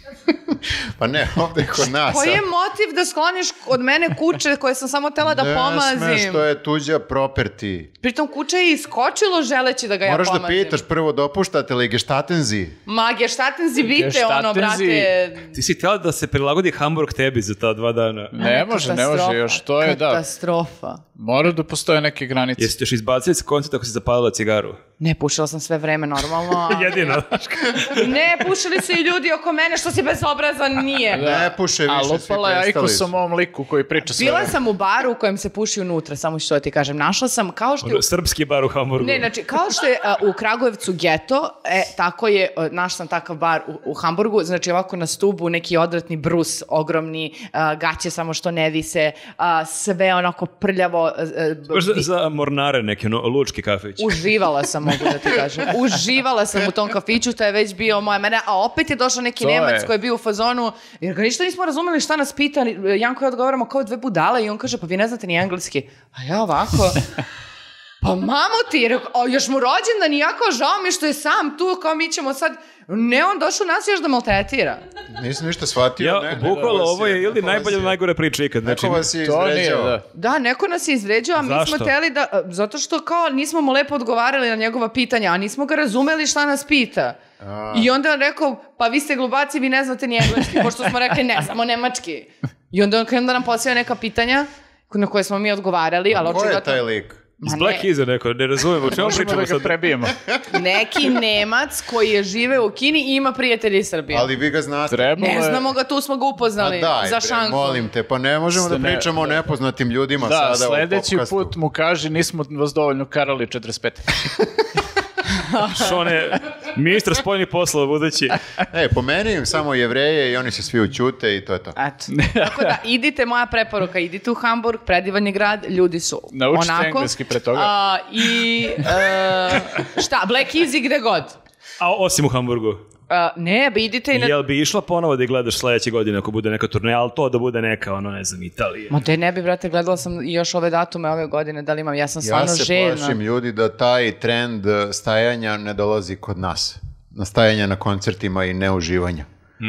Pa ne, ovdje je kod nas. Koji je motiv da skloniš od mene kuće koje sam samo tela da pomazim? Ne smeš, to je tuđa property. Pritom kuće je iskočilo želeći da ga ja pomazim. Moraš da pitaš prvo, dopuštate li geštatenzi? Ma, geštatenzi bite, brate. Ti si htjela da se prilagodi Hamburg tebi za ta 2 dana. Ne može, još to je da. Katastrofa. Mora da postoje neke granice. Jesi ćeš izbaciti sa koncerta ako si zapalila cigaru? Ne, pušila sam sve vreme normalno. Jedino. Ne, pušili su i ljudi oko mene, što si bezobrazan nije. Ne puše više, svi prestali. A lupala je Ajkos o mom liku koji priča sve. Bila sam u baru u kojem se puši unutra, samo što ti kažem. Našla sam, kao što je... Srpski bar u Hamburgu. Ne, znači, kao što je u Kragujevcu geto, tako je, našla sam takav bar u Hamburgu, znači ovako na stubu neki odvratni brus, ogromni, gaće samo što ne vise, sve onako prljavo. Za mornare neki, lučki kafić. Uživala sam, mogu da ti kažem. Uživala sam u tom kafiću, to je već bio moja mene, a opet je došao neki Nemac koji je bio u fazonu, jer ga ništa nismo razumeli šta nas pita, Janko i odgovaramo kao 2 budale i on kaže, pa vi ne znate ni engleski. A ja ovako... Pa mamo ti, još mu rođendan i jako žao mi što je sam tu, kao mi ćemo sad... Ne, on došao nas još da maltretira. Nisam ništa shvatio. Ja, bukvalno, ovo je ili najbolje ili najgore priča ikad. Neko vas je izvređao. Da, neko nas je izvređao, a mi smo hteli da... Zato što kao nismo mu lepo odgovarali na njegova pitanja, a nismo ga razumeli šta nas pita. I onda on rekao, pa vi ste glubaci, vi ne znate ni engleski, pošto smo rekli ne znamo nemački. I onda on krenuo da nam postavio neka pitanja na koje smo mi odgovarali, ali očigledno... Ko je taj lik? Iz Black Keys-a neko, ne razumemo, čemu pričamo sad? Prebijemo. Neki Nemac koji je žive u Kini i ima prijatelji iz Srbije. Ali vi ga znate. Ne znamo ga, tu smo ga upoznali. Za šanku. Molim te, pa ne možemo da pričamo o nepoznatim ljudima sada u podcastu. Da, sledeći put mu kaži, nismo vas dovoljno karali 45. Šone, ministar spoljnih poslova budući. Po meni im samo Jevreje i oni se svi učute i to je to. Eto. Tako da, idite, moja preporuka, idite u Hamburg, predivan je grad, ljudi su naučite onako. Engleski pre toga. Black Easy gde god. A osim u Hamburgu? Ne, idite i... Jel bi išla ponovo da ih gledaš sledeće godine ako bude neka turneja, ali to da bude neka, ne znam, Italija. Ma te ne bi, brate, gledala sam još ove datume ove godine, da li imam, ja sam stvarno željna. Ja se plašim ljudi da taj trend stajanja ne dolazi kod nas. Na stajanja na koncertima i neuživanja.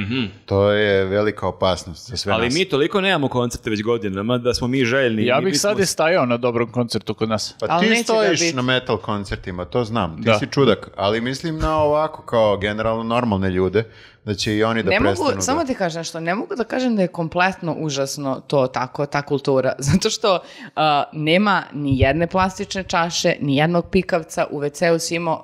To je velika opasnost za sve nas. Ali mi toliko nemamo koncerte već godinama da smo mi željni. Ja bih sad i stajao na dobrom koncertu kod nas. Pa ti stojiš na metal koncertima, to znam. Ti si čudak, ali mislim na ovako kao generalno normalne ljude, da će i oni da prestanu. Samo ti kažem nešto, ne mogu da kažem da je kompletno užasno to tako, ta kultura, zato što nema ni jedne plastične čaše, ni jednog pikavca, u WC-u si imao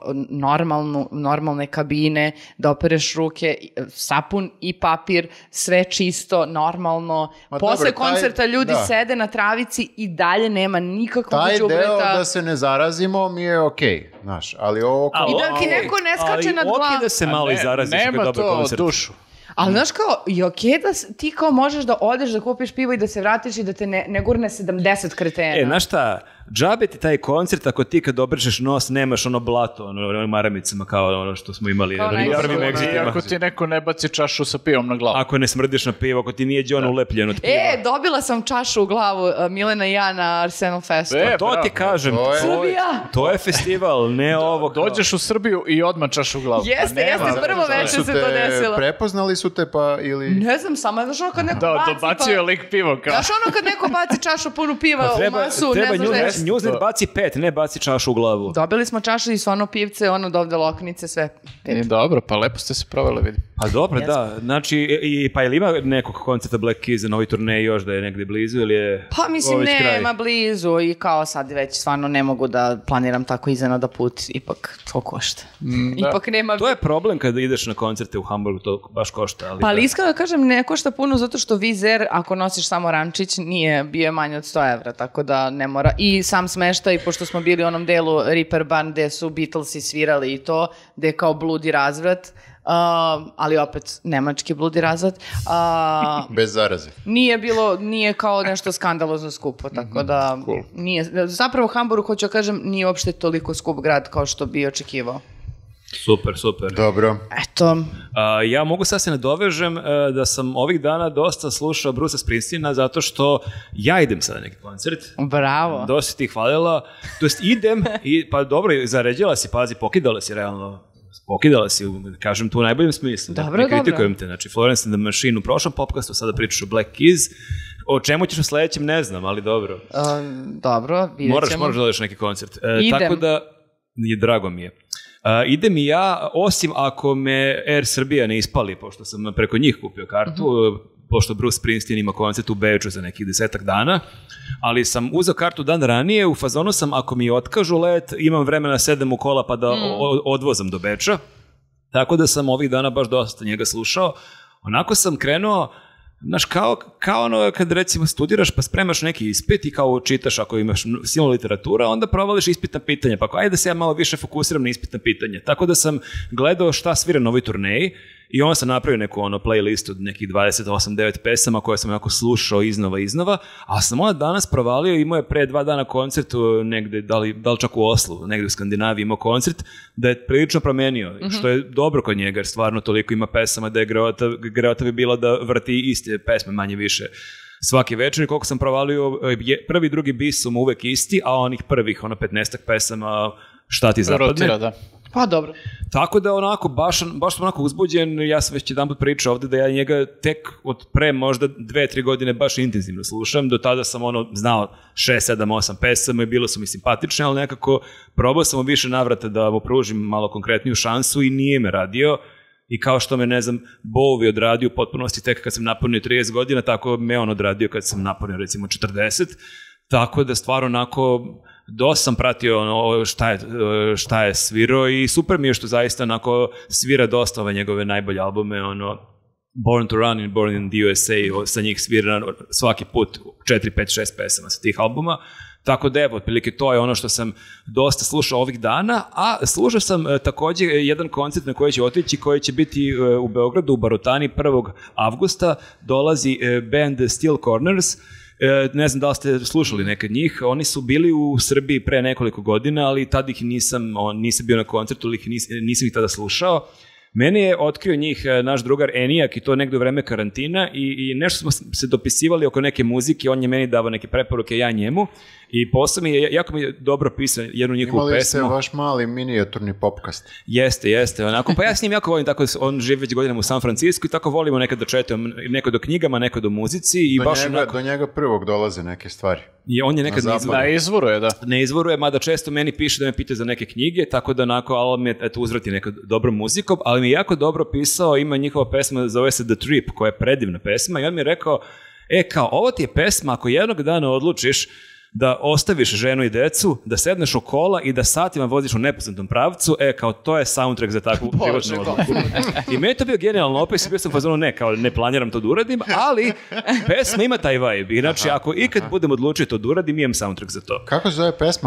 normalne kabine, da opereš ruke, sapun i papir, sve čisto, normalno. Posle koncerta ljudi sede na travici i dalje nema nikakvog đubreta. Taj deo da se ne zarazimo mi je okej, znaš, ali ovo... I da ti neko ne skače nad glavu. Ali okej da se malo i zaraziš ako je dobar koncert. Dušu. Ali znaš kao, i okej da ti kao možeš da odeš da kupiš pivo i da se vratiš i da te ne gurne 70 kretena. Znaš šta, džabe ti taj koncert ako ti kad obršeš nos nemaš blato, maramicama kao što smo imali. Ako ti neko ne baci čašu sa pivom na glavu. Ako ne smrdiš na pivo, ako ti nije John ulepljen od piva. Dobila sam čašu u glavu, Milena i ja na Arsenal Festu. To ti kažem. To je festival, ne ovo. Dođeš u Srbiju i odmah čašu u glavu. Jeste, prvo večer se to desilo. Prepoznali su te pa ili... Ne znam, samo znaš kad neko baci... dobacio je lik pivo kao... Znaš kad neko baci čašu punu piva u masu, ne znaš Newsnet baci 5, ne baci čašu u glavu. Dobili smo čašu i stvarno pivce, dovde loknice, sve. Dobro, pa lepo ste se proveli, vidim. A dobro, da. Znači, pa je li ima nekog koncerta Black Keys za novi turnej još da je negdje blizu ili je... Pa mislim, nema blizu i kao sad već stvarno ne mogu da planiram tako iznenada put, ipak to košta. Ipak nema... To je problem kada ideš na koncerte u Hamburgu, to baš košta. Ali pa iskreno da kažem, ne košta puno zato što Vizer, ako nosiš samo rančić, nije bio manje od 100 evra, tako da ne mora. I sam smeštaj, pošto smo bili u onom delu Reaper Band gde su Beatlesi svirali i to, gde je kao bludi razvrat, ali opet nemački bludi razvrat. Bez zaraze. Nije kao nešto skandalozno skupo, tako da nije. Zapravo Hamburg, hoću da kažem, nije uopšte toliko skup grad kao što bi očekivao. Super. Dobro. Eto. Ja mogu sad se nadovežem da sam ovih dana dosta slušao Brucea Springsteena zato što ja idem sada na neki koncert. Bravo. Dosta ti hvalila. To jest idem i pa dobro, zaređala si, pazi, pokidala si realno. Pokidala si, kažem tu u najboljem smislu. Dobro. Kritikujem te. Znači, Florence and the Machine u prošlom podcastu, sada pričaš o Black Keys. O čemu ćeš u sledećem, ne znam, ali dobro. Dobro, vidjet ćemo. Moraš da odeš neki koncert. Idem. Tako da, drago mi je. Idem i ja, osim ako me Air Srbija ne ispali, pošto sam preko njih kupio kartu, pošto Bruce Springsteen ima koncert u Beču za nekih 10 dana, ali sam uzeo kartu dan ranije, u fazonu sam, ako mi otkažu let, imam vremena sedem u kola pa da odvozam do Beča, tako da sam ovih dana baš dosta njega slušao. Onako sam krenuo, znaš, kao ono kad recimo studiraš pa spremaš neki ispit i kao čitaš ako imaš silno literatura, onda provališ ispitna pitanja, pa ajde da se ja malo više fokusiram na ispitna pitanja. Tako da sam gledao šta svira na ovoj turneji i onda sam napravio neku playlist od nekih 28-9 pesama koje sam onako slušao iznova, a sam onda danas provalio, imao je pre 2 dana koncert negde, da li čak u Oslu, negde u Skandinaviji imao koncert, da je prilično promenio, što je dobro kod njega, jer stvarno toliko ima pesama da je greota bi bila da vrti iste pesme manje više svaki večer. I koliko sam provalio, prvi i drugi bis su mu uvek isti, a onih prvih 15 pesama šta ti zapadne. Rotira, da. Pa dobro. Tako da onako, baš sam onako uzbuđen, ja sam već jedan put pričao ovde da ja njega tek od pre možda 2-3 godine baš intenzivno slušam, do tada sam znao 6, 7, 8 pesama i bilo su mi simpatične, ali nekako probao sam u više navrata da mu pružim malo konkretniju šansu i nije me radio. I kao što me, ne znam, Bowie odradio u potpunosti tek kad sam napunio 30 godina, tako me on odradio kad sam napunio recimo 40. Tako da stvarno onako dosta sam pratio šta je svirao i super mi je što zaista onako svira dosta ove njegove najbolje albume, Born to Run i Born in the USA, sa njih svira svaki put 4, 5, 6 pesama sa tih albuma. Tako da evo, otprilike to je ono što sam dosta slušao ovih dana, a slušao sam također jedan koncert na koji će otići, koji će biti u Beogradu, u Barutani 1. avgusta, dolazi band Steel Corners. Ne znam da li ste slušali nekad njih, oni su bili u Srbiji pre nekoliko godina, ali tad ih nisam bio na koncertu, nisam ih tada slušao. Meni je otkrio njih naš drugar Enijak i to negdje u vreme karantina i nešto smo se dopisivali oko neke muzike, on je meni davao neke preporuke, ja njemu i posle jako mi je dobro pisao jednu njihovu pesmu. Imali ste vaš mali minijaturni popkast. Jeste, onako, pa ja s njim jako volim, tako on živi već godinama u San Francisco i tako volimo nekad da četamo, neko do knjigama, neko do muzici i do njega prvog dolaze neke stvari. I on je nekad na izvoru je, da. Ne izvoruje, mada često meni piše da me pita za neke knjige, tako da onako, ali mi je uzvrati neko dobro muzikom, ali mi je jako dobro pisao, ima njihova pesma, zove se The Trip, koja je predivna pesma i on mi je rekao, kao, ovo ti je pesma, ako jednog dana odlučiš da ostaviš ženu i decu, da sedneš u kola i da satima voziš u nepoznatom pravcu, kao to je soundtrack za takvu životnu odluku. I meni je to bio genijalno opis i bio sam fazonu, ne planiram to da uradim, ali pesma ima taj vibe. Inače, ako ikad budem odlučiti to da uradim, imam soundtrack za to. Kako se zove pesma?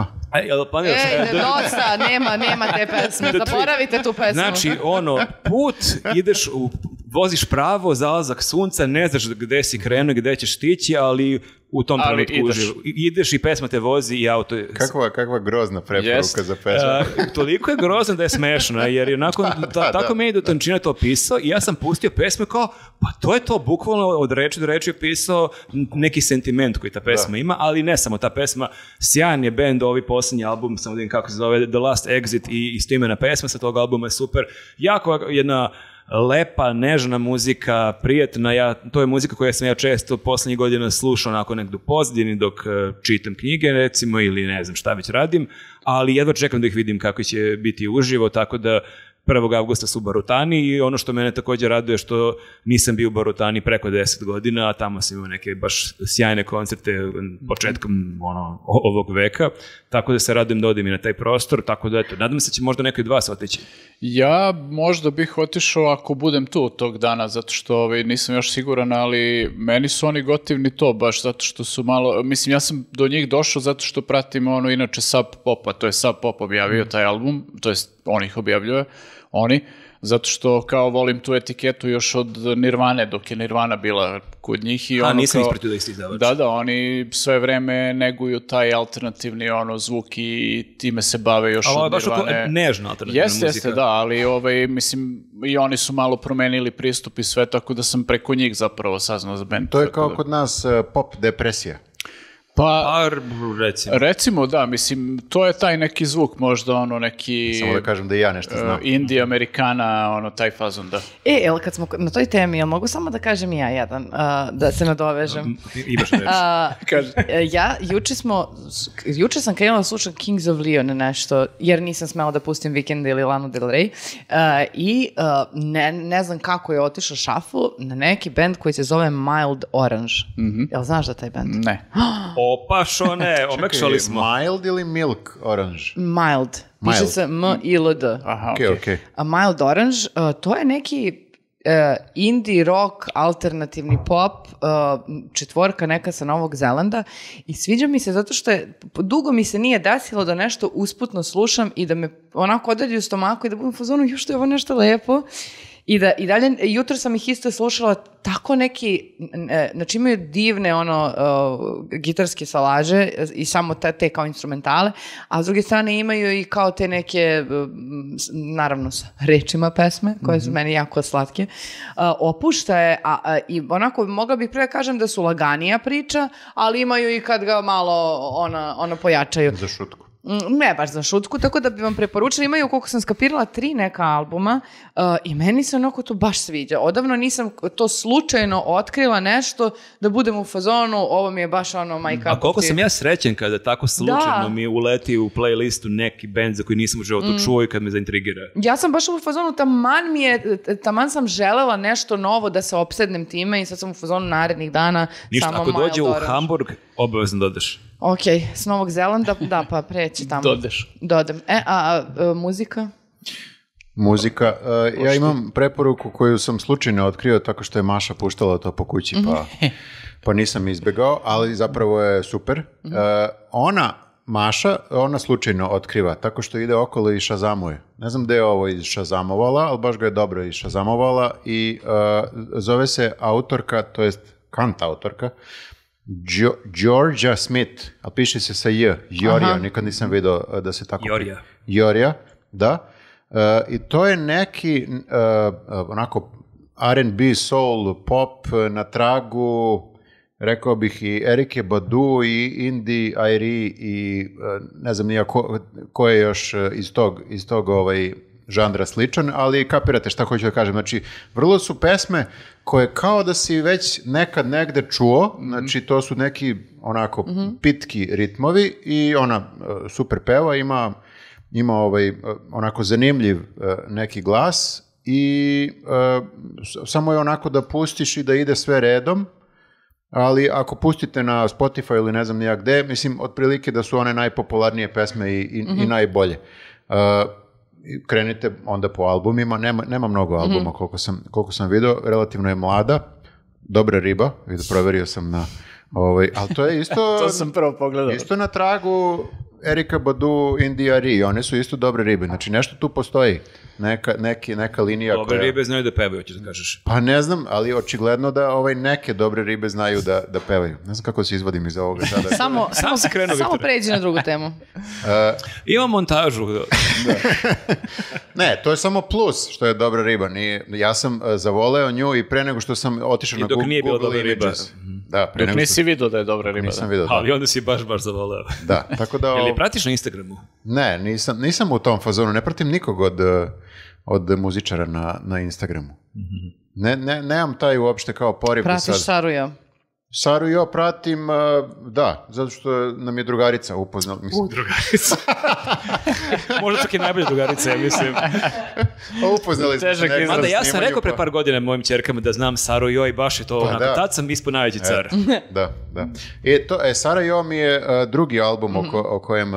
Dosta, nema te pesme, zaboravite tu pesmu. Znači, put, voziš pravo, zalazak sunca, ne znaš gde si krenuo i gde ćeš stići, ali u tom trenutku ideš i pesma te vozi i auto. Kakva grozna preporuka za pesmu. Toliko je grozna da je smešna, jer je nakon, tako meni do tančina to pisao i ja sam pustio pesme kao, pa to je to, bukvalno od reči do reči je pisao neki sentiment koji ta pesma ima, ali ne samo ta pesma, sjajan je band, ovi posljednji album, samo da vidim kako se zove, The Last Exit i istoimena pesma sa tog albuma je super, jako jedna lepa, nežna muzika, prijetna, to je muzika koju sam ja često poslednjih godina slušao onako nekdo pozadini dok čitam knjige recimo ili ne znam šta već radim, ali jedva čekam da ih vidim kako će biti uživo, tako da 1. avgusta su u Barutani i ono što mene također raduje što nisam bio u Barutani preko 10 godina, a tamo sam imao neke baš sjajne koncerte početkom ovog veka, tako da se radujem da odim i na taj prostor, tako da nadam se će možda neko od vas otići. Ja možda bih otišao ako budem tu tog dana, zato što nisam još siguran, ali meni su oni gotivni to baš, zato što su malo, mislim ja sam do njih došao zato što pratim inače Sub Pop, a to je Sub Pop objavio taj album, to jest on ih objavljuje, zato što kao volim tu etiketu još od Nirvane, dok je Nirvana bila kod njih. I nisam ispratio da ih izdavač. Da, oni sve vreme neguju taj alternativni zvuk i time se bave još od Nirvane. Ali baš nežna alternativna muzika. Jeste, da, ali mislim i oni su malo promenili pristup i sve, tako da sam preko njih zapravo saznao za band. To je kao kod nas pop depresija. Pa, recimo, da, mislim, to je taj neki zvuk, možda neki... Samo da kažem da i ja nešto znam. Indie, Amerikana, taj fazon, da. Kad smo na toj temi, jel mogu samo da kažem ja jedan, da se nadovežem? Imaš reći. Juče sam krenula da slušam Kings of Leon nešto, jer nisam smela da pustim Weekend ili Lana Del Rey, i ne znam kako je otišao šafl na neki band koji se zove Mild Orange. Jel znaš da taj band? Ne. Opa, što ne, omekšali smo. Mild ili Milk Orange? Mild. Piše se M-I-L-D. Aha, okej. A Mild Orange, to je neki indie rock, alternativni pop, četvorka neka sa Novog Zelanda i sviđa mi se zato što dugo mi se nije desilo da nešto usputno slušam i da me onako odredi u stomaku i da budem u fazonu, još što je ovo nešto lepo. I dalje, jutro sam ih isto slušala tako neki, znači imaju divne gitarske salaže i samo te kao instrumentale, a s druge strane imaju i kao te neke, naravno sa rečima pesme, koje su meni jako slatke. Opušta je, i onako mogla bih pre kažem da su laganija priča, ali imaju i kad ga malo pojačaju. Za šutku. Ne baš za šutku, tako da bi vam preporučila. Imaju, koliko sam skapirala, 3 neka albuma i meni se onako to baš sviđa. Odavno nisam to slučajno otkrila nešto da budem u fazonu, ovo mi je baš majka. A koliko sam ja srećen kada tako slučajno mi uleti u playlistu neki band za koji nisam u životu čuo i kad me zaintrigira. Ja sam baš u fazonu, taman sam želela nešto novo da se opsednem time i sad sam u fazonu narednih dana. Ništa, ako dođe u Hamburg, obavezno dodeš. Ok, s Novog Zelanda, da, pa preći tamo. Dodem. Muzika? Muzika. Ja imam preporuku koju sam slučajno otkrio tako što je Maša puštala to po kući, pa nisam izbjegao, ali zapravo je super. Ona slučajno otkriva tako što ide okolo i šazamuje. Ne znam gde je ovo išazamovala, ali baš ga je dobro išazamovala i zove se autorka, to jest kantautorka, Georgia Smith, a piše se sa J, Jorija, nikad nisam vidio da se tako... Jorija, da. I to je neki onako R&B, soul, pop na tragu, rekao bih i Erike Badu i Indi Airi i ne znam nija ko je još iz tog žanra sličan, ali kapirate šta hoću da kažem. Znači, vrlo su pesme koje kao da si već nekad negde čuo, znači to su neki onako pitki ritmovi i ona super peva, ima onako zanimljiv neki glas i samo je onako da pustiš i da ide sve redom, ali ako pustite na Spotify ili ne znam nijak gde, mislim, otprilike da su one najpopularnije pesme i najbolje. Krenite onda po albumima, nema mnogo albuma koliko sam vidio, relativno je mlada, dobra riba, proverio sam na ali to je isto to sam prvo pogledao. Isto na tragu Erika Badu, Indi Airi, one su isto dobre ribe, znači nešto tu postoji, neka linija dobre ribe znaju da pevaju, ćeš da kažeš. Pa ne znam, ali očigledno da neke dobre ribe znaju da pevaju. Ne znam kako se izvodim iz ovoga sada. Samo pređi na drugu temu. Ima montažu. Ne, to je samo plus što je dobra riba. Ja sam zavoleo nju i pre nego što sam otišao na Google Images. I dok nije bila dobra riba. Da, dok nisi vidio da je dobra riba. Nisam vidio, da. Ali onda si baš zavoleo. Da, tako da... Jel' pratiš na Instagramu? Ne, nisam u tom fazonu. Ne pratim nikog od muzičara na Instagramu. Nemam taj uopšte kao poriv. Pratiš Saru Jo? Saru Jo pratim, da, zato što nam je drugarica upoznala. Drugarica. Možda čak i najbolja drugarica, ja mislim. Upoznali smo se. Mada ja sam rekao pre par godina mojim ćerkama da znam Saru Jo i baš je to, tad sam ispod najveći car. Da. Sara Jo mi je drugi album o kojem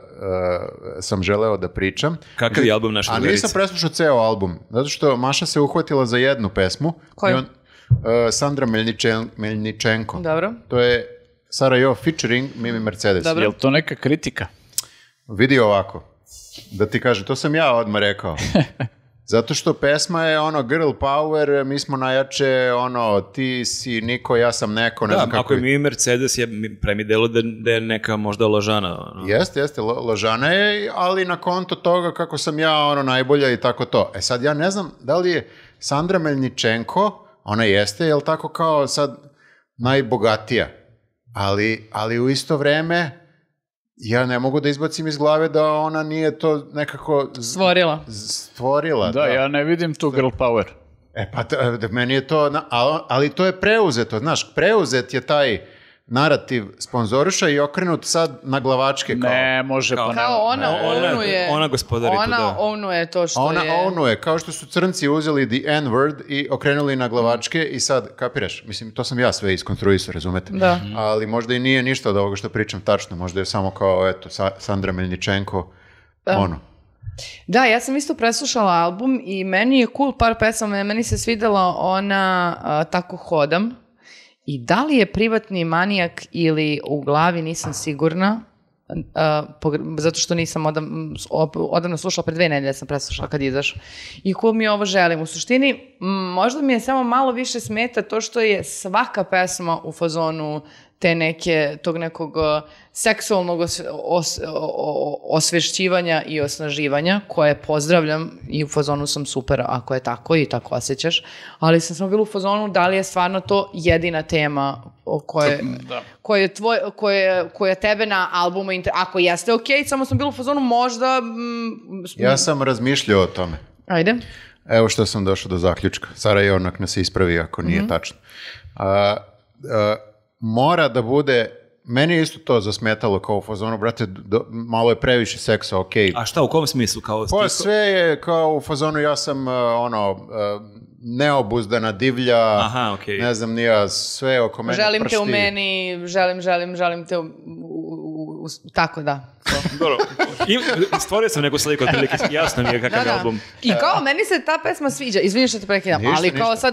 sam želeo da pričam. Kakav je album naše drugarice? A nisam preslušao ceo album, zato što Maša se uhvatila za jednu pesmu. Koju? Sandra Melničenko. Dobro. To je Sara Jo featuring Mimi Mercedes. Dobro. Je li to neka kritika? Vidi ovako, da ti kažem, to sam ja odmah rekao. Zato što pesma je girl power, mi smo najjače, ti si niko, ja sam neko. Ne znam kako ako je Mimi Mercedes, pre mi delo da je neka možda lažana. Jeste, lažana je, ali na konto toga kako sam ja najbolja i tako to. Sad ja ne znam da li je Sandra Melničenko, ona jeste, jel tako kao sad najbogatija, ali u isto vreme ja ne mogu da izbacim iz glave da ona nije to nekako stvorila. Da, ja ne vidim tu girl power. Meni je to, ali to je preuzeto, znaš, preuzet je taj narativ sponzoriša i okrenut sad na glavačke. Ne, može pa ne. Kao ona gospodari tu, da. Ona ownuje to što je... Ona ownuje, kao što su crnci uzeli the N-word i okrenuli na glavačke i sad, kapiraš, mislim, to sam ja sve iskonstruisao, razumete? Da. Ali možda i nije ništa od ovoga što pričam tačno, možda je samo kao, eto, Sandra Melničenko, Da, ja sam isto preslušala album i meni je cool par pesama, meni se svidela ona Tako hodam. I da li je privatni manijak ili u glavi, nisam sigurna, zato što nisam odavno slušala, pre 2 nedelje sam preslušala kad izašao. I cool mi ovo želim. U suštini, možda mi je samo malo više smeta to što je svaka pesma u fazonu tog nekog seksualnog osvešćivanja i osnaživanja, koje pozdravljam i u fazonu sam super ako je tako i tako osjećaš, ali sam samo bila u fazonu da li je stvarno to jedina tema koja tebe na albumu, ako jeste okej, samo sam bila u fazonu možda... Ja sam razmišljao o tome. Ajde. Evo što sam došao do zaključka. Sara je onak nas ispravi ako nije tačno. Mora da bude, meni je isto to zasmetalo kao u fazonu, brate, malo je previše seksa, okej. A šta, u kom smislu? Pa sve je kao u fazonu, ja sam neobuzdana, divlja, ne znam nija, sve oko mene želim pršti. Želim te u meni, želim te tako da. Dobro, stvorio sam neku sliku, otprilike, jasno mi je kakav je album. I kao, meni se ta pesma sviđa, izvini što te prekidam, ali kao sad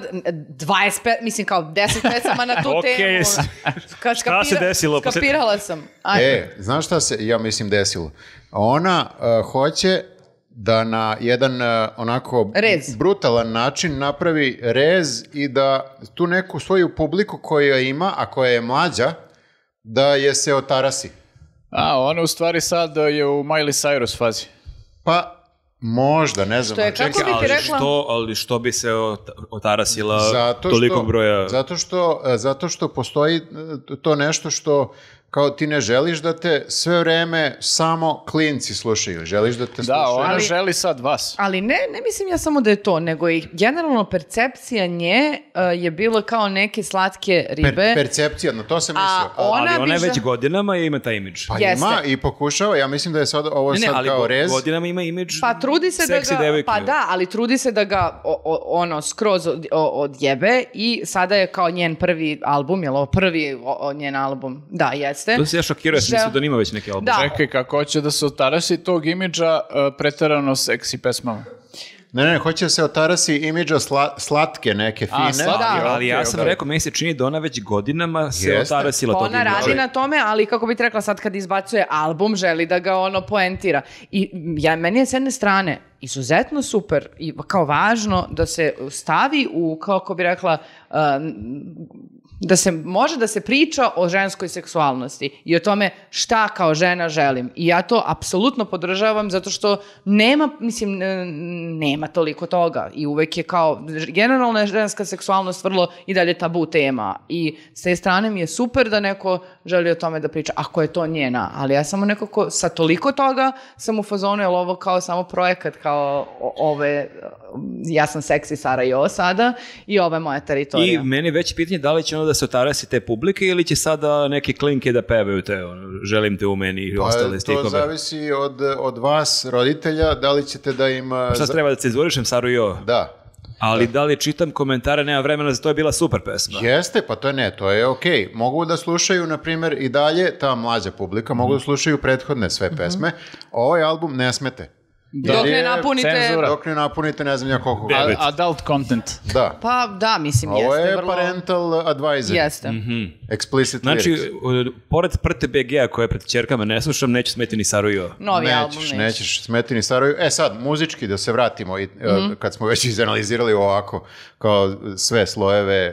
10 pesama na tu temu. Šta se desilo? Skapirala sam. Znaš šta se, ja mislim, desilo? Ona hoće da na jedan onako brutalan način napravi rez i da tu neku svoju publiku koju ima, a koja je mlađa, da je se otarasi. Ona u stvari sad je u Miley Cyrus fazi. Pa, Možda, ne znam. Što je, kako bi ti rekla? Ali što bi se otarasila tolikog broja? Zato što postoji to nešto što kao ti ne želiš da te sve vreme samo klinci slušaju. Želiš da te slušaju. Da, ona želi sad vas. Ali ne mislim ja samo da je to, nego i generalno percepcija nje je bila kao neke slatke ribe. Percepcija, na to sam mislio. Ali ona je već godinama ima taj imidž. Pa ima i pokušava, ja mislim da je sad ovo kao rez. Godinama ima imidž pa trudi se seksi da ga, devojke. pa da, ali trudi se da ga skroz odjebe i sada je kao njen prvi album, je li ovo prvi njen album? Da, jeste. To se ja šokirao, sam mislio da nima već neki album. Da. Čekaj, kako hoće da se otarasi tog imidža preterano seksi pesmama? Ne, hoće da se otarasi imidža slatke neke fine. Da. Ali ja sam rekao, meni se čini da ona već godinama se otarasila tog imidža. Ona radi na tome, ali kako bih rekla, sad kad izbacuje album, želi da ga poentira. I meni je s jedne strane izuzetno super i kao važno da se stavi u, kako bih rekla, da se može da se priča o ženskoj seksualnosti i o tome šta kao žena želim. I ja to apsolutno podržavam zato što nema toliko toga i uvek je kao generalna ženska seksualnost vrlo i dalje tabu tema i s te strane mi je super da neko želi o tome da priča ako je to njena, ali ja samo nekako sa toliko toga sam u fazonu, je li ovo kao samo projekat kao ja sam seksi Sara Jo sada i ovo je moja teritorija. I meni je već pitanje da li će ono da se otarasi te publike ili će sada neke klinke da pevaju te želim te u meni i ostale stihove. To zavisi od vas, roditelja, da li ćete da im... Šta treba da cenzurišem Saru Jo? Da. Ali da li čitam komentare, nema vremena, za to je bila super pesma. Jeste, pa to je okej. Mogu da slušaju, na primjer, i dalje, ta mlađa publika, mogu da slušaju prethodne sve pesme. Ovaj album ne smete. Dok ne napunite, ne znam ja koliko. Adult content. Da. Pa da, mislim, jeste. Ovo je vrlo... parental advisor. Jeste. Explicit znači, lyrics. Pored Prte BG-a koje pred ćerkama ne slušam, neće smeti ni Saru Jo. Novi album nećeš smeti ni Saru Jo. Sad, muzički da se vratimo, kad smo već izanalizirali ovako, kao sve slojeve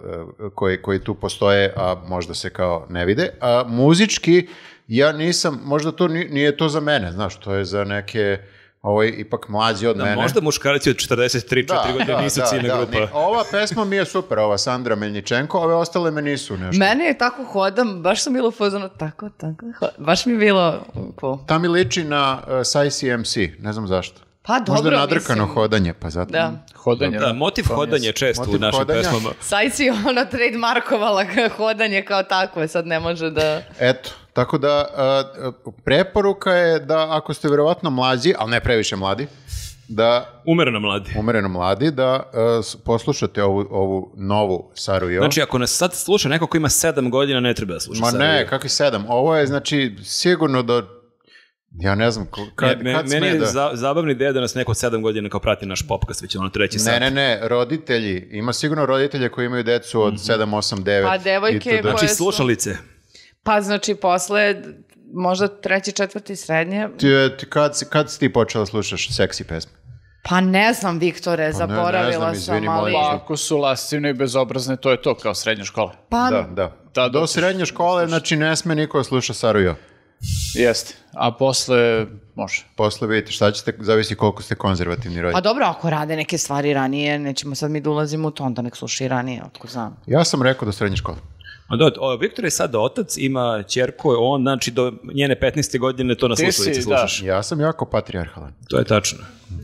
koji tu postoje, a možda se kao ne vide. A muzički, ja nisam, možda to nije to za mene, znaš, to je za neke... Ovo je ipak mlađi od mene. Možda muškarci od 43-4 godine nisu ciljna grupa. Ova pesma mi je super, ova Sandra Melničenko, ove ostale me nisu nešto. Mene je tako hodam, baš sam bilo fazono tako, baš mi je bilo cool. Ta mi liči na Psy CMC, ne znam zašto. Pa dobro, možda nadrkano hodanje, pa zato. Da. Hodanje. Da, motiv hodanja često u našim pesmama. Psy ona trademarkovala hodanje kao takve, sad ne može da... Eto. Tako da, preporuka je da ako ste vjerovatno mlađi, ali ne previše mladi, da... Umereno mladi, da poslušate ovu novu Saru Jo. Znači, ako nas sad sluša neko ko ima 7 godina, ne treba da sluša Saru Jo. Ma ne, kakvi 7? Ovo je, znači, sigurno do... Ja ne znam, kad meni je zabavna ideja da nas neko od 7 godina kao prati naš popkast, već ono treći sat. Ne, roditelji. Ima sigurno roditelje koji imaju decu od 7, 8, 9. Pa devojke koje znači, slušalice. Pa znači posle možda 3, 4 srednje. Kad si ti počela slušaš seksi pesme? Pa ne znam, Viktore, zaboravila sam, ali... Pa ako su lascivne i bezobrazne, to je to kao srednja škola. Pa... Da. Do srednje škole, znači ne sme niko sluša Saru Jo. Jeste, a posle može. Posle vidite, šta ćete, zavisi koliko ste konzervativni roditelji. Pa dobro, ako rade neke stvari ranije, nećemo sad mi da ulazimo u to, onda nek sluša i ranije, otko znam. Ja sam rekao do srednje škole. Viktor je sad otac, ima ćerku, on znači do njene 15. godine to na slušalici slušaš. Ja sam jako patrijarhalan. To je tačno.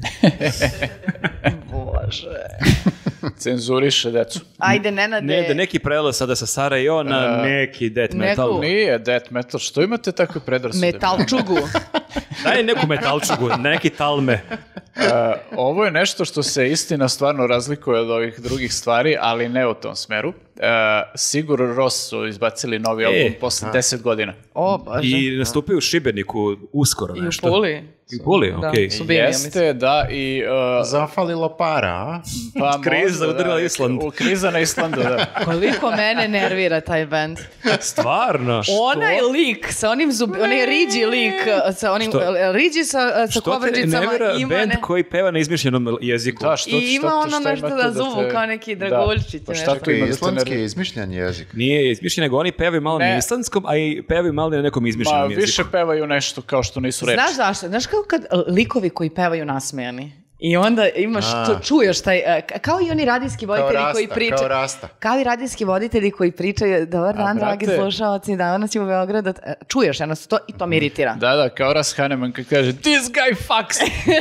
Bože. Cenzuriše decu. Ajde, Nenade. Ne, da neki prelaz sada sa Sara Jo na neki death metal. Nije death metal, što imate takve predrasude? Metalčugu. Daj neku metalčugu, neki talme. Ovo je nešto što se istina stvarno razlikuje od ovih drugih stvari, ali ne u tom smeru. Sigur Rós su izbacili novi album posle 10 godina. O, Bože. I nastupio u Šibeniku uskoro nešto. I u Puli. I u Puli, okej. Jeste, da, i... Zafalilo para, a? Pa kriza udarila Island. Kriza na Islandu, da. Koliko mene nervira taj band. Stvarno? Onaj lik sa onim onaj riđi lik sa onim riđi sa kovrđicama. Što te nervira band koji peva na izmišljenom jeziku? Da, što I ima ono nešto da zuvu kao neki dragoljčić. Pa šta to ima da te Islandski je izmišljen jezik. Nije izmišljen, nego oni pevaju malo na islandskom, a i pevaju malo na nekom izmišljenom jeziku. Više pevaju nešto kao što nisu reči. Znaš zašto? Znaš kao kad likovi koji pevaju nasmejani. I onda imaš, čuješ taj, kao i oni radijski voditelji koji pričaju. Kao Rasta. Kao i radijski voditelji koji pričaju, dobar dan, dragi slušalci, danas si u Beogradu. Čuješ, jednostavno, i to me iritira. Da, kao Ras Haneman kad kaže, this guy fucks.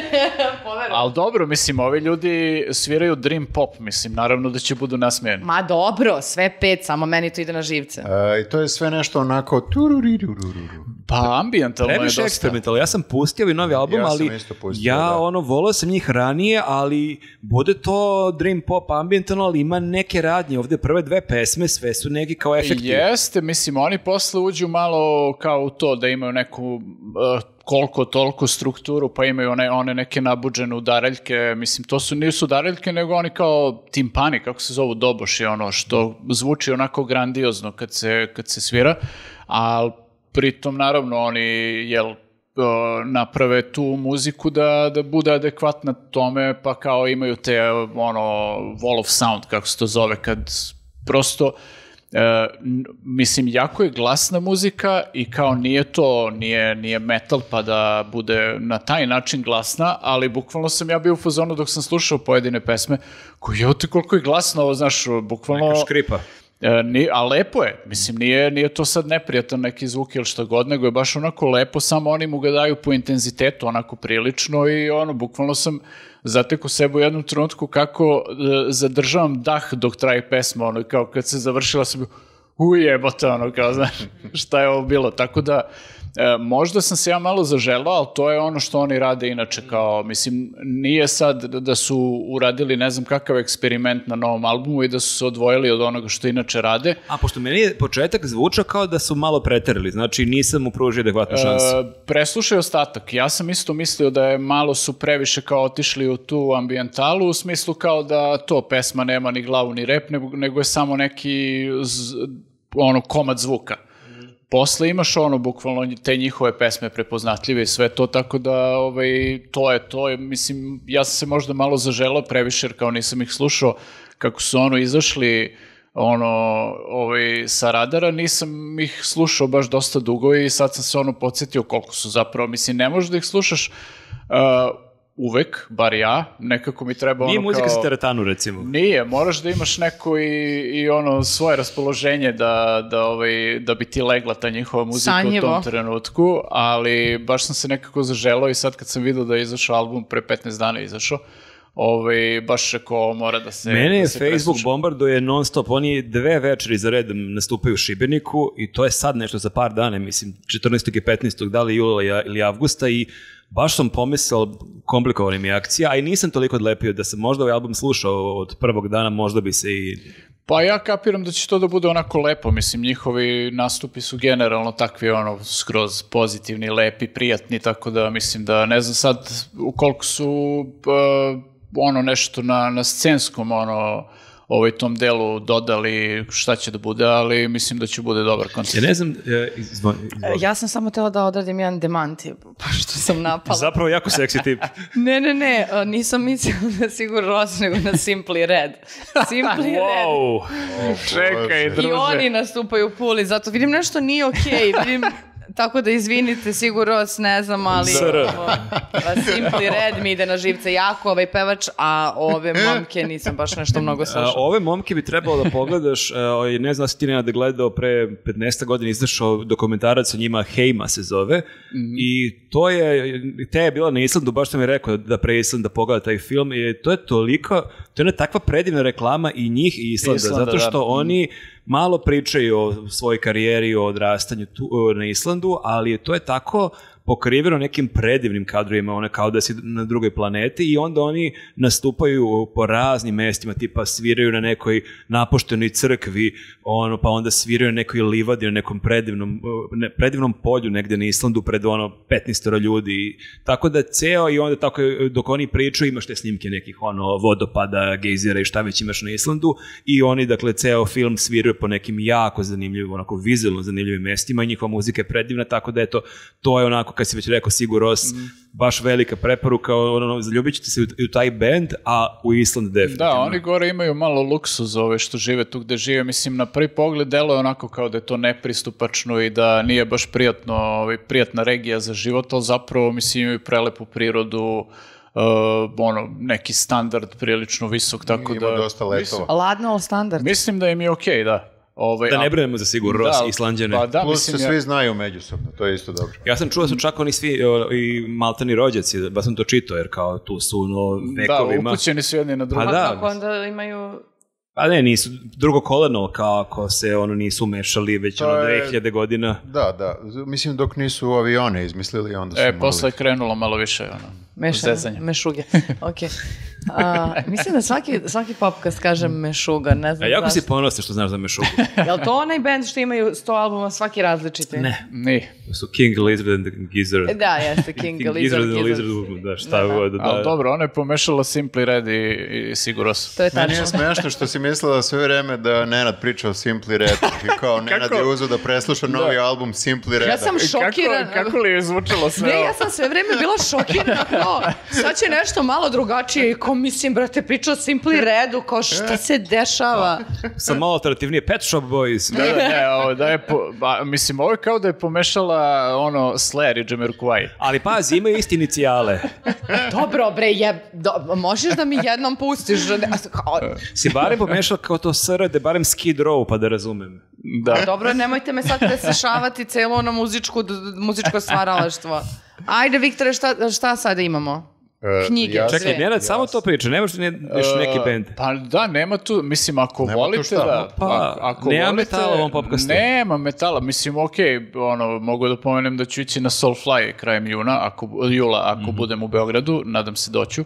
Ali dobro, mislim, ovi ljudi sviraju dream pop, mislim, naravno da će budu nasmijeni. Ma dobro, sve 5, samo meni to ide na živce. I to je sve nešto onako pa ambijentalno je dosta. Previše eksperimentalno. Ja sam pustio ovaj novi album, ali volao sam njih ranije, ali bude to dream pop ambijentalno, ali ima neke radnje. Ovde prve 2 pesme, sve su neki kao efekti. Jeste, mislim, oni posle uđu malo kao u to, da imaju neku koliko toliko strukturu, pa imaju one neke nabuđene udaraljke, mislim, to nisu udaraljke, nego oni kao timpani, kako se zovu, doboši, ono što zvuči onako grandiozno kad se svira, ali pritom, naravno, oni, naprave tu muziku da bude adekvatna tome, pa kao imaju te, wall of sound, kako se to zove, kad prosto, mislim, jako je glasna muzika i kao nije metal pa da bude na taj način glasna, ali bukvalno sam ja bio u fazonu dok sam slušao pojedine pesme, koliko je glasno ovo, znaš, bukvalno... Neka škripa. A lepo je, mislim, nije to sad neprijatan neki zvuk ili što god, nego je baš onako lepo, samo oni mu ga daju po intenzitetu, onako prilično i bukvalno sam zatekao sebe u jednom trenutku kako zadržavam dah dok traje pesma, kao kad se završila sam ujebate, kao znaš, šta je ovo bilo, tako da možda sam se ja malo zaželao, ali to je ono što oni rade inače, kao, mislim, nije sad da su uradili ne znam kakav eksperiment na novom albumu i da su se odvojili od onoga što inače rade. A pošto meni je početak zvučao kao da su malo preterali, znači nisam mu pružio adekvatnu šansu. Preslušaj ostatak, ja sam isto mislio da je malo su previše kao otišli u tu ambijentalu, u smislu kao da to pesma nema ni glavu ni rep, nego je samo neki komad zvuka. Posle imaš bukvalno te njihove pesme prepoznatljive i sve to, tako da to je, mislim, ja sam se možda malo zaželao previše, jer kao nisam ih slušao kako su izašli sa radara, nisam ih slušao baš dosta dugo i sad sam se podsjetio koliko su zapravo, mislim, ne možeš da ih slušaš uvek, bar ja, nekako mi treba Nije muzika za teretanu, recimo. Nije, moraš da imaš neko i svoje raspoloženje da bi ti legla ta njihova muzika u tom trenutku, ali baš sam se nekako zaželao i sad kad sam vidio da je izašao album, pre 15 dana je izašao, baš ko mora da se Mene je Facebook bombarduje non stop, oni 2 večeri za redom nastupaju u Šibeniku i to je sad nešto za par dana, mislim 14. i 15. da li jula ili avgusta i baš sam pomislio, komplikovana mi je akcija, a i nisam toliko odlepio da sam možda ovaj album slušao od prvog dana, možda bi se i... Pa ja kapiram da će to da bude onako lepo, mislim, njihovi nastupi su generalno takvi, skroz pozitivni, lepi, prijatni, tako da mislim da, ne znam sad ukoliko su nešto na scenskom, tom delu dodali šta će da bude, ali mislim da će bude dobar koncert. Ja ne znam... Ja sam samo htjela da odradim jedan demanti, pa što sam napala. Zapravo jako seksi tip. Ne, nisam mislila na Sigur Rós, nego na Simply Red. Simply Red. Čekaj, druže. I oni nastupaju u Puli, zato vidim nešto nije okej, vidim... Tako da izvinite, Sigur Rós, ne znam, ali Simply Red mi ide na živce jako, ovaj pevač, a ove momke nisam baš nešto mnogo slušao. Ove momke bi trebalo da pogledaš, ne znam da si ti da gledao pre 15 godina izašao dokumentarac o njima, Heima se zove, i to je bila na Islandu, baš sam je rekao da pre Islanda pogleda taj film, i to je toliko, to je jedna takva predivna reklama i njih i Islanda, zato što oni malo pričaju o svojoj karijeri, o odrastanju na Islandu, ali to je tako pokriveno nekim predivnim kadrovima, kao da si na drugoj planeti i onda oni nastupaju po raznim mestima, tipa sviraju na nekoj napuštenoj crkvi, pa onda sviraju na nekoj livadi, na nekom predivnom polju negde na Islandu pred 15 ljudi, tako da ceo i onda tako dok oni pričaju imaš te snimke nekih vodopada, gejzera i šta već imaš na Islandu i oni dakle ceo film sviraju po nekim jako zanimljivim, vizualno zanimljivim mestima i njihova muzika je predivna, tako da to je onako onako kad si već rekao Sigur Rós, baš velika preporuka, zaljubit ćete se u taj band, a u Island definitivno. Da, oni gore imaju malo luksuz što žive tu gde žive. Mislim, na prvi pogled deluje onako kao da je to nepristupačno i da nije baš prijatna regija za život, ali zapravo, mislim, imaju prelepu prirodu, neki standard prilično visok, tako da... Ima dosta letova. Ladno, ali standard. Mislim da im je okej, da. Da ne brinemo za Sigur Rós, Islanđane. Pa da, plus se svi znaju međusobno, to je isto dobro. Ja sam čuo da su čak oni svi i maltani rođaci, ba sam to čitao, jer kao tu su vekovima. Da, upućeni su jedni na drugo. Pa kako onda imaju... Pa ne, nisu drugo koleno, kako se nisu mešali već 2000 godina. Da, mislim dok nisu avione izmislili, onda su posle je krenulo malo više zezanje. Mešuge, okej. Mislim da svaki popkast kaže mešuga, ne znam. Jako si ponosno što znaš za mešugu. Je li to onaj band što imaju 100 albuma, svaki različiti? Ne. Nije. Su King Lizard and Gizzard. Da, jeste, King Lizard and Gizzard. Da, šta god. Ali dobro, ona je pomešala Simply Red i Sigur Rós. To je tačno. Meni je smešno što si mislila sve vreme da Nenad priča o Simply Red. I kao Nenad je uzeo da presluša novi album Simply Red. Ja sam šokirana. Kako li je zvučalo sve? Ne, ja sam sve vreme bila šokirana. Sad će nešto malo drugačije i ko mislim, brate, priča o Simply Redu, kao šta se dešava. Sam malo alternativnije, Pet Shop Boys. Mislim, ovo je kao da je pomešala Slayer i Jamiroquai. Ali pazi, imaju isti inicijale. Dobro, bre, možeš da mi jednom pustiš? Si barem pomešala kao to SRD, barem Skid Row, pa da razumem. Da. Dobro, nemojte me sad preslišavati celo ono muzičko stvaralaštvo. Ajde, Viktore, šta sada imamo? Knjige. Čekaj, Nenad, samo to priča, nemaš još neki band? Pa da, nema tu, mislim, ako volite da... Nema metala u ovom popkastu. Nema metala, mislim, okej, mogu da pomenem da ću ići na Soulfly krajem jula, ako budem u Beogradu, nadam se doću.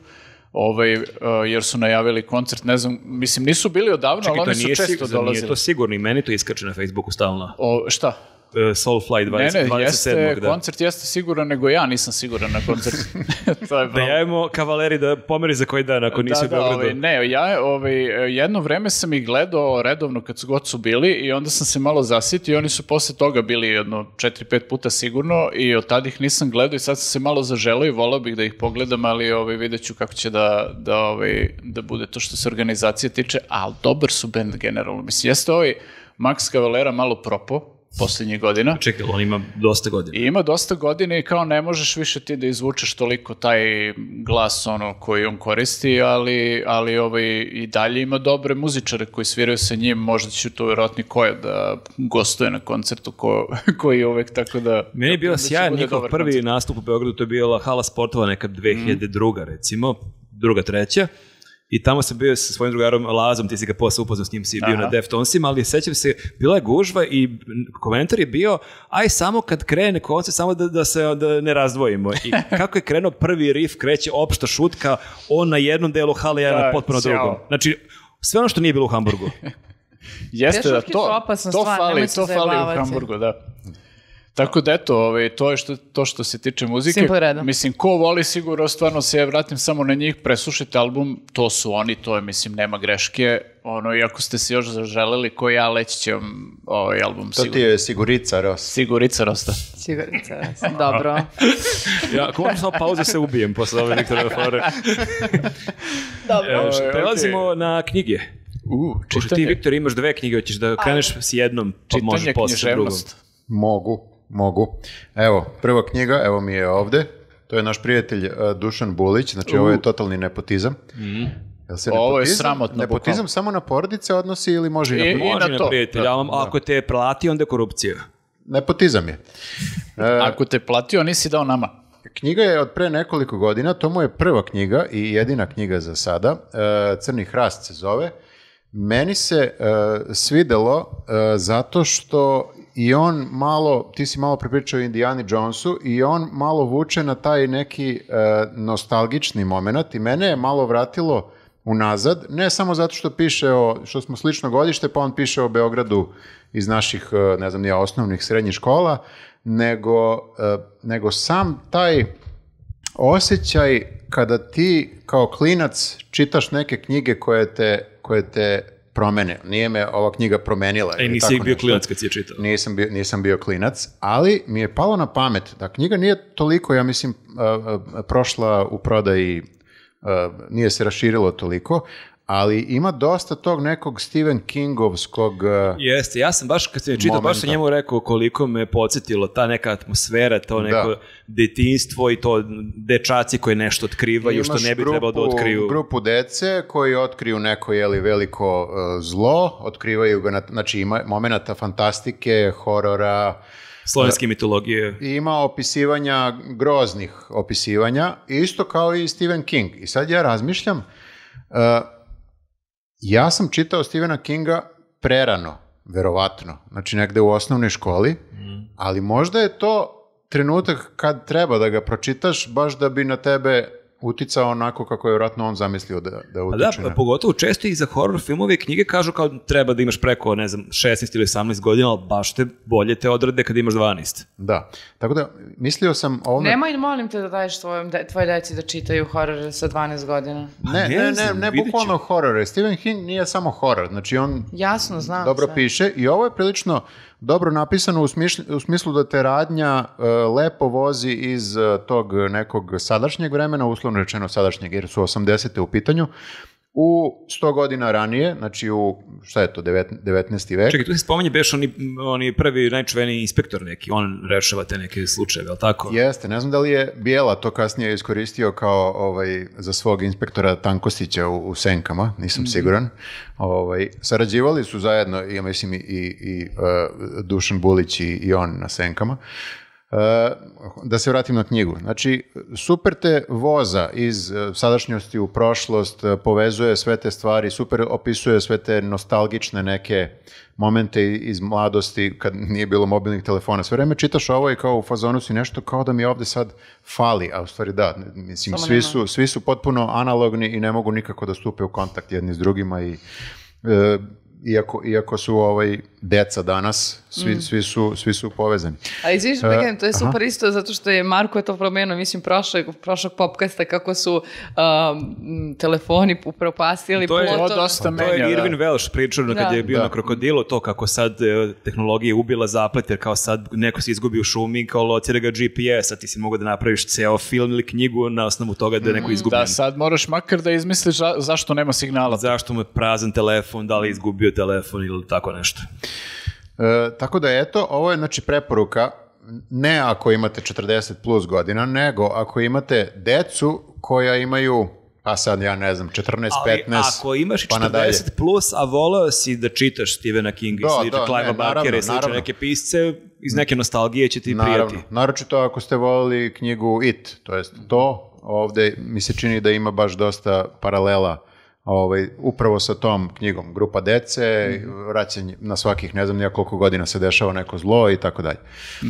Jer su najavili koncert, ne znam, mislim, nisu bili odavno, ali oni su često dolazili. Nije to sigurno, i meni to iskače na Facebooku stalno. Šta? Soulfly 27. Jeste, koncert jeste siguran, nego ja nisam siguran na koncertu. Da javimo kavaleri da pomeri za koji dan ako nisu u Beogradu. Jedno vreme sam ih gledao redovno kad su god su bili i onda sam se malo zasitio i oni su posle toga bili 4-5 puta sigurno i od tada ih nisam gledao i sad sam se malo zaželeo i volao bih da ih pogledam, ali vidjet ću kako će da bude to što se organizacije tiče, ali dobar su band generalno. Mislim, jeste Max Cavalera malo propo posljednjih godina. Čekaj, on ima dosta godina. Ima dosta godina i kao ne možeš više ti da izvučeš toliko taj glas koji on koristi, ali i dalje ima dobre muzičare koji sviraju sa njim, možda će to vjerojatno Koja da gostuje na koncertu koji je uvek tako da... Meni je bio sjajan njihov prvi koncert. Nastup u Beogradu, to je bila Hala Sportova nekad 2002. recimo, druga, treća. I tamo sam bio sa svojim drugarom Lazom, ti si ga posle upoznao, s njim si bio na Deftonesima, ali sećam se, bila je gužva i komentar je bio, aj samo kad krene koncert, samo da se ne razdvojimo. I kako je krenuo prvi riff, kreće opšta šutka, on na jednom delu hale, ja na potpuno drugom. Znači, sve ono što nije bilo u Hamburgu. Jeste da to fali u Hamburgu, da. Tako da eto, to je to što se tiče muzike. Mislim, ko voli sigurno, stvarno se ja vratim samo na njih, preslušajte album, to su oni, to je, mislim, nema greške. I ako ste se još zaželeli, ko ja, leći će vam ovaj album. To ti je Sigurica Rós. Sigurica Rós, da. Sigurica Rós, dobro. Ja, ako možem samo pauzu se ubijem posle ove Viktorove fore. Dobro. Prelazimo na knjige. Pošto ti, Viktor, imaš 2 knjige, hoćeš da kreneš s jednom, pa možeš posle sa drugom. Mogu. Evo, prva knjiga, evo mi je ovde. To je naš prijatelj Dušan Bulić, znači ovo je totalni nepotizam. Ovo je sramotno. Nepotizam samo na porodice odnosi ili može i na prijatelja? Može na prijatelja, ako te plati, onda je korupcija. Nepotizam je. Ako te platio, nisi dao nama. Knjiga je od pre nekoliko godina, to mu je prva knjiga i jedina knjiga za sada. Crni hrast se zove. Meni se svidelo zato što i on malo, ti si malo prepričao o Indiana Jonesu i on malo vuče na taj neki nostalgični moment i mene je malo vratilo unazad, ne samo zato što piše što smo slično godište, pa on piše o Beogradu iz naših, ne znam, osnovnih srednjih škola, nego sam taj osjećaj kada ti kao klinac čitaš neke knjige koje te promene. Nije me ova knjiga promenila. Nisi bio klinac kad si je čitao. Nisam bio klinac, ali mi je palo na pamet da knjiga nije toliko, ja mislim, prošla u prodaji, nije se raširilo toliko, ali ima dosta tog nekog Stephen Kingovskog Jeste, ja sam baš kad sam je čitao, baš sam njemu rekao koliko me podsjetilo ta neka atmosfera, to neko detinjstvo i to dečaci koji nešto otkrivaju što ne bi trebalo da otkriju. Grupu dece koji otkriju neko veliko zlo, otkrivaju ga, znači ima momenata fantastike, horora, slovenske mitologije. Ima opisivanja, groznih opisivanja, isto kao i Stephen King. I sad ja razmišljam, ja sam čitao Stephena Kinga prerano, verovatno, znači negde u osnovnoj školi, ali možda je to trenutak kad treba da ga pročitaš, baš da bi na tebe uticao onako kako je vjerojatno on zamislio da utiče. Da, pogotovo često i za horror filmove i knjige kažu kao treba da imaš preko, 16 ili 18 godina, ali baš bolje te odrede kad imaš 12. Da, tako da mislio sam ovome... Nemoj, molim te da daješ tvoje deci da čitaju horore sa 12 godina. Ne, bukvalno horore. Stephen King nije samo horor, znači on jasno, znam dobro piše i ovo je prilično dobro napisano u smislu da te radnja lepo vozi iz tog nekog sadašnjeg vremena, uslovno rečeno sadašnjeg, jer su 80. u pitanju, u 100 godina ranije, znači u, šta je to, 19. vek. Čekaj, tu se spominje beš oni prvi najčuveniji inspektor neki, on rešava te neke slučajeve, ali tako? Jeste, ne znam da li je Bijela to kasnije iskoristio kao za svog inspektora Tankosića u Senkama, nisam siguran. Sarađivali su zajedno, ja mislim, i Dušan Bulić i on na Senkama. Da se vratim na knjigu. Znači, super te voza iz sadašnjosti u prošlost, povezuje sve te stvari, super opisuje sve te nostalgične neke momente iz mladosti kad nije bilo mobilnih telefona. Sve vreme čitaš ovo i kao u fazonu si nešto kao da mi ovde sad fali, a u stvari da, mislim, svi su potpuno analogni i ne mogu nikako da stupe u kontakt jedni s drugima i iako su deca danas, svi su povezani. A izviš, to je super isto, zato što je Marko to promenio, mislim, prošlog popkasta, kako su telefoni upropastili. To je Irvin Welsh pričao kad je bio na Krokodilu, to kako sad tehnologija je ubila zaplet, jer kao sad neko se izgubi u šumi, kao locira ga GPS, a ti si mogu da napraviš ceo film ili knjigu na osnovu toga da je neko izgubljen. Da, sad moraš makar da izmisliš zašto nema signala. Zašto mu je prazan telefon, da li je izgubio telefon ili tako nešto. Tako da eto, ovo je znači preporuka ne ako imate 40 plus godina, nego ako imate decu koja imaju, pa sad ja ne znam, 14, 15, ali ako imaš 40 plus, a voleo si da čitaš Stephena Kinga i sliče, Clive'a Barkera i sliče neke pisce, iz neke nostalgije će ti prijati. Naročito ako ste volili knjigu It, to jest to, ovde mi se čini da ima baš dosta paralela upravo sa tom knjigom. Grupa dece, vraćanje na svakih, ne znam koliko godina se dešava neko zlo i tako dalje.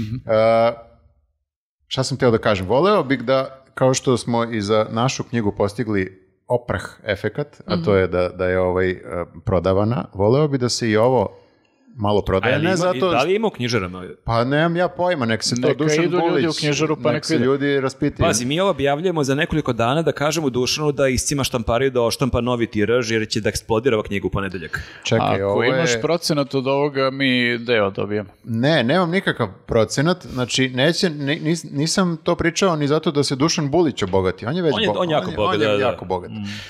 Šta sam htio da kažem? Voleo bih da, kao što smo i za našu knjigu postigli oprah efekat, a to je da je prodavana, voleo bih da se i ovo malo prodaje. Da li ima u knjižarama? Pa nemam ja pojma, nek se to Dušan Bulić, u knjižaru, pa nek se ljudi raspitaju. Pazi, mi ovo objavljujemo za nekoliko dana da kažemo Dušanu da iscima štampariju da oštampa novi tiraž, jer će da eksplodira ova knjiga u ponedeljak. Čekaj, ako imaš procenat od ovoga, mi deo dobijemo. Ne, nemam nikakav procenat, znači nisam to pričao ni zato da se Dušan Bulić obogati. On je jako bogat.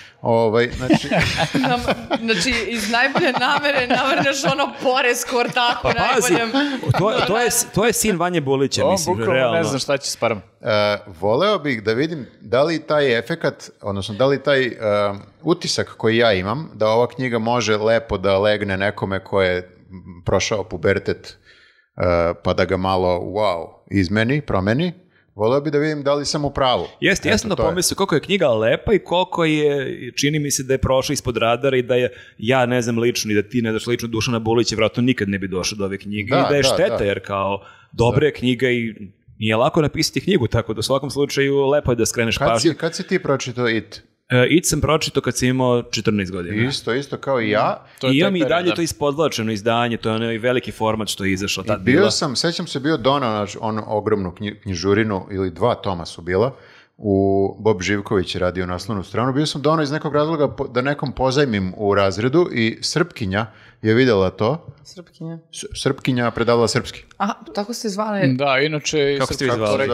Znači, iz najbolje namere navrneš porez kortaku najboljem. To je sin Vanje Bulića, mislim, realno. Ne znam šta će s parom. Voleo bih da vidim da li taj efekat, odnosno da li taj utisak koji ja imam, da ova knjiga može lepo da legne nekome ko je prošao pubertet, pa da ga malo izmeni, promeni. Voleo bi da vidim da li sam u pravu. Jeste, ja sam da pomislio koliko je knjiga lepa i koliko je, čini mi se da je prošla ispod radara i da je, ja ne znam lično i da ti ne znaš lično, Dušana Bulića vjerojatno nikad ne bi došao do ove knjige i da je šteta jer kao dobra je knjiga i nije lako napisati knjigu, tako da u svakom slučaju lepo je da skreneš pažnju. Kad si ti pročitao It? It sam pročitao kad sam imao 14 godina. Isto kao i ja. I imam i dalje to ispodlačeno izdanje, to je onaj veliki format što je izašlo tad. Sećam se bio donao ogromnu knjižurinu, ili 2 toma su bila, Bob Živković je radio naslovnu stranu, bio sam donao iz nekog razloga da nekom pozajmim u razredu i Srpkinja je vidjela to. Srpkinja? Srpkinja predavala srpski. Aha, tako ste zvali? Da, inače... Kako ste vi zvali?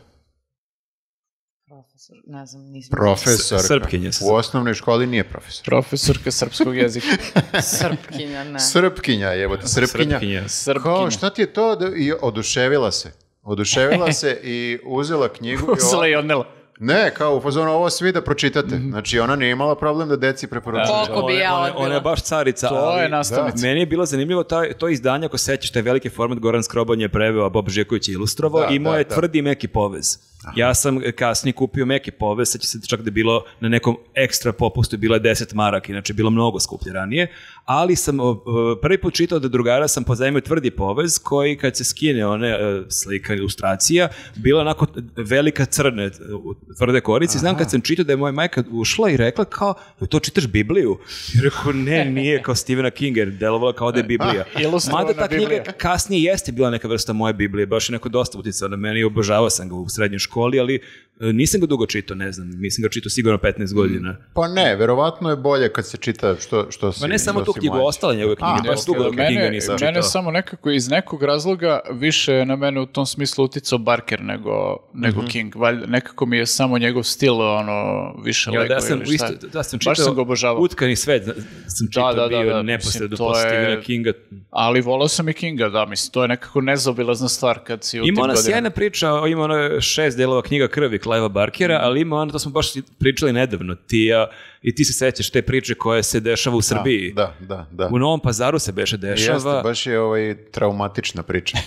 Profesor, ne znam, nisam... Profesorka. Srpkinja. U osnovnoj školi nije profesor. Profesorka srpskog jezika. Srpkinja, ne. Srpkinja, evo te, Srpkinja. Kao, šta ti je to? I oduševila se. Oduševila se i uzela knjigu. Uzela i odnela. Ne, kao u fazonu ovo svi da pročitate. Znači, ona nije imala problem da deci preporučuje. Koliko bi ja odbila. Ona je baš carica. To je nastavnica. Meni je bilo zanimljivo to izdanje, ako sećaš, taj veliki format Goran Skroban je preveo, a Bob Živković je ilustrovao, imao je tvrdi meki povez. Ja sam kasnije kupio meki povez, seća se čak da je bilo na nekom ekstra popustu, bilo je 10 maraka, inače bilo mnogo skuplje ranije, ali sam prvi put čitao da drugara sam pozajmio tvrdi povez koji kad se skine one slika ilustracija, bila onako velika crne tvrde korice. Znam kad sam čitao da je moja majka ušla i rekla kao, to čitaš Bibliju? I rekao, ne, nije kao Stephena Kinga, delovala kao da je Biblija. Mada ta knjiga kasnije jeste bila neka vrsta moje Biblije, baš je neko dosta uticao na mene i obožavao sam ga u srednjoj školi, ali nisam ga dugo čitao, ne znam, mislim ga čitao sigurno 15 godina. Pa ne, verovatno je bolje kad se čita što si... Pa ne samo tu knjigu, ostale njegove knjige, baš dugo knjiga nisam čitao. Mene samo nekako iz nekog razloga više na mene u tom smislu uticao Barker nego King. Nekako mi je samo njegov stil više lego. Da sam čitao Utkani svet, sam čitao bio neposredno posle Stephena Kinga. Ali volao sam i Kinga, da, mislim, to je nekako nezaobilazna stvar kad si u tim godinama. Ima ona sjajna priča, ima ona 6 delova knjiga Krvi Clivea Barkera, ali ima ona, to smo baš pričali nedavno, i ti se sećaš te priče koje se dešava u Srbiji. Da. U Novom Pazaru se beše dešava. Jeste, baš je traumatična priča.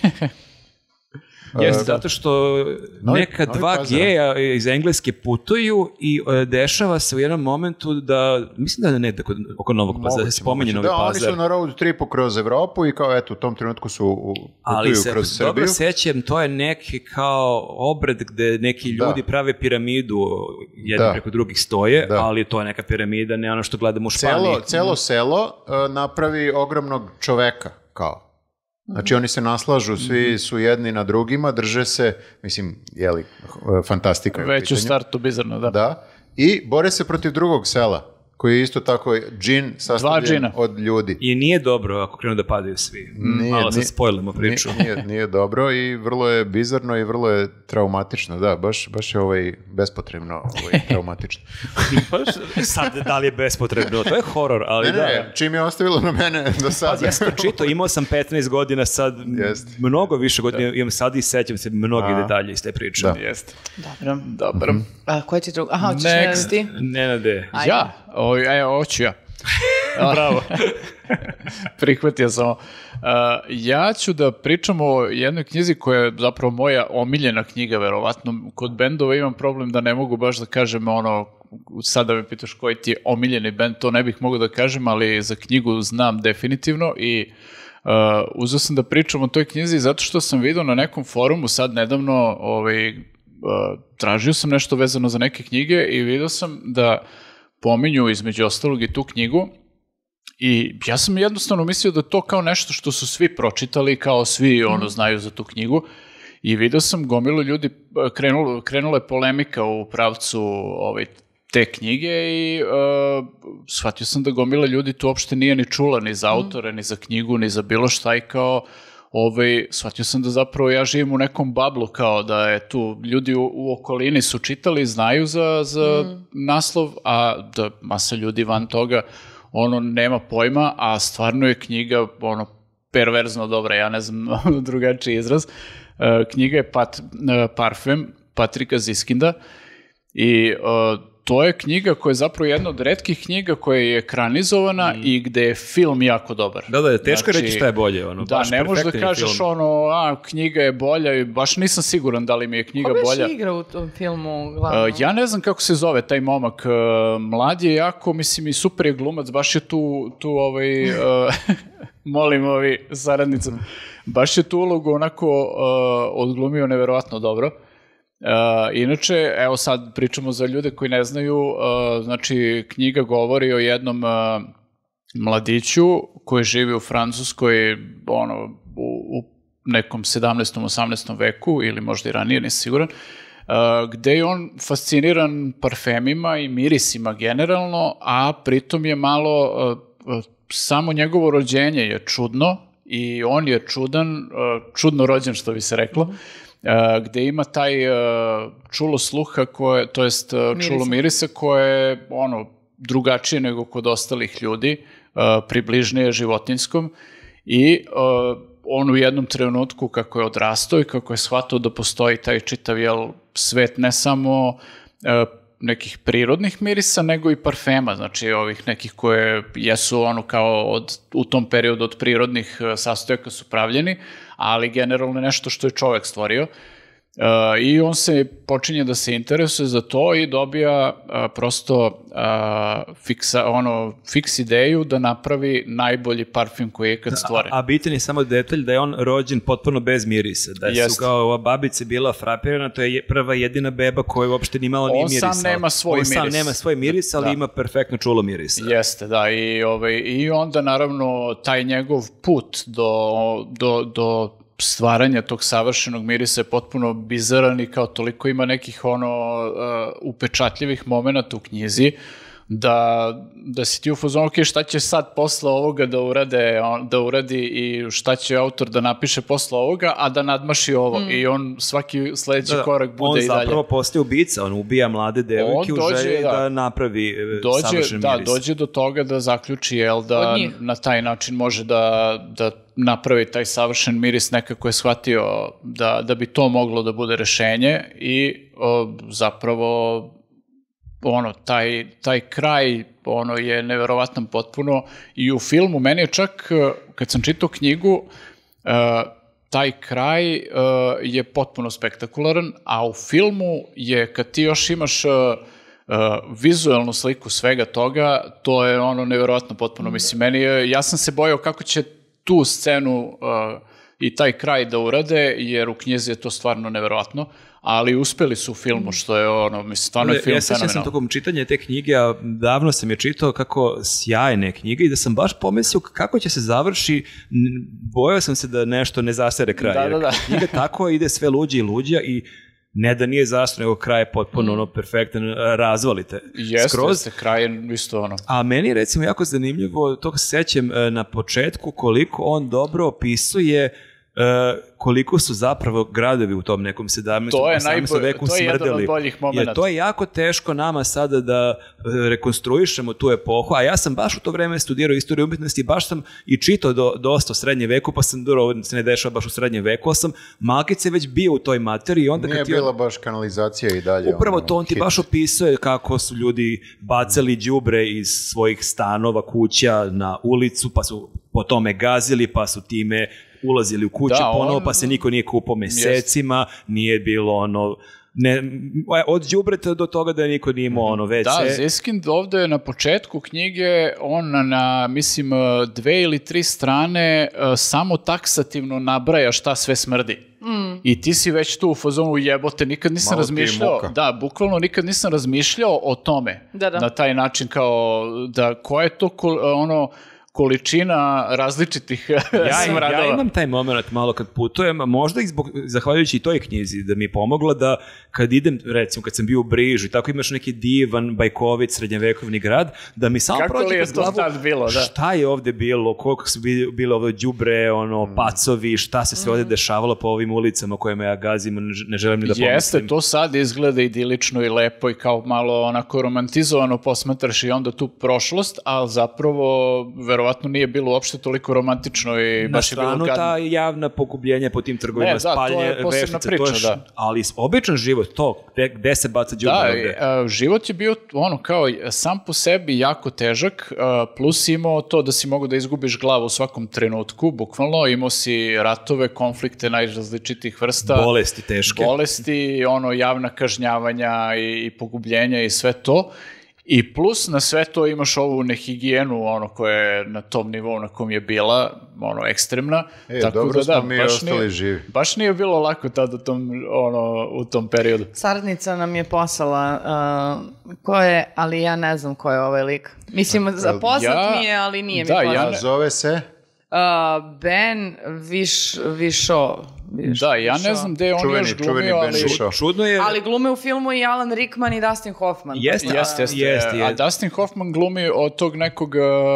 Jeste, zato što neka dva geja iz Engleske putuju i dešava se u jednom momentu da, mislim da ne oko Novog Pazara, da se spominje Novi Pazar. Da, oni su na road tripu kroz Evropu i kao eto, u tom trenutku putuju kroz Srbiju. Dobro sećam, to je neki kao obred gde neki ljudi prave piramidu, jedni preko drugih stoje, ali to je neka piramida, ne ono što gledamo u Španiji. Celo selo napravi ogromnog čoveka, kao. Znači oni se naslažu, svi su jedni na drugima, drže se, mislim, fantastika. Već u startu bizarno, da. Da, i bore se protiv drugog sela, koji je isto tako džin sastavljen od ljudi. I nije dobro ako krenu da padaju svi. Malo sad spojlimo priču. Nije dobro i vrlo je bizarno i vrlo je traumatično, da, baš je bespotrebno traumatično. Sad, da li je bespotrebno? To je horor, ali ne, čim je ostavilo na mene do sada. Ja sam čitao, imao sam 15 godina, sad mnogo više godina imam sad i sećam se mnogih detalja iz te priče. Da. Jeste. Dobro. Koja ti druga? Aha, hoćeš ne ti? Nenade. Ja? Hoću ja. Bravo. Prihvatio sam. Ja ću da pričam o jednoj knjizi koja je zapravo moja omiljena knjiga, verovatno. Kod bendova imam problem da ne mogu baš da kažem sada me pitaš koji ti je omiljeni bend, to ne bih mogao da kažem, ali za knjigu znam definitivno i uzeo sam da pričam o toj knjizi zato što sam vidio na nekom forumu sad nedavno, tražio sam nešto vezano za neke knjige i vidio sam da pominju između ostalog i tu knjigu i ja sam jednostavno mislio da to kao nešto što su svi pročitali, kao svi znaju za tu knjigu i vidio sam gomilu ljudi, krenula je polemika u pravcu te knjige i shvatio sam da gomila ljudi tu uopšte nije ni čula ni za autore, ni za knjigu, ni za bilo šta i kao shvatio sam da zapravo ja živim u nekom bablu, kao da je tu ljudi u okolini su čitali, znaju za naslov, a da masa ljudi van toga nema pojma, a stvarno je knjiga perverzno dobra, ja ne znam drugačiji izraz. Knjiga je Parfem Patrika Ziskinda i to je knjiga koja je zapravo jedna od retkih knjiga koja je ekranizovana i gde je film jako dobar. Da, teško reći šta je bolje. Da, ne možeš da kažeš knjiga je bolja i baš nisam siguran da li mi je knjiga bolja. Ko biš igra u tom filmu glavno? Ja ne znam kako se zove taj momak. Mlad je jako, mislim i super je glumac, baš je tu molim saradnicu, baš je tu ulogu onako odglumio neverovatno dobro. Inače, evo sad pričamo za ljude koji ne znaju, znači knjiga govori o jednom mladiću koji živi u Francuskoj u nekom 17. 18. veku ili možda i ranije, nisam siguran, gde je on fasciniran parfemima i mirisima generalno, a pritom je malo, samo njegovo rođenje je čudno i on je čudno rođen, što bi se reklo, gde ima taj čulo sluha, to jest čulo mirisa koje je drugačije nego kod ostalih ljudi, približnije životinjskom, i on u jednom trenutku kako je odrastao i kako je shvatao da postoji taj čitav svet ne samo nekih prirodnih mirisa, nego i parfema, znači ovih nekih koje jesu kao u tom periodu od prirodnih sastojaka su pravljeni, ali generalno nešto što je čovek stvorio. I on se počinje da se interesuje za to i dobija prosto fiks ideju da napravi najbolji parfüm koji je ikad stvoren. A bitan je samo detalj da je on rođen potpuno bez mirisa, da su kao ova babica bila frapirana, to je prva jedina beba koja uopšte ni malo nije mirisa. On sam nema svoj miris. On sam nema svoj miris, ali ima perfektno čulo mirisa. Jeste, da, i onda naravno taj njegov put do stvaranja tog savršenog mirisa je potpuno bizaran i kao toliko ima nekih upečatljivih momenata u knjizi da si ti u fazonu, ok, šta će sad posle ovoga da uradi i šta će autor da napiše posle ovoga, a da nadmaši ovo. I on svaki sledeći korak bude i dalje. On zapravo postaje ubica, on ubija mlade devojke u želji da napravi savršen miris. Dođe do toga da zaključi da na taj način može da napravi taj savršen miris, nekako je shvatio da bi to moglo da bude rešenje i zapravo taj kraj je neverovatan potpuno i u filmu meni je čak, kad sam čitao knjigu, taj kraj je potpuno spektakularan, a u filmu je kad ti još imaš vizualnu sliku svega toga, to je neverovatno potpuno. Mislim, ja sam se bojao kako će tu scenu i taj kraj da urade, jer u knjizi je to stvarno neverovatno, ali uspeli su u filmu, što je stvarno je film fenomenalno. Ja sam tokom čitanja te knjige, a davno sam je čitao kako sjajne knjige i da sam baš pomislio kako će se završi, bojao sam se da nešto ne zasere kraj. Da. Knjiga tako ide sve luđe i luđa i ne da nije zašto, nego kraj je potpuno perfektan, razvalite. Jeste, kraj je isto A meni je recimo jako zanimljivo, to se sećam na početku, koliko on dobro opisuje koliko su zapravo gradovi u tom nekom 17. 18. veku smrdeli. To je jedan od boljih momenta. Jer to je jako teško nama sada da rekonstruišemo tu epohu, a ja sam baš u to vreme studirao istoriju umjetnosti i baš sam i čitao dosta o srednjem veku, pa sam ovo se ne dešava baš u srednjem veku, ali sam malkice već bio u toj materiji. Onda nije bila baš kanalizacija i dalje. Upravo to on ti baš opisuje kako su ljudi bacali đubre iz svojih stanova, kuća na ulicu, pa su po tome gazili, pa su time ulazili u kuće ponovo, pa se niko nije kupao mesecima, nije bilo od đubreta do toga da niko nije imao WC. Da, Zeskind ovde na početku knjige, on na, mislim, 2 ili 3 strane samo taksativno nabraja šta sve smrdi. I ti si već tu u fazonu jebote, nikad nisam razmišljao. Da, bukvalno nikad nisam razmišljao o tome. Na taj način kao da koja je to količina različitih smradova. Ja imam taj moment malo kad putujem, možda zahvaljujući i toj knjizi da mi je pomogla da kad idem, recimo kad sam bio u Brižu i tako imaš neki divan, bajkovit, srednjevekovni grad, da mi samo prođe kroz glavu šta je ovde bilo, koliko su bile ovde đubre, pacovi, šta se sve ovde dešavalo po ovim ulicama kojima ja gazim, ne želim ni da pomislim. Jeste, to sad izgleda idilično i lepo i kao malo onako romantizovano posmatraš i onda tu prošlost, ali zapravo verovatno nije bilo uopšte toliko romantično i baš je bilo gadno. Na stranu ta javna pogubljenja po tim trgovima, spalje, veštice, ali običan život, to, gde se baca đubre? Da, život je bio kao sam po sebi jako težak, plus imao to da si mogu da izgubiš glavu u svakom trenutku, bukvalno, imao si ratove, konflikte najrazličitih vrsta. Bolesti teške. Bolesti, javna kažnjavanja i pogubljenja i sve to. I plus na sve to imaš ovu nehigijenu, koja je na tom nivou na kom je bila, ekstremna. Tako dobro smo mi ostali živi. Baš nije bilo lako tada u tom periodu. Saradnica nam je poslala ko je, ali ja ne znam ko je ovaj lik. Mislim, poznat mi je, ali nije mi poznat. Zove se? Ben Whishaw. Da, ja ne znam gde je on još glumio, ali... Čudno je... Ali glume u filmu i Alan Rickman i Dustin Hoffman. Jeste. A Dustin Hoffman glumi od tog nekog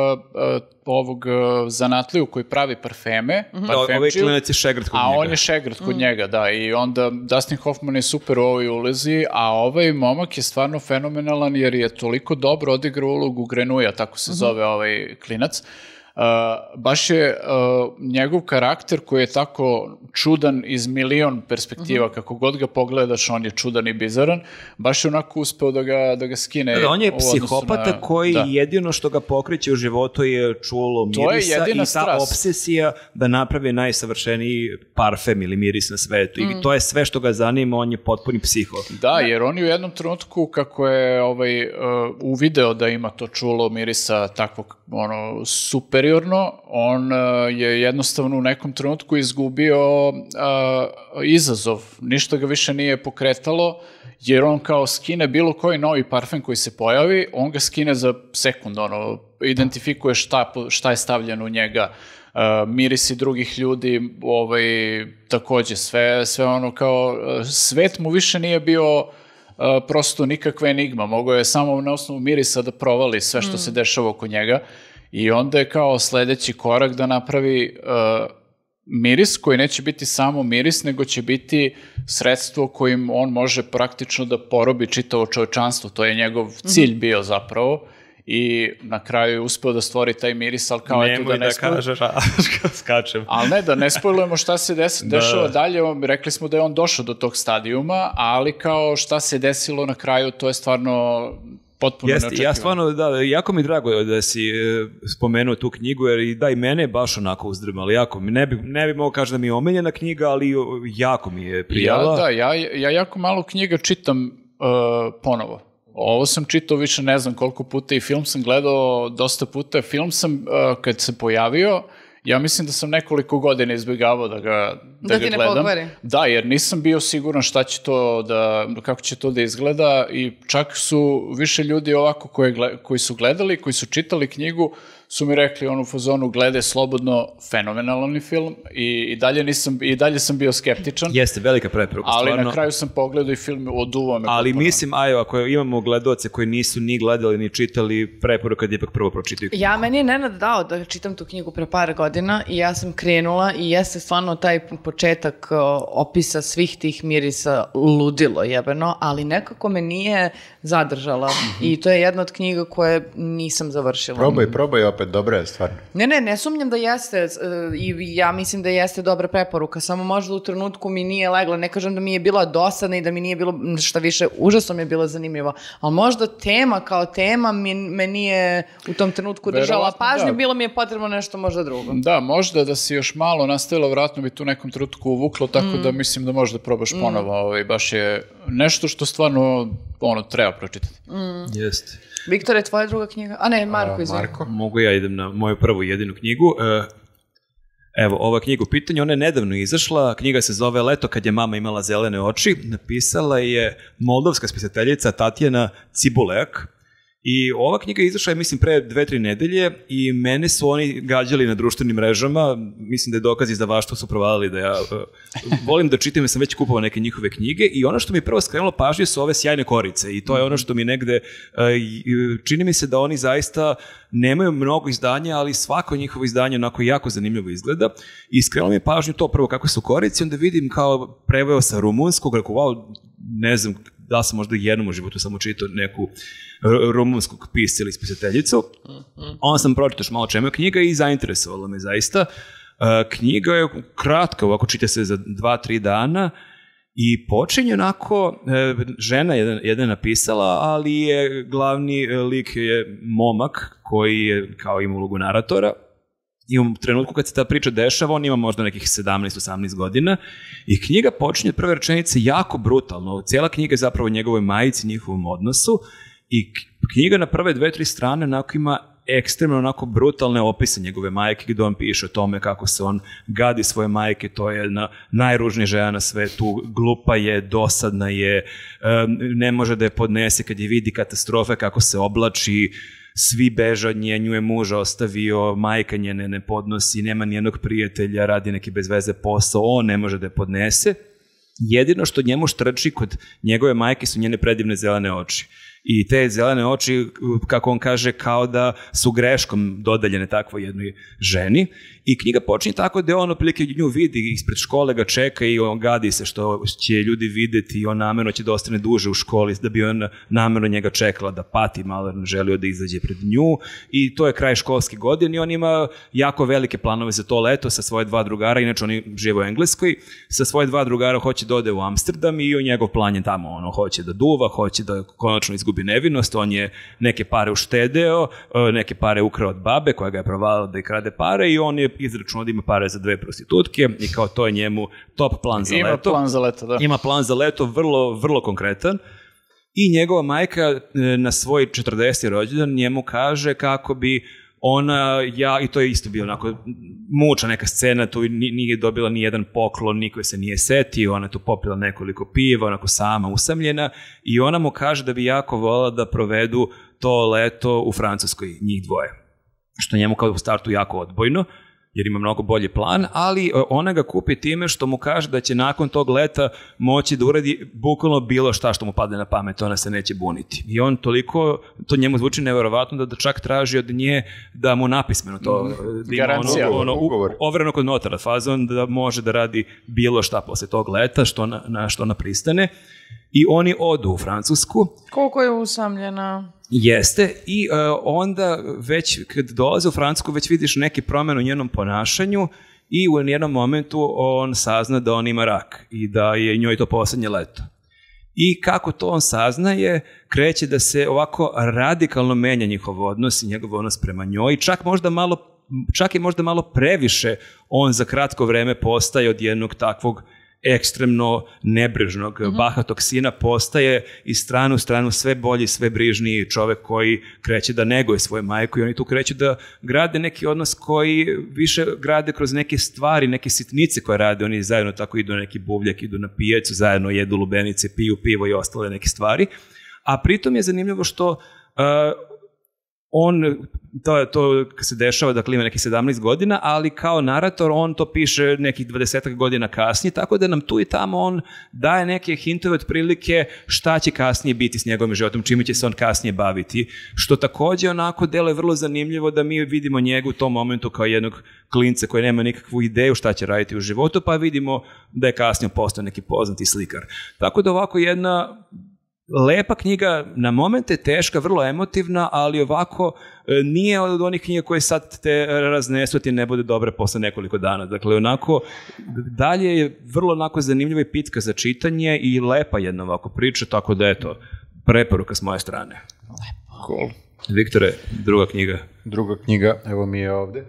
ovog zanatliju koji pravi parfeme. Ovaj klinac je šegrt kod njega. A on je šegrt kod njega, da. I onda Dustin Hoffman je super u ovoj ulozi, a ovaj momak je stvarno fenomenalan jer je toliko dobro odigrao ulogu Grenuja, tako se zove ovaj klinac. Baš je njegov karakter koji je tako čudan iz milion perspektiva, kako god ga pogledaš on je čudan i bizaran, baš je onako uspeo da ga skine. On je psihopata koji jedino što ga pokreće u životu je čulo mirisa i ta obsesija da napravi najsavršeniji parfem ili miris na svetu i to je sve što ga zanima, on je potpuni psiho. Da, jer on je u jednom trenutku kako je uvideo da ima to čulo mirisa takvog superiorno, on je jednostavno u nekom trenutku izgubio izazov. Ništa ga više nije pokretalo, jer on kao skine bilo koji novi parfem koji se pojavi, on ga skine za sekund, identifikuje šta je stavljeno u njega, mirisi drugih ljudi, takođe sve ono kao, svet mu više nije bio prosto nikakva enigma, mogao je samo na osnovu mirisa da provali sve što se dešava oko njega i onda je kao sledeći korak da napravi miris koji neće biti samo miris, nego će biti sredstvo kojim on može praktično da porobi čitavo čovečanstvo, to je njegov cilj bio zapravo. I na kraju je uspeo da stvori taj miris, ali kao eto da ne kažeš, skačem. Ali ne, da ne spojlujemo šta se dešava dalje, rekli smo da je on došao do tog stadijuma, ali kao šta se desilo na kraju, to je stvarno potpuno neočekivano. Ja stvarno, jako mi drago da si spomenuo tu knjigu, jer i mene je baš onako uzdrmalo, jako mi, ne bi mogao kaži da mi je omiljena knjiga, ali jako mi je prijala. Ja jako malo knjiga čitam ponovo. Ovo sam čitao više ne znam koliko puta i film sam gledao dosta puta. Film sam, kad se pojavio, ja mislim da sam nekoliko godina izbjegavao da ga gledam. Da, jer nisam bio siguran kako će to da izgleda i čak su više ljudi ovako koji su gledali, koji su čitali knjigu, su mi rekli u fazonu gledaj slobodno, fenomenalan film i dalje sam bio skeptičan. Jeste, velika preporuka, stvarno. Ali na kraju sam pogledao i film oduvao me. Ali mislim, ako imamo gledaoce koji nisu ni gledali ni čitali, preporuka da ipak prvo pročitaju knjigu. Meni je Nenad dao da čitam tu knjigu pre par godina i ja sam krenula i jeste stvarno taj početak opisa svih tih mirisa ludilo jebeno, ali nekako me nije zadržala i to je jedna od knjiga koje nisam završila. Probaj opet, dobra je stvarno. Ne sumnjam da jeste i ja mislim da jeste dobra preporuka, samo možda u trenutku mi nije legla, ne kažem da mi je bila dosadna i da mi nije bilo šta više, užasno mi je bilo zanimljivo, ali možda tema kao tema me nije u tom trenutku držala pažnju, bilo mi je potrebno nešto možda drugo. Da, možda da si još malo nastavila, vratno bi tu nekom trenutku uvuklo, tako da mislim da možda probaš ponovo, baš je nešto što stvarno treba pročitati. Jeste. Viktor, je tvoja druga knjiga? A ne, Marko, izvini. Mogu ja idem na moju prvu jedinu knjigu. Evo, ova knjiga u pitanju, ona je nedavno izašla, knjiga se zove Leto kad je mama imala zelene oči, napisala je moldovska spisateljica Tatjana Cibulek. I ova knjiga izašla je, mislim, pre 2-3 nedelje i mene su oni gađali na društvenim mrežama, mislim da je dokaz izdavaštva su provalili da ja volim da čitam, jer sam već kupovao neke njihove knjige i ono što mi je prvo skrenulo pažnje su ove sjajne korice i to je ono što mi negde, čini mi se da oni zaista nemaju mnogo izdanja, ali svako njihovo izdanje onako jako zanimljivo izgleda i skrenulo mi je pažnju to prvo kako su korice, onda vidim kao preveo sa rumunskog, rekao, ne znam da sam možda jednom u životu samo čitao neku rumunskog pisca ili spisateljicu. Onda sam pročitao malo čemu je knjiga i zainteresovala me zaista. Knjiga je kratka, ovako čita se za 2-3 dana i počinje onako, žena jedna napisala, ali je glavni lik je momak koji je kao ima ulogu naratora. I u trenutku kad se ta priča dešava, on ima možda nekih 17-18 godina i knjiga počinje od prve rečenice jako brutalno. Cijela knjiga je zapravo o njegovoj majici, njihovom odnosu i knjiga na prve 2-3 strane onako ima ekstremno onako brutalne opise njegove majke gdje on piše o tome kako se on gadi svoje majke, to je jedna najružnija žena na svetu, glupa je, dosadna je, ne može da je podnese kad je vidi katastrofe kako se oblači, svi beže od nje, nju je muž ostavio, majka njene ne podnosi, nema nijednog prijatelja, radi neki bez veze posao, on ne može da je podnese. Jedino što njemu štrči kod njegove majke su njene predivne zelene oči. I te zelene oči, kako on kaže, kao da su greškom dodaljene takvoj jednoj ženi. I knjiga počinje tako da on otprilike nju vidi, ispred škole ga čeka i on gadi se što će ljudi videti i on namerno će da ostane duže u školi da bi on namerno njega čekala da pati, malo želio da izađe pred nju. I to je kraj školske godine i on ima jako velike planove za to leto sa svoje 2 drugara, inače oni žive u Engleskoj, sa svoje 2 drugara hoće da ode u Amsterdam i njegov plan je tamo, ono, hoće da duva, hoće da konačno izgubi nevinost, on je neke pare uštedeo, neke pare ukrao od babe koja ga je provalila da i krade pare i on je izračunao da ima pare za 2 prostitutke i kao to je njemu top plan za leto. Ima plan za leto, da. Ima plan za leto, vrlo, vrlo konkretan. I njegova majka na svoj 40. rođendan njemu kaže kako bi ona, i to je isto bilo onako muča neka scena, tu nije dobila ni jedan poklon, niko se nije setio, ona je tu popila nekoliko piva, onako sama usamljena i ona mu kaže da bi jako volila da provedu to leto u Francuskoj, njih dvoje. Što njemu kao u startu jako odbojno, jer ima mnogo bolji plan, ali ona ga kupi time što mu kaže da će nakon tog leta moći da uradi bukvalno bilo šta što mu padne na pamet, ona se neće buniti. I on toliko, to njemu zvuči neverovatno da čak traži od nje da mu napismeno to, garancija, ugovor. Overeno kod notara, fazon da može da radi bilo šta posle tog leta, na što ona pristane. I oni odu u Francusku. Koliko je usamljena? Jeste, i onda već kad dolaze u Francusku već vidiš neki promjen u njenom ponašanju i u jednom momentu on sazna da on ima rak i da je njoj to posljednje leto. I kako to on saznaje, kreće da se ovako radikalno menja njihov odnos i njegov odnos prema njoj, čak i možda malo previše on za kratko vreme postaje od jednog takvog ekstremno nebrižnog bahatog sina, postaje iz stranu u stranu sve bolji, sve brižniji čovek koji kreće da neguje svoju majku i oni tu kreću da grade neki odnos koji više grade kroz neke stvari, neke sitnice koje rade, oni zajedno tako idu na neki buvljak, idu na pijacu, zajedno jedu lubenice, piju pivo i ostale neke stvari, a pritom je zanimljivo što to se dešava, dakle ima nekih 17 godina, ali kao narator on to piše nekih 20 godina kasnije, tako da nam tu i tamo on daje neke hintove otprilike šta će kasnije biti s njegovim životom, čime će se on kasnije baviti, što također onako deluje vrlo zanimljivo da mi vidimo njega u tom momentu kao jednog klinca koji nema nikakvu ideju šta će raditi u životu, pa vidimo da je kasnije postao neki poznati slikar. Tako da ovako jedna lepa knjiga, na momente teška, vrlo emotivna, ali ovako nije od onih knjiga koje sad te raznesu, ti ne bude dobre posle nekoliko dana. Dakle, onako, dalje je vrlo onako zanimljiva i pitka za čitanje i lepa jedna ovako priča, tako da eto, preporuka s moje strane. Lepo. Cool. Viktore, druga knjiga. Druga knjiga, evo mi je ovde.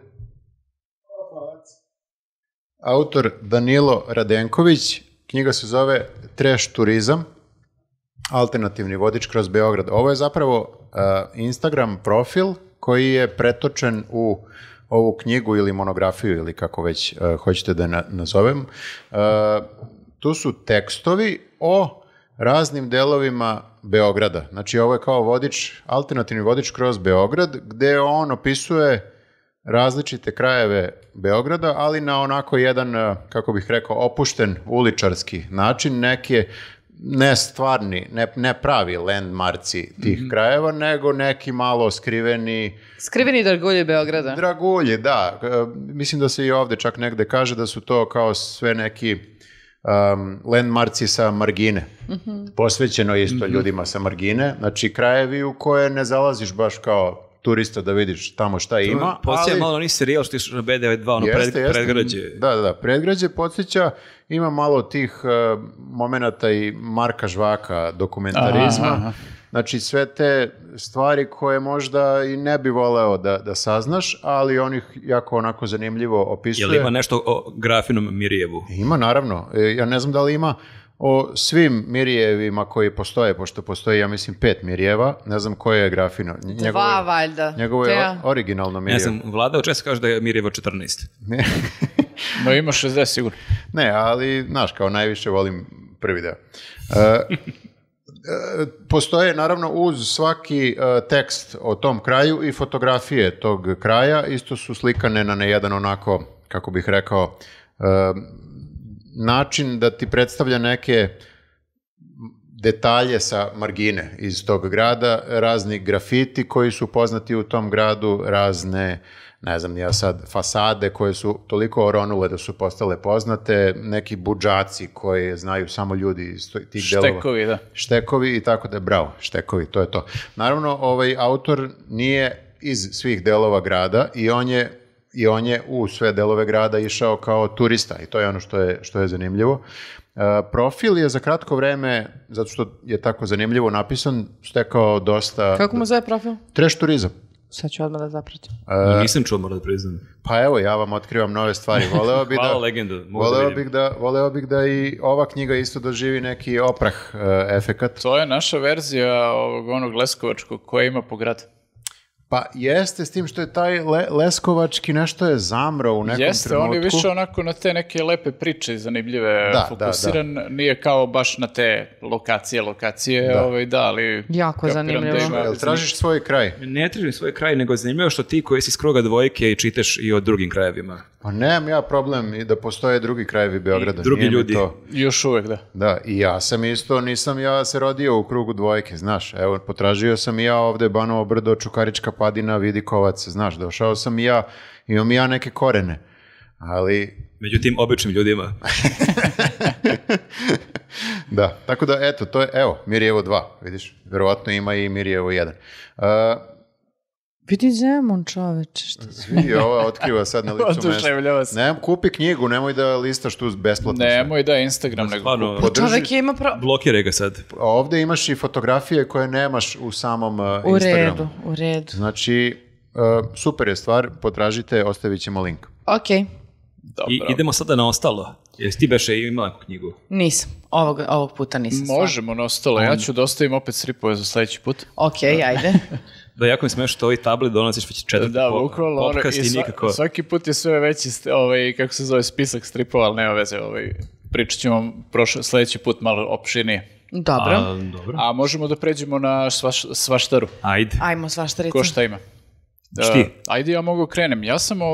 Autor Danilo Radenković, knjiga se zove Trash turizam, alternativni vodič kroz Beograd. Ovo je zapravo Instagram profil koji je pretočen u ovu knjigu ili monografiju ili kako već hoćete da je nazovem. Tu su tekstovi o raznim delovima Beograda. Znači ovo je kao vodič, alternativni vodič kroz Beograd gde on opisuje različite krajeve Beograda, ali na onako jedan, kako bih rekao, opušten uličarski način, neke ne stvarni, ne pravi landmarci tih krajeva, nego neki malo skriveni... Skriveni dragulji Beograda. Dragulji, da. Mislim da se i ovde čak negde kaže da su to kao sve neki landmarci sa margine. Posvećeno isto ljudima sa margine. Znači krajevi u koje ne zalaziš baš kao turista da vidiš tamo šta ima. Podsjeća malo oni serijal što je na B92, ono predgrađe. Da, predgrađe podsjeća, ima malo tih momenata i Marka Žvaka dokumentarizma. Aha. Znači sve te stvari koje možda i ne bi voleo da saznaš, ali on ih jako onako zanimljivo opisuje. Je li ima nešto o Grafinom Mirjevu? Ima, naravno. Ja ne znam da li ima o svim Mirjevima koji postoje, pošto postoji, ja mislim, 5 Mirjeva, ne znam koje je Grafino. 2, valjda. Njegovo je originalno Mirjevo. Ne znam, Vlada često kaže da je Mirjevo 14. No ima 60 sigurno. Ne, ali, znaš, kao najviše volim prvi deo. Postoje naravno uz svaki tekst o tom kraju i fotografije tog kraja, isto su slikane na jedan onako, kako bih rekao, način da ti predstavlja neke detalje sa margine iz tog grada, razni grafiti koji su poznati u tom gradu, razne, ne znam ja sad, fasade koje su toliko oronule da su postale poznate, neki budžaci koje znaju samo ljudi iz tih delova. Štekovi, da. Štekovi i tako da, bravo, štekovi, to je to. Naravno, autor nije iz svih delova grada i on je u sve delove grada išao kao turista i to je ono što je zanimljivo. Profil je za kratko vreme, zato što je tako zanimljivo napisan, stekao dosta... Kako mu zove profil? Trash turizam. Sad ću odmah da zapratim. Nisam čuo, moram da priznam. Pa evo, ja vam otkrivam nove stvari. Hvala legendu. Voleo bih da i ova knjiga isto doživi neki oprah efekat. To je naša verzija onog leskovačkog koja ima po gradu. Pa jeste, s tim što je taj leskovački nešto je zamro u nekom trenutku. Jeste, on je više onako na te neke lepe priče zanimljive fokusiran. Da. Nije kao baš na te lokacije, ali... Jako zanimljivo. Jel tražiš svoj kraj? Ne tražim svoj kraj, nego zanimljivo što ti koji si iz kruga dvojke i čitaš i o drugim krajevima. Pa nemam ja problem i da postoje drugi krajevi Beograda. I drugi ljudi. Još uvek, da. Da, i ja sam isto, nisam ja se rodio u krugu dvojke, znaš. Evo, potražio sam i ja ovde Banovo Brdo, Čukarička Padina, Vidikovac, znaš, došao sam i ja, imam i ja neke korene, ali... Među tim običnim ljudima. Da, tako da, eto, to je, evo, Mirjevo 2, vidiš, verovatno ima i Mirjevo 1. Vidi Zemun, čoveče, što svi ova otkriva sad na licu mesta. Kupi knjigu, nemoj da listaš tu besplatno. Nemoj da Instagram nego kupi. Čovek ima blokiraj ga sad. A ovde imaš i fotografije koje nemaš u samom Instagramu. U redu. Znači, super je stvar, potražite, ostavit ćemo link. Ok. I idemo sada na ostalo. Jesi ti beše imala neku knjigu? Nisam. Ovog puta nisam. Možemo na ostalo. Ja ću da ostavim opet stripove za sledeći put. Ok, ajde. Da, jako mi smiješ što ovaj tablet donosiš već četvrti podcast i nikako... Svaki put je sve veći, kako se zove, spisak stripova, ali nema veze, pričat ćemo sledeći put malo opširnije. Dobro. A možemo da pređemo na svaštaru. Ajde. Ajmo svaštarica. Ko šta ima? Šti? Ajde, ja mogu krenem. Ja sam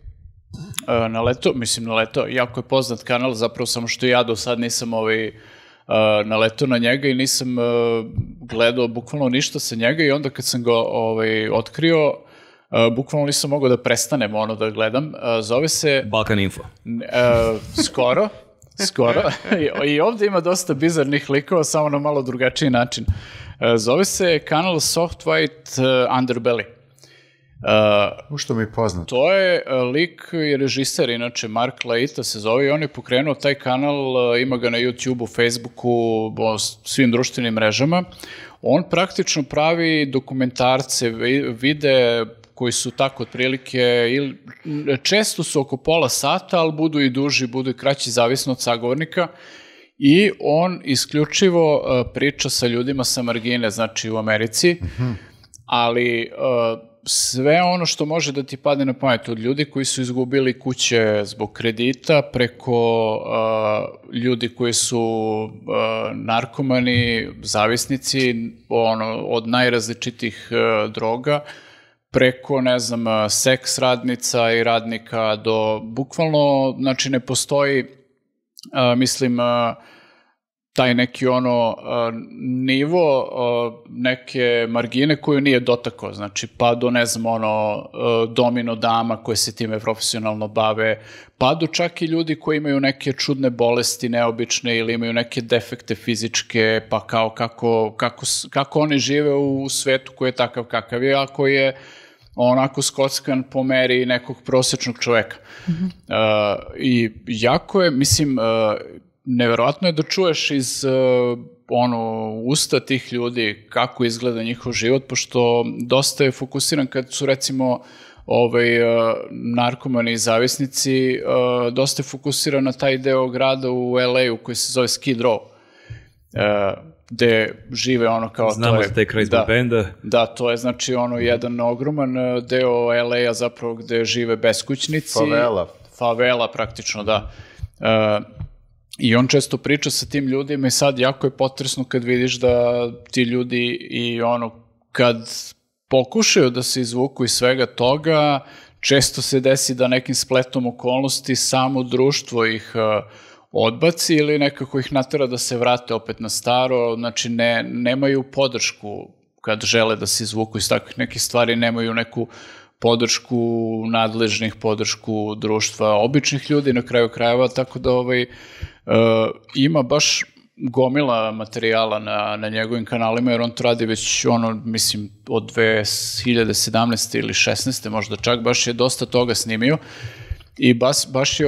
naletao, jako je poznat kanal, zapravo samo što ja do sad nisam naletao na njega i nisam gledao bukvalno ništa sa njega i onda kad sam ga otkrio, bukvalno nisam mogao da prestanem da gledam. Zove se... Balkan Info. Skoro. I ovdje ima dosta bizarnih likova, samo na malo drugačiji način. Zove se kanal Soft White Underbelly. Što mi je poznato. To je lik i režiser, inače Mark Laita se zove i on je pokrenuo taj kanal, ima ga na YouTubeu, Facebooku, svim društvenim mrežama. On praktično pravi dokumentarce, vide koji su tako otprilike, često su oko pola sata, ali budu i duži, budu i kraći, zavisno od sagovornika. I on isključivo priča sa ljudima sa margine, znači u Americi, ali... sve ono što može da ti padne na pamet, od ljudi koji su izgubili kuće zbog kredita, preko ljudi koji su narkomani, zavisnici, od najrazličititih droga, preko, seks radnica i radnika do bukvalno, znači ne postoji, taj neki nivo neke margine koju nije dotakao, znači pa do domino dama koje se time profesionalno bave, pa do čak i ljudi koji imaju neke čudne bolesti neobične ili imaju neke defekte fizičke, pa kao kako oni žive u svetu koji je takav kakav je, a koji je onako skockan po meri nekog prosječnog čoveka. I jako je, neverovatno je da čuješ iz usta tih ljudi kako izgleda njihov život, pošto dosta je fokusiran kad su recimo narkomani i zavisnici, dosta je fokusiran na taj deo grada u LA-u koji se zove Skid Row, gde žive kao... Znamo za taj kraj zbog benda. Da, to je znači jedan ogroman deo LA-a zapravo gde žive beskućnici. Favela. Favela praktično, da. I on često priča sa tim ljudima i sad jako je potresno kad vidiš da ti ljudi i kad pokušaju da se izvuku iz svega toga, često se desi da nekim spletom okolnosti samo društvo ih odbaci ili nekako ih natera da se vrate opet na staro, znači nemaju podršku kad žele da se izvuku iz takvih nekih stvari, nemaju neku podršku nadležnih, podršku društva, običnih ljudi na kraju krajeva, tako da ima baš gomila materijala na njegovim kanalima, jer on to radi već mislim od 2017. ili 16. možda čak, baš je dosta toga snimio i baš je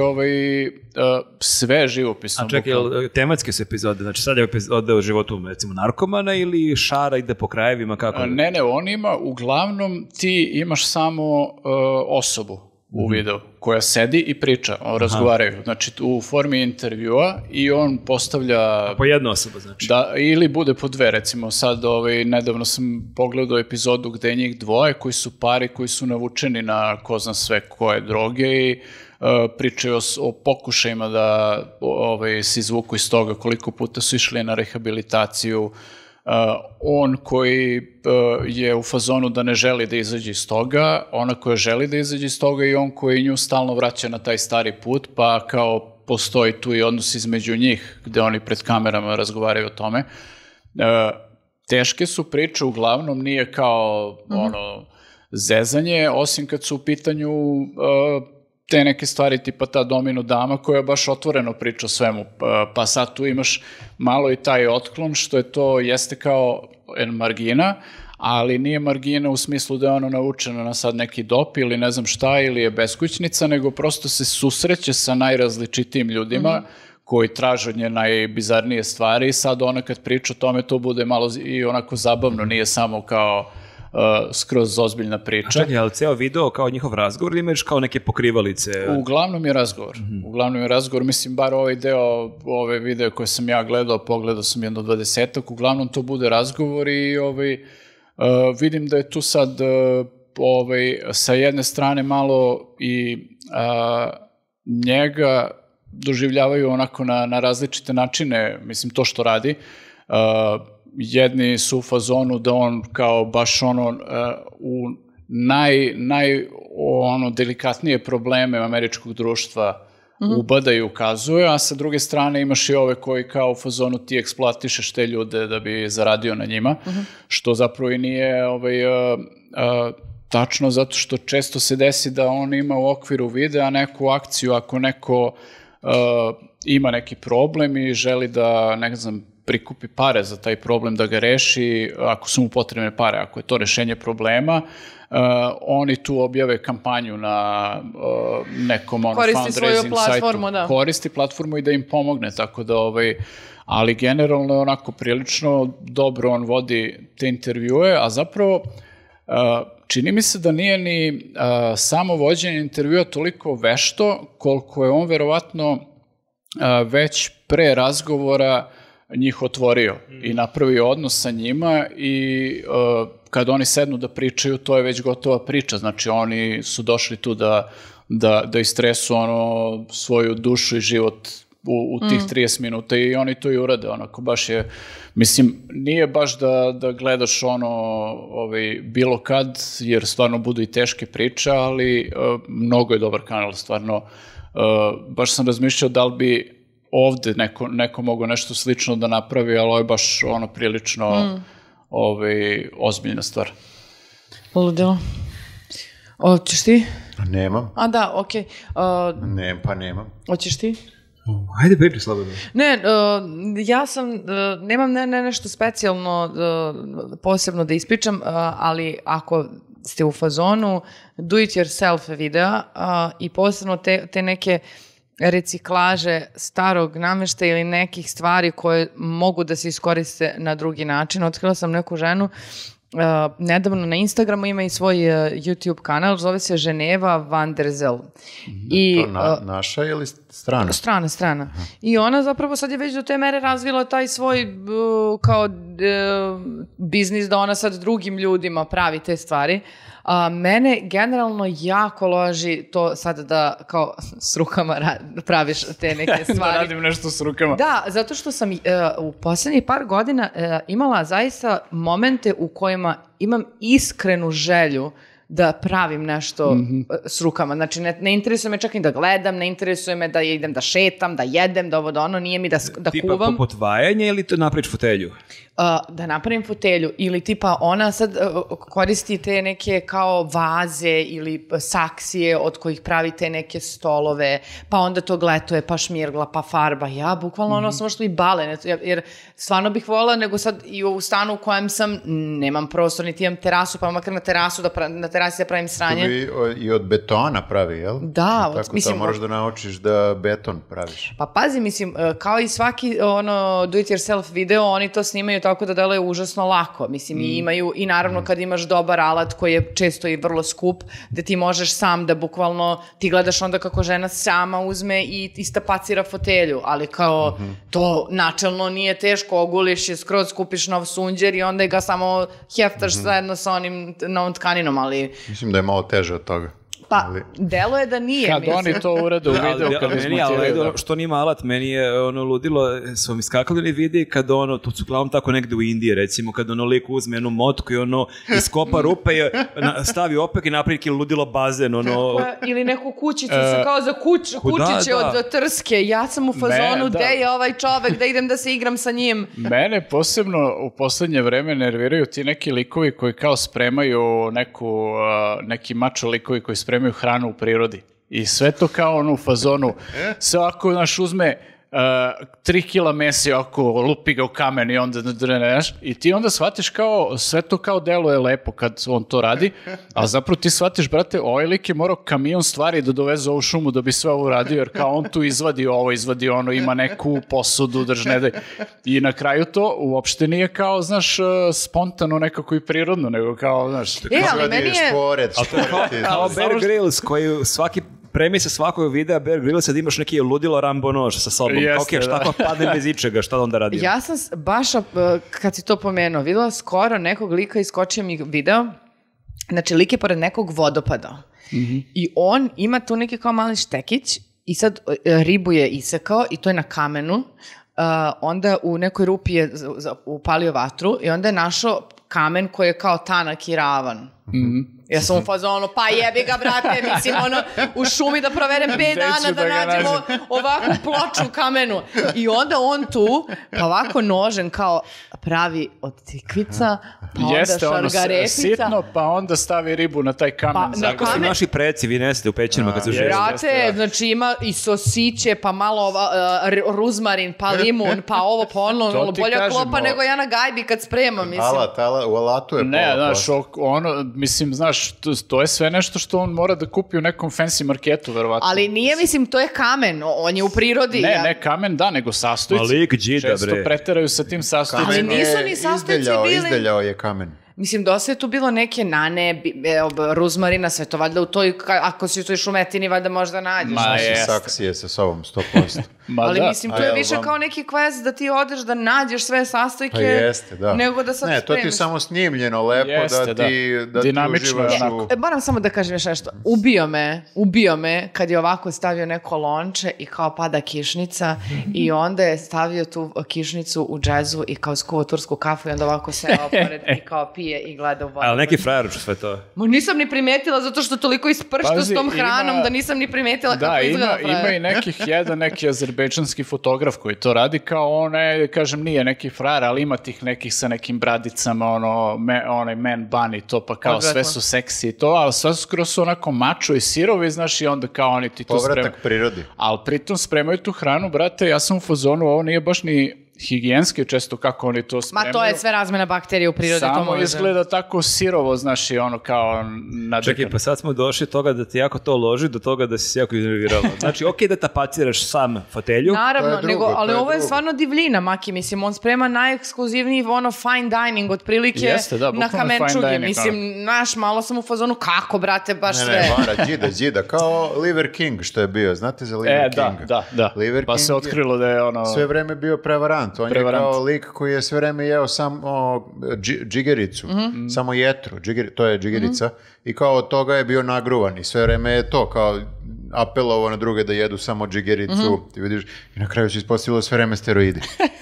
sve živopisno. A čekaj, tematske su epizode, znači sad je epizode o životu recimo narkomana ili Šara ide po krajevima, kako? Ne, on ima, uglavnom ti imaš samo osobu u videu, koja sedi i priča, razgovaraju. Znači, u formi intervjua i on postavlja... Po jedna osoba, znači. Da, ili bude po dve, recimo sad, nedavno sam pogledao epizodu gde je njih dvoje, koji su pari, koji su navučeni na ko zna sve koje droge i pričaju o pokušajima da se izvuku iz toga, koliko puta su išli na rehabilitaciju, on koji je u fazonu da ne želi da izađe iz toga, ona koja želi da izađe iz toga i on koji nju stalno vraća na taj stari put, pa kao postoji tu i odnos između njih, gde oni pred kamerama razgovaraju o tome. Teške su priče, uglavnom nije kao zezanje, osim kad su u pitanju te neke stvari tipa ta Domino dama koja baš otvoreno priča o svemu, pa sad tu imaš malo i taj otklon što je to jeste kao margina, ali nije margina u smislu da je ono naučeno na sad neki dop ili ne znam šta ili je beskućnica, nego prosto se susreće sa najrazličitijim ljudima koji traže od nje najbizarnije stvari i sad ona kad priča o tome to bude malo i onako zabavno, nije samo kao skroz ozbiljna priča. A čekaj, ali ceo video kao njihov razgovor ili imaš kao neke pokrivalice? Uglavnom je razgovor. Uglavnom je razgovor, mislim, bar ovaj deo, ove videe koje sam ja pogledao sam jedno 20-ak, uglavnom to bude razgovor i vidim da je tu sad sa jedne strane malo i njega doživljavaju onako na različite načine, mislim, to što radi. Jedni su u fazonu da on kao baš u delikatnije probleme američkog društva ubada i ukazuje, a sa druge strane imaš i ove koji kao u fazonu ti eksploatišeš te ljude da bi zaradio na njima, što zapravo i nije tačno, zato što često se desi da on ima u okviru videa neku akciju, ako neko ima neki problem i želi da, ne znam, prikupi pare za taj problem da ga reši, ako su mu potrebne pare, ako je to rešenje problema, oni tu objave kampanju na nekom fundraising sajtu. Koristi platformu i da im pomogne, tako da ali generalno je onako prilično dobro on vodi te intervjue, a zapravo čini mi se da nije ni samo vođenje intervjua toliko vešto, koliko je on verovatno već pre razgovora njih otvorio i napravio odnos sa njima i kad oni sednu da pričaju, to je već gotova priča. Znači, oni su došli tu da istresu svoju dušu i život u tih 30 minuta i oni to i urade. Onako, baš je, mislim, nije baš da gledaš bilo kad, jer stvarno budu i teške priče, ali mnogo je dobar kanal, stvarno. Baš sam razmišljao da li bi ovde neko mogao nešto slično da napravi, ali ovo je baš prilično ozbiljna stvar. Ludilo. Hoćeš ti? Nemam. A da, okej. Nemam. Hoćeš ti? Ajde, priči slobodno. Ne, ja nemam nešto specijalno posebno da ispričam, ali ako ste u fazonu do it yourself videa i posebno te neke reciklaže starog namještaja ili nekih stvari koje mogu da se iskoriste na drugi način. Otkrila sam neku ženu, nedavno na Instagramu ima i svoj YouTube kanal, zove se Ženeva van der Zel. To naša ili strana? Strana. I ona zapravo sad je već do te mere razvila taj svoj kao biznis da ona sad drugim ljudima pravi te stvari. Mene generalno jako loži to sad da kao s rukama praviš te neke stvari. Da radim nešto s rukama. Da, zato što sam u posljednjih par godina imala zaista momente u kojima imam iskrenu želju da pravim nešto s rukama. Znači, ne interesuje me čak ni da gledam, ne interesuje me da idem da šetam, da jedem, da ovo da ono, nije mi da kuvam. Tipa poput vajanja ili to napraviš fotelju? Da napravim fotelju ili tipa ona sad koristi te neke kao vaze ili saksije od kojih pravite neke stolove, pa onda to gletuje, pa šmirgla, pa farba. Ja bukvalno ono samo što i bale, jer stvarno bih volila, nego sad i u stanu u kojem sam nemam prostor, niti imam terasu, pa makar na terasi da pravim sranje. To bi i od betona pravi, jel? Da. Tako mislim, moraš da naučiš da beton praviš. Pa pazi, mislim, kao i svaki do it yourself video, oni to snimaju tako da deluje užasno lako. Mislim, i imaju, i naravno kad imaš dobar alat koji je često i vrlo skup, da ti možeš sam da bukvalno, ti gledaš onda kako žena sama uzme i istapacira fotelju, ali kao to načelno nije teško, oguliš je skroz, kupiš nov sunđer i onda ga samo heftaš zajedno sa onim novom tkaninom, ali... Mislim da je malo teže od toga. Pa, delo je da nije. Kad oni to urade u videu, kad izmontiraju. Što nije alat, meni je ono ludilo, su mi skakali vidi kad ono, to su glavom tako negde u Indiji, recimo, kad ono lik uzme jednu motku i ono iskopa rupe, stavi opek i napravi neki ludilo bazen, ono... Ili neku kućicu, kao za kućiće od trske. Ja sam u fazonu, gde je ovaj čovek, da idem da se igram sa njim. Mene posebno u poslednje vreme nerviraju ti neki likovi koji kao spremaju neki mačo likovi koji spremaju hranu u prirodi. I sve to kao ono u fazonu. Sve ovako, naš, uzme 3 kila mesa ovako, lupi ga u kamen i onda i ti onda shvatiš kao, sve to kao deluje lepo kad on to radi, a zapravo ti shvatiš, brate, ovaj lik je morao kamion stvari da doveze ovu šumu da bi sve ovo uradio, jer kao on tu izvadi ovo, izvadi ono, ima neku posudu, i na kraju to uopšte nije kao, znaš, spontano nekako i prirodno, nego kao, znaš... Ali meni je... Kao Bear Grylls koji svaki premisa svakog videa Bear Grylls sad imaš neki ludilo Rambo nož sa sobom. Jeste, šta ako padne bez ičega, šta onda radim? Ja sam baš, kad si to pomenuo, videla skoro nekog lika, iskočio mi video, znači lik je pored nekog vodopada. I on ima tu neki kao mali štekić i sad ribu je isekao i to je na kamenu. Onda u nekoj rupi je upalio vatru i onda je našao kamen koji je kao tanak i ravan. Ja sam u fazonu, pa jebi ga, brate, mislim, ono, u šumi da provedem 5 dana da nađemo ovakvu ploču u kamenu. I onda on tu, pa ovako nožen, kao pravi od tikvica, pa onda šargarepica. Jeste, ono sitno, pa onda stavi ribu na taj kamen. Tako su naši preci, vi nesete u pećinama kad su želi. Brate, znači ima i sosiće, pa malo ruzmarin, pa limun, pa ovo, pa ono, bolja klopa nego ja na gajbi kad spremam, mislim. U alatu je ne, znaš, ono, mislim, znaš, to je sve nešto što on mora da kupi u nekom fancy marketu, verovatno. Ali nije, mislim, to je kamen, on je u prirodi. Ne kamen, da, nego sastojci. Malik džida, bre. Često preteraju sa tim sastojcima. Ali nisu ni sastojci bili. Izdeljao je kamen. Mislim, dosta je tu bilo neke nane, ruzmarina, sve to valjda u toj, ako si u toj šumetini, valjda možda nađeš. Saksije sa sobom, 100%. Ali mislim, to je više kao neki quest da ti odeš da nađeš sve sastojke, pa jeste, da. Nego da sad spremiš. Ne, to ti je samo snimljeno lepo, jeste, da ti uživaš u... Moram samo da kažem još nešto. Ubio me kad je ovako stavio neko lonče i kao pada kišnica i onda je stavio tu kišnicu u džezu i kao skuo tursku kafu i onda ovako seo pored i kao pije i gleda u vodu. Ali neki frajer sve to. Ma nisam ni primetila zato što toliko ispršta s tom hranom da nisam ni primetila kako izgleda frajer. Da, ima i neki azerbejdžanski fotograf koji to radi kao onaj, kažem, nije neki frajer, ali ima tih nekih sa nekim bradicama, onaj man bun i to, pa kao sve su seksi i to, ali sve skoro su onako mačo i sirovi, znaš, i onda kao oni ti to spremaju. Povratak prirodi. Ali pritom spremaju tu hranu, brate, ja sam u fazonu, ovo nije baš ni higijenski često kako oni to spremaju. Ma to je sve razmena bakterija u prirodi. Samo izgleda tako sirovo, znaš, i ono kao nadekano. Čekaj, pa sad smo došli toga da ti jako to loži, do toga da si se jako iznervirala. Znači, okej da tapaciraš sam fotelju. Naravno, ali ovo je stvarno divljina, Maki, mislim, on sprema najekskluzivniji fine dining, otprilike na kamenčugi. Mislim, naš, malo sam u fazonu, kako, brate, baš sve. Ne, vara, džida, kao Liver King što je bio, znate za Liver King? Da, pa se otkrilo da je ono... Sve vreme bio prevarant. prevarant. On je kao lik koji je sve vreme jeo samo džigericu, samo jetru, to je džigerica, i kao od toga je bio nagruvan i sve vreme je to kao apelovao na druge da jedu samo džigericu, ti vidiš, i na kraju se ispostavilo sve vreme steroidi.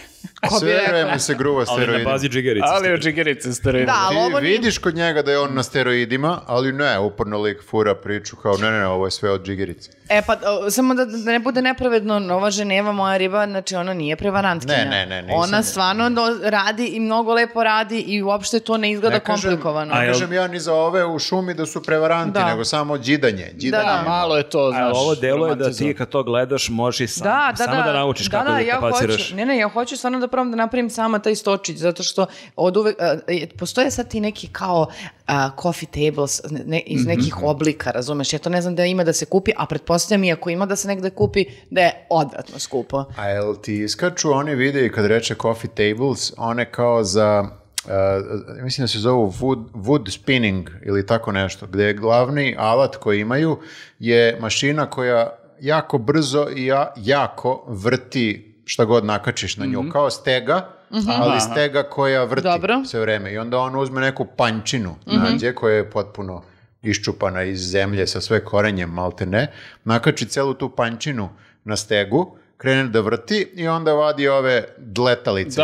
Sve vreme se gruva steroidima. Ali na bazi džigerice. Ali od džigerice steroidima. Ti vidiš kod njega da je on na steroidima, ali ne, uporno lik fura priču kao ne, ovo je sve od džigerice. Pa samo da ne bude nepravedno, Nova Ženeva, moja riba, znači ona nije prevarantkinja. Ne. Ona stvarno radi i mnogo lepo radi i uopšte to ne izgleda komplikovano. Ne kažem ja ni za ove u šumi da su prevaranti, nego samo đidanje. Da, malo je to, znaš. Ovo delo je da ti kad to gledaš možeš i samo da naučiš kako da kapaciraš. Ja hoću stvarno da probam da napravim sama taj stočić, zato što od uvek, postoje sad ti neki kao coffee tables iz nekih oblika, razumeš? Ja to ne znam da ima da se kupi, a pretpostavljam i ako ima da se negde kupi, da je odvratno skupo. A jel ti iskaču oni videi kad reče coffee tables, one kao za, mislim da se zovu wood spinning ili tako nešto, gde je glavni alat koji imaju je mašina koja jako brzo i jako vrti šta god nakačiš na nju, kao stega, ali stega koja vrti sve vreme. I onda on uzme neku pančinu nađe, koja je potpuno iščupana iz zemlje sa sve korenjem, malte ne, nakači celu tu pančinu na stegu, krene da vrti i onda vadi ove dletalice,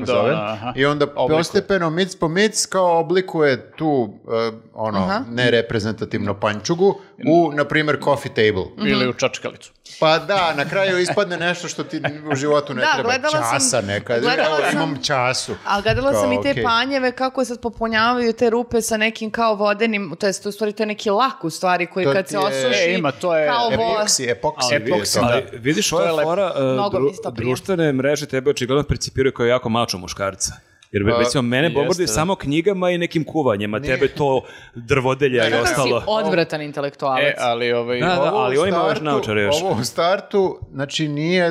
i onda postepeno mic po mic kao oblikuje tu nereprezentativnu pančugu u, na primjer, coffee table. Ili u čačkalicu. Pa da, na kraju ispadne nešto što ti u životu ne treba. Časa nekad. Imam času. Ali gledala sam i te panjeve kako sad popunjavaju te rupe sa nekim kao vodenim, to je u stvari to je neki lak u stvari koji kad se osuši kao epoksi. Ali vidiš ova fora, društvene mreže tebe očigledno percipiraju kao jako mačo muškarca. Jer recimo mene bombarduju samo knjigama i nekim kuvanjima, tebe to drvodelja i ostalo. Ti si odvratan intelektualac. Ali oni ima još naučare još. Ovo u startu, znači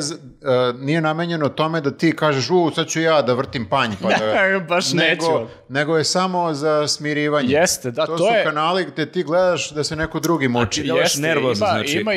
nije namenjeno tome da ti kažeš, sad ću ja da vrtim panj. Baš neću. Nego je samo za smirivanje. Jeste, da, to su kanali gde ti gledaš da se neko drugi muči. Ima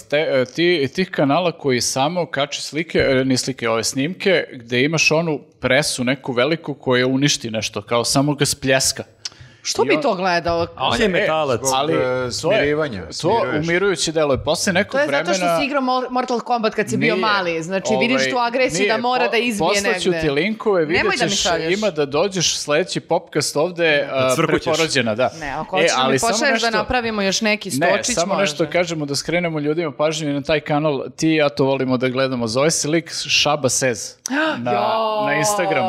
i tih kanala koji samo kače ove snimke, gde imaš onu presu neku veliku koja uništi nešto, kao samo ga spljeska. Što bi to gledao? On je metalac. Ali smirivanja. To umirujući delo je. Posle nekog vremena... To je zato što si igrao Mortal Kombat kad si bio mali. Znači vidiš tu agresiju da mora da izbije negde. Poslaću ti linkove, vidjet ćeš, ima da dođeš sledeći popcast ovde preporođena. Ne, ako hoćeš da mi pošalješ da napravimo još neki stočić, ne, samo nešto kažemo da skrenemo ljudima pažnju na taj kanal. Ti i ja to volimo da gledamo. Zove se lik Šaba Sez na Instagramu.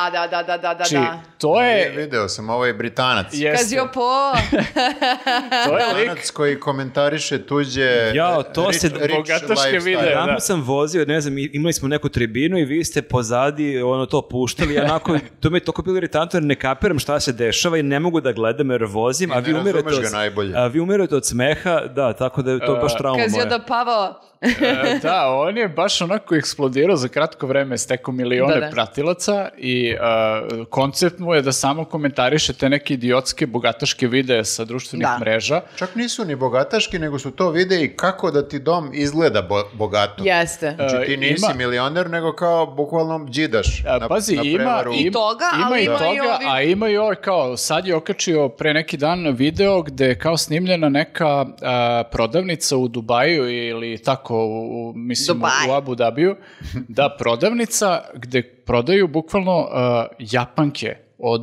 Da. To je... Video sam, ovo je Britanac. Kaziopo! To je Britanac koji komentariše tuđe bogataške videe. Tamo sam vozio, ne znam, imali smo neku tribinu i vi ste pozadi to puštali, onako, to mi je toliko bilo iritantno jer ne kapiram šta se dešava i ne mogu da gledam jer vozim, a vi umirate od smeha, da, tako da je to baš trauma moja. Kazio da Pavo... Da, on je baš onako eksplodirao za kratko vreme, stekao milione pratilaca i koncept mu je da samo komentariše te neke idiotske bogataške videe sa društvenih mreža. Čak nisu ni bogataški, nego su to videi kako da ti dom izgleda bogato. Jeste. Znači ti nisi milioner, nego kao bukvalno džidaš. Pazi, ima i toga, a ima i ovaj kao, sad je okačio pre neki dan video gde je kao snimljena neka prodavnica u Dubaju ili tako mislim u Abu Dhabiju, da, prodavnica gde prodaju bukvalno japanke od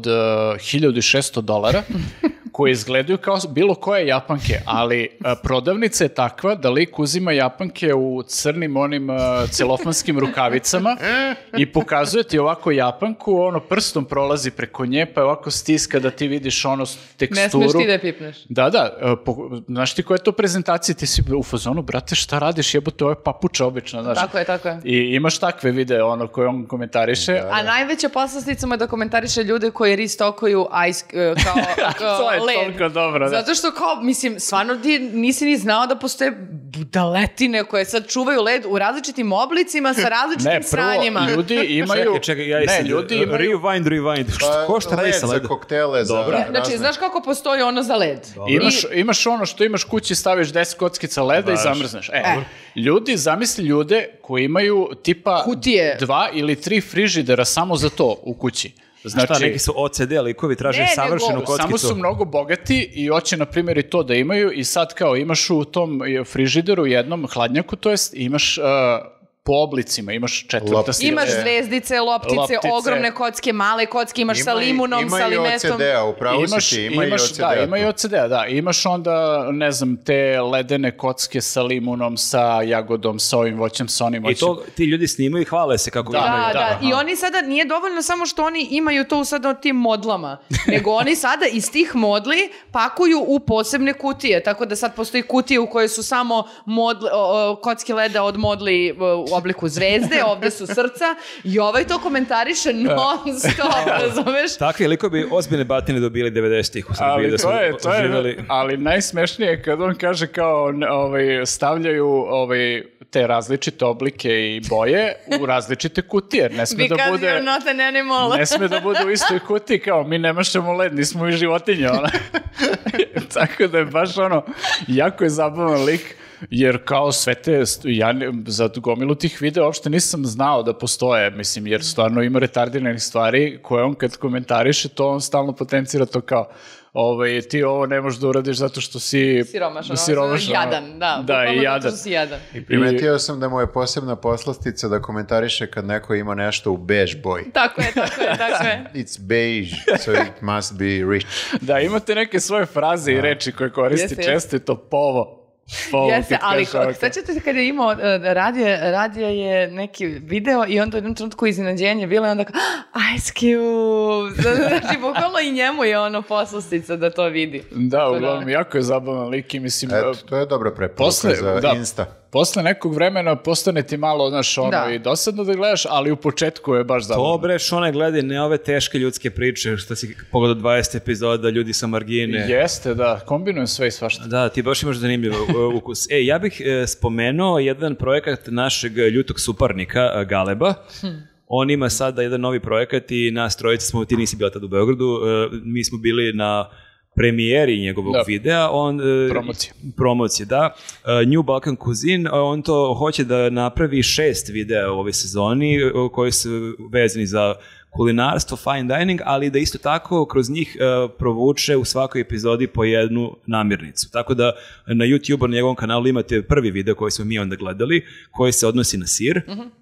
$1.600 koje izgledaju kao bilo koje japanke, ali prodavnica je takva da lik uzima japanke u crnim onim celofanskim rukavicama i pokazuje ti ovako japanku, ono prstom prolazi preko nje, pa je ovako stiska da ti vidiš ono teksturu. Ne smeš ti da pipneš. Da, znaš ti koja je to prezentacija, ti si u fazonu, brate, šta radiš, jebote, ovo je papuča obična, znaš. Tako je. I imaš takve videe, ono, koje on komentariše. A najveća poslastica mu je da komentariše ljude koji restokuju kao led. Toliko dobro, da. Zato što kao, mislim, stvarno ti nisi ni znao da postoje budaletine koje sad čuvaju led u različitim oblicima sa različitim sranjima. Ljudi imaju... Čekaj, ljudi imaju... Rewind. Ko šta radi sa ledom? Led za koktele, za razne... Znači, znaš kako postoji ono za led? Imaš ono što imaš kući, staviš 10 kockica leda i zamrzneš. Ljudi, zamisli ljude koji imaju tipa kutije. 2 ili 3 frižidera samo za to u kući. Znači, šta, neki su OCD likovi, traže savršenu kockicu. Samo su mnogo bogati i hoće, na primjer, i to da imaju i sad kao imaš u tom frižideru jednom hladnjaku, to jest imaš... po oblicima, imaš četvrta sila. Imaš zvezdice, loptice, ogromne kocke, male kocke, imaš sa limunom, sa limetom. Ima i OCD-a, upravo si ti, ima i OCD-a. Da, ima i OCD-a, da. Imaš onda, ne znam, te ledene kocke sa limunom, sa jagodom, sa ovim voćem, sa onim voćem. I to ti ljudi snimaju i hvale se kako imaju. Da. I oni sada, nije dovoljno samo što oni imaju to sada od tim modlama, nego oni sada iz tih modli pakuju u posebne kutije, tako da sad postoji kutije u kojoj su samo kocke leda od modli u obliku zvezde, ovde su srca i ovaj to komentariše non stop, razumeš? Takvi liko bi ozbiljne batine dobili 90-ih u Srbiji da smo oživjeli. Ali najsmešnije je kad on kaže kao stavljaju te različite oblike i boje u različite kutije. Ne sme da bude ne sme da bude u istoj kutiji kao mi ne mašemo led, nismo i životinje. Tako da je baš jako je zabavan lik. Jer kao sve te, ja za gomilu tih videa uopšte nisam znao da postoje, mislim, jer stvarno ima retardiranih stvari koje on kad komentariše, to on stalno potencira to kao, ti ovo ne možeš da uradiš zato što si siromašan. Jadan, i jadan. I primetio sam da mu je posebna poslastica da komentariše kad neko ima nešto u bež boji. Tako je. It's beige, so it must be rich. Da, imate neke svoje fraze i reči koje koristi često i to povo. Jeste, ali sećate se kada je imao radija je neki video i onda u jednom trenutku iznenađenje bilo i onda kao Ice Cube, znači bukvalno i njemu je poslastica da to vidi. Da, uglavnom jako je zabavan lik i mislim... Eto, to je dobra preporuka za Insta. Posle nekog vremena postane ti malo, i dosadno da gledaš, ali u početku je baš zabavno. To bre, Šone, gledaj, ne ove teške ljudske priče, što si pogledao 20 epizoda, ljudi sa margine. Jeste, da, kombinujem sve i svašta. Da, ti baš imaš zanimljiv ukus. Ja bih spomenuo jedan projekat našeg ljutog suparnika, Galeba. On ima sada jedan novi projekat i nas trojice smo, ti nisi bila tad u Beogradu, mi smo bili na premijeri njegovog videa, promocije, da. New Balkan Cuisine, on to hoće da napravi 6 videa u ovoj sezoni koji su vezani za kulinarstvo, fine dining, ali da isto tako kroz njih provuče u svakoj epizodi po jednu namirnicu. Tako da na YouTube-u, na njegovom kanalu imate prvi video koji smo mi onda gledali, koji se odnosi na sir.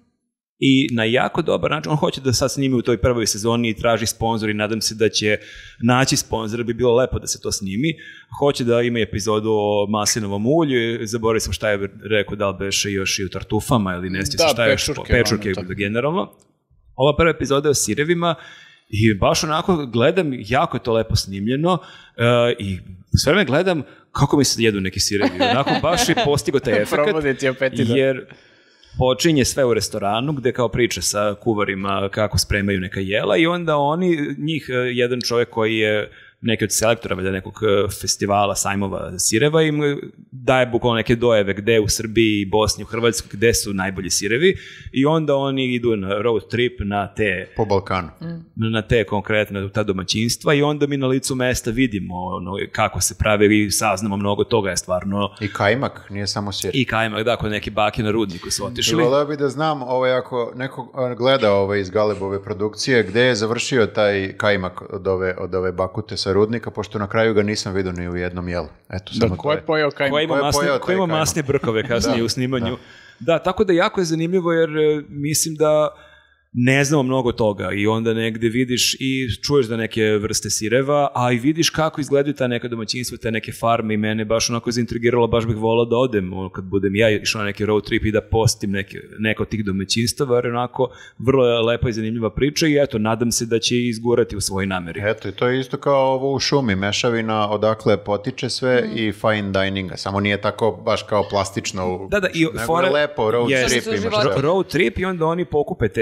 I na jako dobar način, on hoće da sad snimi u toj prvoj sezoni i traži sponzor i nadam se da će naći sponzor, bi bilo lepo da se to snimi. Hoće da ima epizodu o maslinovom ulju, zaboravio sam šta je rekao, da li beše još i o tartufama ili ne sjećam šta je, pečurke generalno. Ova prva epizoda je o sirevima i baš onako gledam, jako je to lepo snimljeno i sve vreme gledam kako mi se jedu neki sirevi. Onako baš je postigo taj efekt, jer počinje sve u restoranu gde kao priča sa kuvarima kako spremaju neka jela i onda jedan čovjek koji je neki od selektora nekog festivala, sajmova sireva im daje bukvalno neke dojeve gde u Srbiji, Bosni, u Hrvatskoj, gde su najbolji sirevi i onda oni idu na road trip na te... Po Balkanu. Na te konkretne, ta domaćinstva i onda mi na licu mesta vidimo kako se prave i saznamo mnogo toga je stvarno... I kajmak, nije samo sir. I kajmak, da, kod neki bake na rudniku su otišli. Voleo bi da znam, ako neko gleda iz Galebove produkcije, gde je završio taj kajmak od ove bakute sa rudnika, pošto na kraju ga nisam vidio ni u jednom jelu. Ko je pojao kajmak? Ko ima masne brkove kasnije u snimanju. Da, tako da jako je zanimljivo jer mislim da ne znamo mnogo toga i onda negde vidiš i čuješ da neke vrste sireva, a i vidiš kako izgledaju ta neka domaćinstva, te neke farme i mene baš onako zaintrigiralo, baš bih volao da odem kad budem ja išao na neki road trip i da postim neke od tih domaćinstava, jer onako vrlo je lepa i zanimljiva priča i eto, nadam se da će izgurati u svoj nameri. Eto, i to je isto kao ovo u šumi, mešavina odakle potiče sve i fine dininga, samo nije tako baš kao plastično, nego je lepo road trip. Road trip i onda oni pokupe te sireve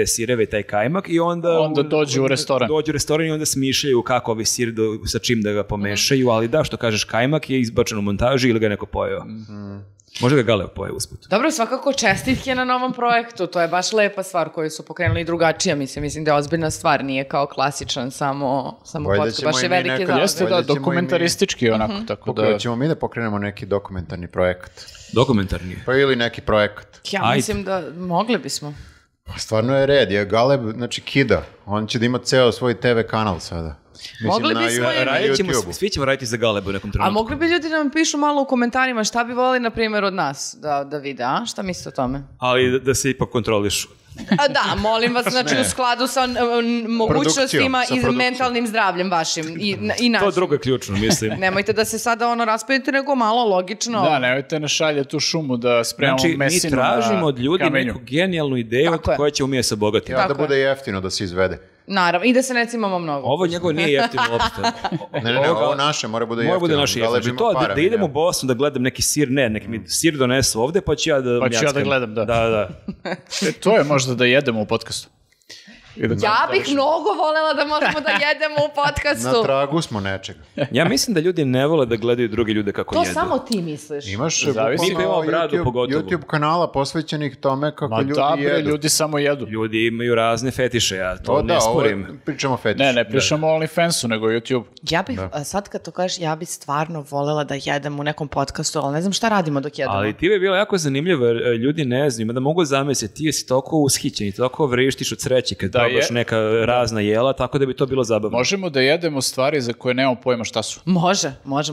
stavili taj kajmak i onda dođu u restoran. Dođu u restoran i onda smišljaju kako ovi sir sa čim da ga pomešaju, ali da, što kažeš, kajmak je izbačen u montaži ili ga neko pojeo. Možda ga Galeb poje usput. Dobro, svakako čestitke na novom projektu, to je baš lepa stvar koju su pokrenuli drugačija, mislim da je ozbiljna stvar, nije kao klasičan samo podcast, baš je velike zalage. Jeste da, dokumentaristički onako, tako da... Ćemo mi da pokrenemo neki dokumentarni projekat. Dokumentarni? Pa ili neki projekat. Ja mislim da mogli bismo. Stvarno je red, je Galeb, znači kida, on će da ima ceo svoj TV kanal sada. Mogli bismo svi ćemo raditi za Galebu u nekom trenutku. A mogli bi ljudi da nam pišu malo u komentarima šta bi volili, na primjer, od nas da vide, a? Šta mislite o tome? Ali da se ipak kontrolišu. Da, molim vas, znači u skladu sa mogućnostima i mentalnim zdravljem vašim i našim. To drugo je ključno, mislim. Nemojte da se sada raspojite, nego malo logično. Da, nemojte ne šalje tu šumu da spremamo mesinu na kamenju. Znači, mi tražimo od ljudi neku genijalnu ideju koja će umije se bogati. Ja, da bude jeftino da se izvede. Naravno, i da se ne cimamo mnogo. Ovo njegovo nije jeftino uopšte. Ne, ovo naše mora bude jeftino. Mora bude naše jeftino. To da idem u Bosnu da gledam neki sir, neki mi sir donesu ovde, pa ću ja da mjackam. Pa ću ja da gledam, da. Da. To je možda da jedemo u podcastu. Ja bih mnogo volela da možemo da jedemo u podcastu. Na tragu smo nečega. Ja mislim da ljudi ne vole da gledaju drugi ljude kako jedu. To samo ti misliš. Imaš YouTube kanala posvećenih tome kako ljudi jedu. Ljudi samo jedu. Ljudi imaju razne fetiše, ja to ne sporim. Pričamo fetiše. Ne pričamo o OnlyFansu, nego YouTube. Ja bih, sad kad to kažeš, ja bih stvarno volela da jedem u nekom podcastu, ali ne znam šta radimo dok jedemo. Ali ti bi bilo jako zanimljivo, jer ljudi ne znaju, da mogu zamisliti, ti si toliko ushićen i toliko vrištiš od sreće kad probaš neka razna jela, tako da bi to bilo zabavno. Možemo da jedemo stvari za koje nemamo pojma šta su. Može.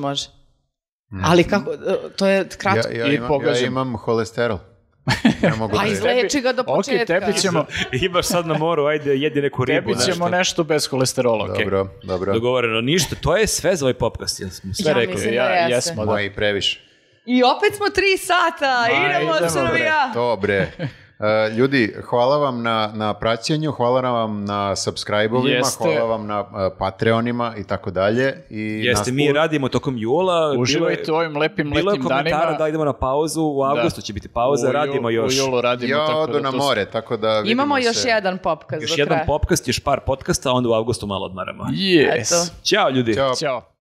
Ali kako, to je kratko. Ja imam holesterol. Pa izleči ga do početka. Imaš sad na moru, ajde, jedi neku ribu. Tebi ćemo nešto bez holesterola. Dobro. Dogovoreno, ništa, to je sve za ovaj podcast. Sve rekli. Jesmo, da. I previše. I opet smo 3 sata, idemo Srbija. Dobre. Ljudi, hvala vam na praćenju, hvala vam na subscribe-ovima, hvala vam na Patreonima i tako dalje. Jeste, mi radimo tokom jula. Uživajte u ovim lepim danima. Bilo je komentara da idemo na pauzu, u avgustu će biti pauza, radimo još. U julu radimo. Ja odu na more, tako da vidimo se. Imamo još jedan podcast. Još jedan podcast, još par podcasta, a onda u avgustu malo odmaramo. Yes. Ćao ljudi. Ćao.